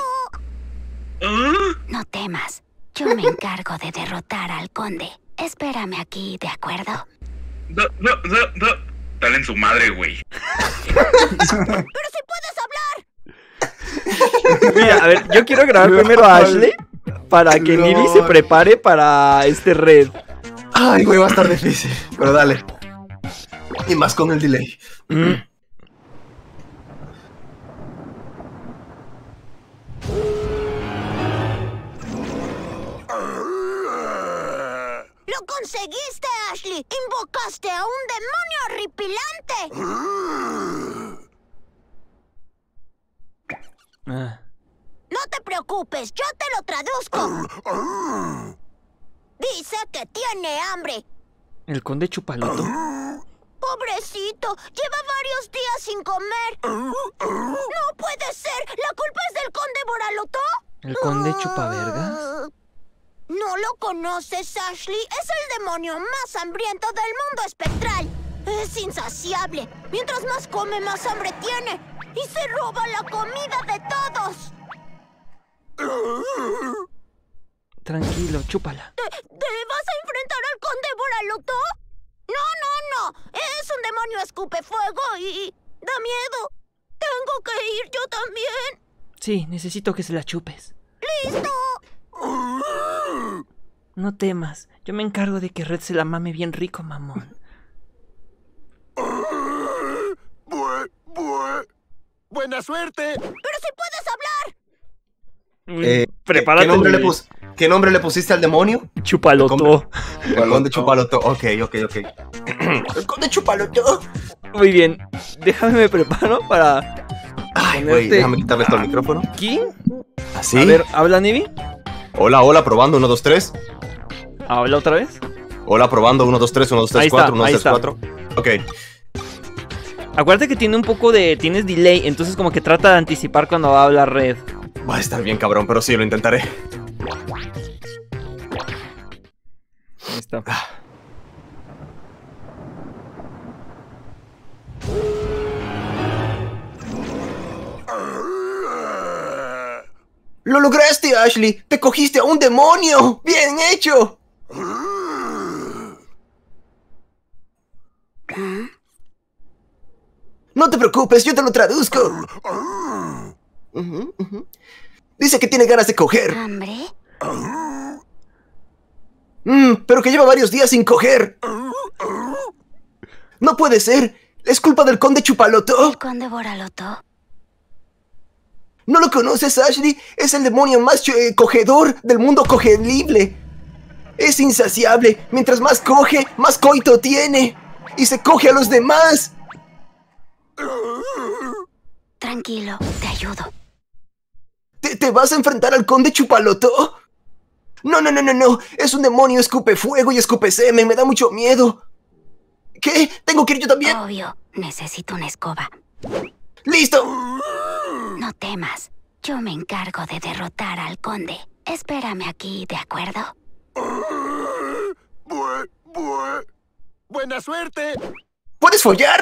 No temas. Yo me encargo de derrotar al conde. Espérame aquí, ¿de acuerdo? No, no, no, no. Dale en su madre, güey. ¡Pero si puedes hablar! Mira, a ver, yo quiero grabar primero a Ashley para que Nibi se prepare para este red. Ay, güey, va a estar difícil. Pero dale. Y más con el delay. Mm. ¡Lo conseguiste, Ashley! ¡Invocaste a un demonio horripilante! Ah. No te preocupes, yo te lo traduzco. Dice que tiene hambre. ¿El conde Chupaloto? Pobrecito, lleva varios días sin comer. No puede ser, ¿la culpa es del conde Boraloto? ¿El conde Chupavergas? ¿No lo conoces, Ashley? Es el demonio más hambriento del mundo espectral. Es insaciable. Mientras más come, más hambre tiene. Y se roba la comida de todos. Tranquilo, chúpala. ¿Te, te vas a enfrentar al conde Boraloto? No, no, no. Es un demonio escupe fuego y da miedo. Tengo que ir yo también. Sí, necesito que se la chupes. ¡Listo! No temas, yo me encargo de que Red se la mame bien rico, mamón. ¡Buena suerte! ¡Pero si puedes hablar! Eh, Prepárate. ¿qué nombre, le pus ¿Qué nombre le pusiste al demonio? Chupaloto. El conde Chupaloto. Ok, ok, ok. El conde Chupaloto. Muy bien, déjame me preparo para. Ay, güey, déjame quitarle esto al micrófono. ¿Aquí? ¿Así? A ver, ¿habla Nibi? Hola, hola, probando, uno, dos, tres. ¿Habla otra vez? Hola, probando, uno, dos, tres, uno, dos, tres, cuatro, uno, dos, tres, cuatro. Ok. Acuérdate que tiene un poco de... Tienes delay, entonces como que trata de anticipar cuando va a hablar Red. Va a estar bien, cabrón, pero sí, lo intentaré. Ahí está. ¡Lo lograste, Ashley! ¡Te cogiste a un demonio! ¡Bien hecho! No te preocupes, yo te lo traduzco. Uh-huh, uh-huh. Dice que tiene ganas de coger. ¿Hambre? Mm, pero que lleva varios días sin coger. No puede ser. Es culpa del conde Chupaloto. ¿El conde Boraloto? ¿No lo conoces, Ashley? Es el demonio más eh, cogedor del mundo cogelible. Es insaciable. Mientras más coge, más coito tiene. Y se coge a los demás. Tranquilo, te ayudo. ¿Te, te vas a enfrentar al conde Chupaloto? No, no, no, no, no. Es un demonio, escupe fuego y escupe semen. Me da mucho miedo. ¿Qué? ¿Tengo que ir yo también? Obvio, necesito una escoba. ¡Listo! No temas. Yo me encargo de derrotar al conde. Espérame aquí, ¿de acuerdo? Bue, bue. ¡Buena suerte! ¿Puedes follar?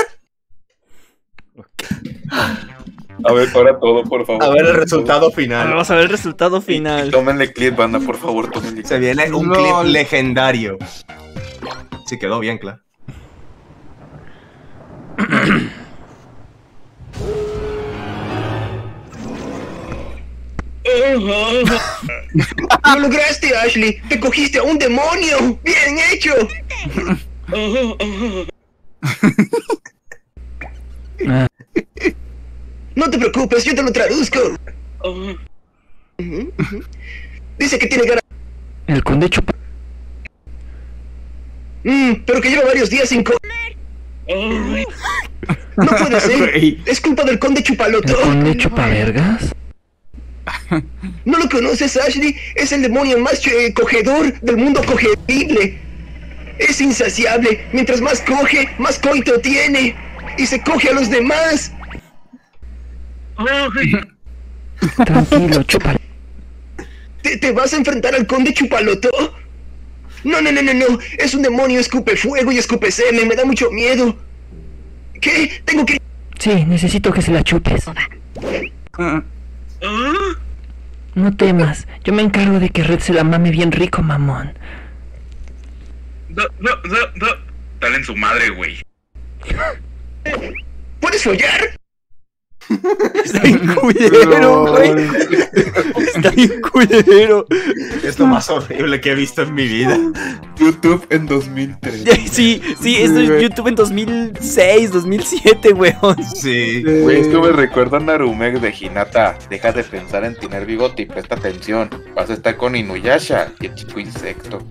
A ver, para todo, por favor. A ver el resultado final. Vamos a ver el resultado final. Y tómenle clip, banda, por favor, tómenle clip. Se viene un No. clip legendario. Sí, quedó bien, claro. ¡Lo lograste, Ashley! ¡Te cogiste a un demonio! ¡Bien hecho! No te preocupes, yo te lo traduzco. Dice que tiene ganas. El conde chupa. Mm, pero que lleva varios días sin comer. No puede ser. Es culpa del conde Chupaloto. ¿El conde chupavergas? ¿No lo conoces, Ashley? Es el demonio más eh, cogedor del mundo cogedible. Es insaciable. Mientras más coge, más coito tiene. Y se coge a los demás. Tranquilo, chúpalo. ¿Te, ¿Te vas a enfrentar al conde Chupaloto? No, no, no, no, no. Es un demonio, escupe fuego y escupe semen. Me da mucho miedo. ¿Qué? Tengo que... Sí, necesito que se la chupes. No temas, yo me encargo de que Red se la mame bien rico, mamón. No, no, no, no. Dale en su madre, güey. ¿Puedes follar? Está bien culero, güey. Está bien culero. Es lo más horrible que he visto en mi vida. YouTube en dos mil tres. Sí, sí, esto es YouTube en dos mil seis, dos mil siete, weón. Sí. Güey, es que me recuerda a Narumek de Hinata. Deja de pensar en tener bigote y presta atención. Vas a estar con Inuyasha y el chico insecto.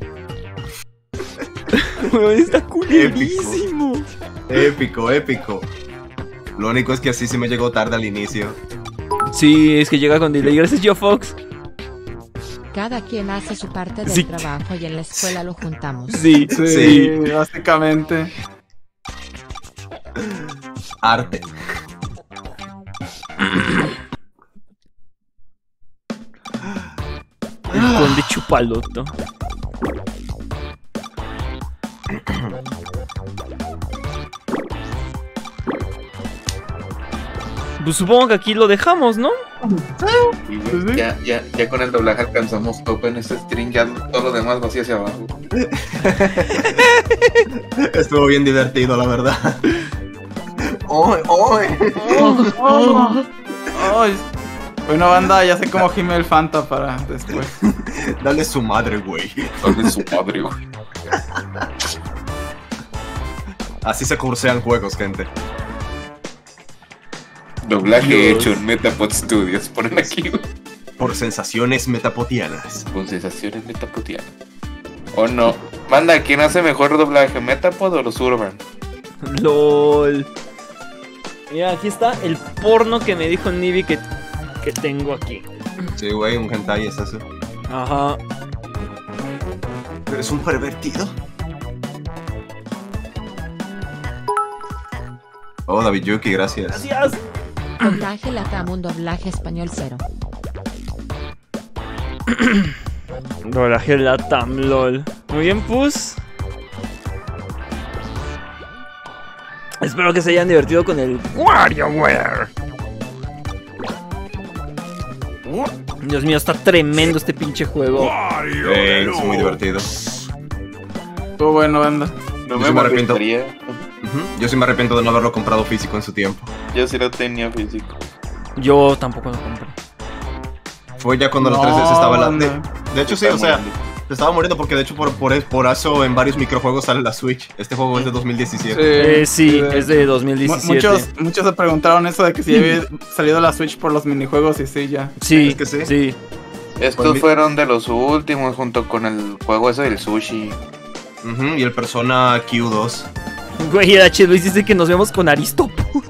Weón, está culerísimo. Épico, épico. Lo único es que así sí me llegó tarde al inicio. Sí, es que llega con delay. Gracias, Yo Fox. Cada quien hace su parte del Sí. trabajo y en la escuela lo juntamos. Sí, Sí, Sí. básicamente. Arte. El conde Chupaloto. Pues supongo que aquí lo dejamos, ¿no? Y, güey, ya, ya, ya con el doblaje alcanzamos top en este string. Ya todo lo demás va así hacia abajo. Estuvo bien divertido, la verdad. ¡Oy, oy! Ay. Bueno, banda, ya sé cómo gime el Fanta para después. Dale su madre, güey. Dale su madre, güey. Así se cursean juegos, gente. Doblaje Dios. hecho en Metapod Studios. Ponen aquí, güey. Por sensaciones metapotianas. Con sensaciones metapotianas. ¿O no? Manda, ¿quién hace mejor doblaje? ¿Metapod o los Urban? LOL. Mira, aquí está el porno que me dijo Nibi que, que tengo aquí. Sí, güey, un hentai es eso. Ajá. ¿Eres un pervertido? Oh, David Yuki, gracias. Gracias. Doblaje Latam, un doblaje español cero. Doblaje Latam, LOL. Muy bien, Pus. Espero que se hayan divertido con el WarioWare. Dios mío, está tremendo este pinche juego. Eh, es muy divertido. Estuvo bueno, banda. No Yo me sí me arrepiento. molestaría. Ujú. Yo sí me arrepiento de no haberlo comprado físico en su tiempo. Yo sí lo tenía físico. Yo tampoco lo compré. Fue ya cuando No, la tres D S estaba la... De, banda. de hecho sí, o sea, se estaba muriendo porque de hecho por, por, por eso en varios microjuegos sale la Switch. Este juego es de dos mil diecisiete. Eh, sí, de- es de dos mil Mu- diecisiete. Muchos, muchos se preguntaron eso de que si había salido la Switch por los minijuegos y sí, ya. Sí, Es que sí. sí. Estos Pues mi- fueron de los últimos junto con el juego ese del sushi. Ujú, y el Persona Q dos. Güey, el H. Luis dice que nos vemos con Aristoput.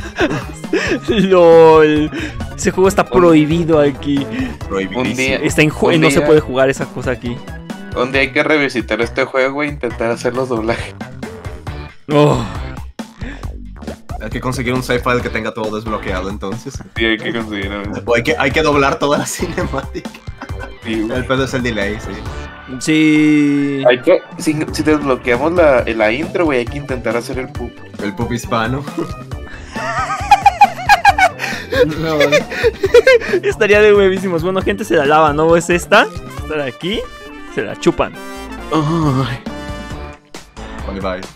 LOL. Ese juego está prohibido aquí. Un día, Está en ju- un no se día- puede jugar esa cosa aquí. Un día hay que revisitar este juego e intentar hacer los doblajes. Oh. Hay que conseguir un save file que tenga todo desbloqueado entonces. Sí, hay que conseguir eso. O hay que, hay que doblar toda la cinemática. Sí, güey. El pedo es el delay, sí. Sí. Hay que, si, si desbloqueamos la, la intro, güey, hay que intentar hacer el pup. El pup hispano. No, estaría de huevísimos. Bueno, gente, se la lava, ¿no? Es esta. Esta de aquí. Se la chupan. Ay. Bye bye.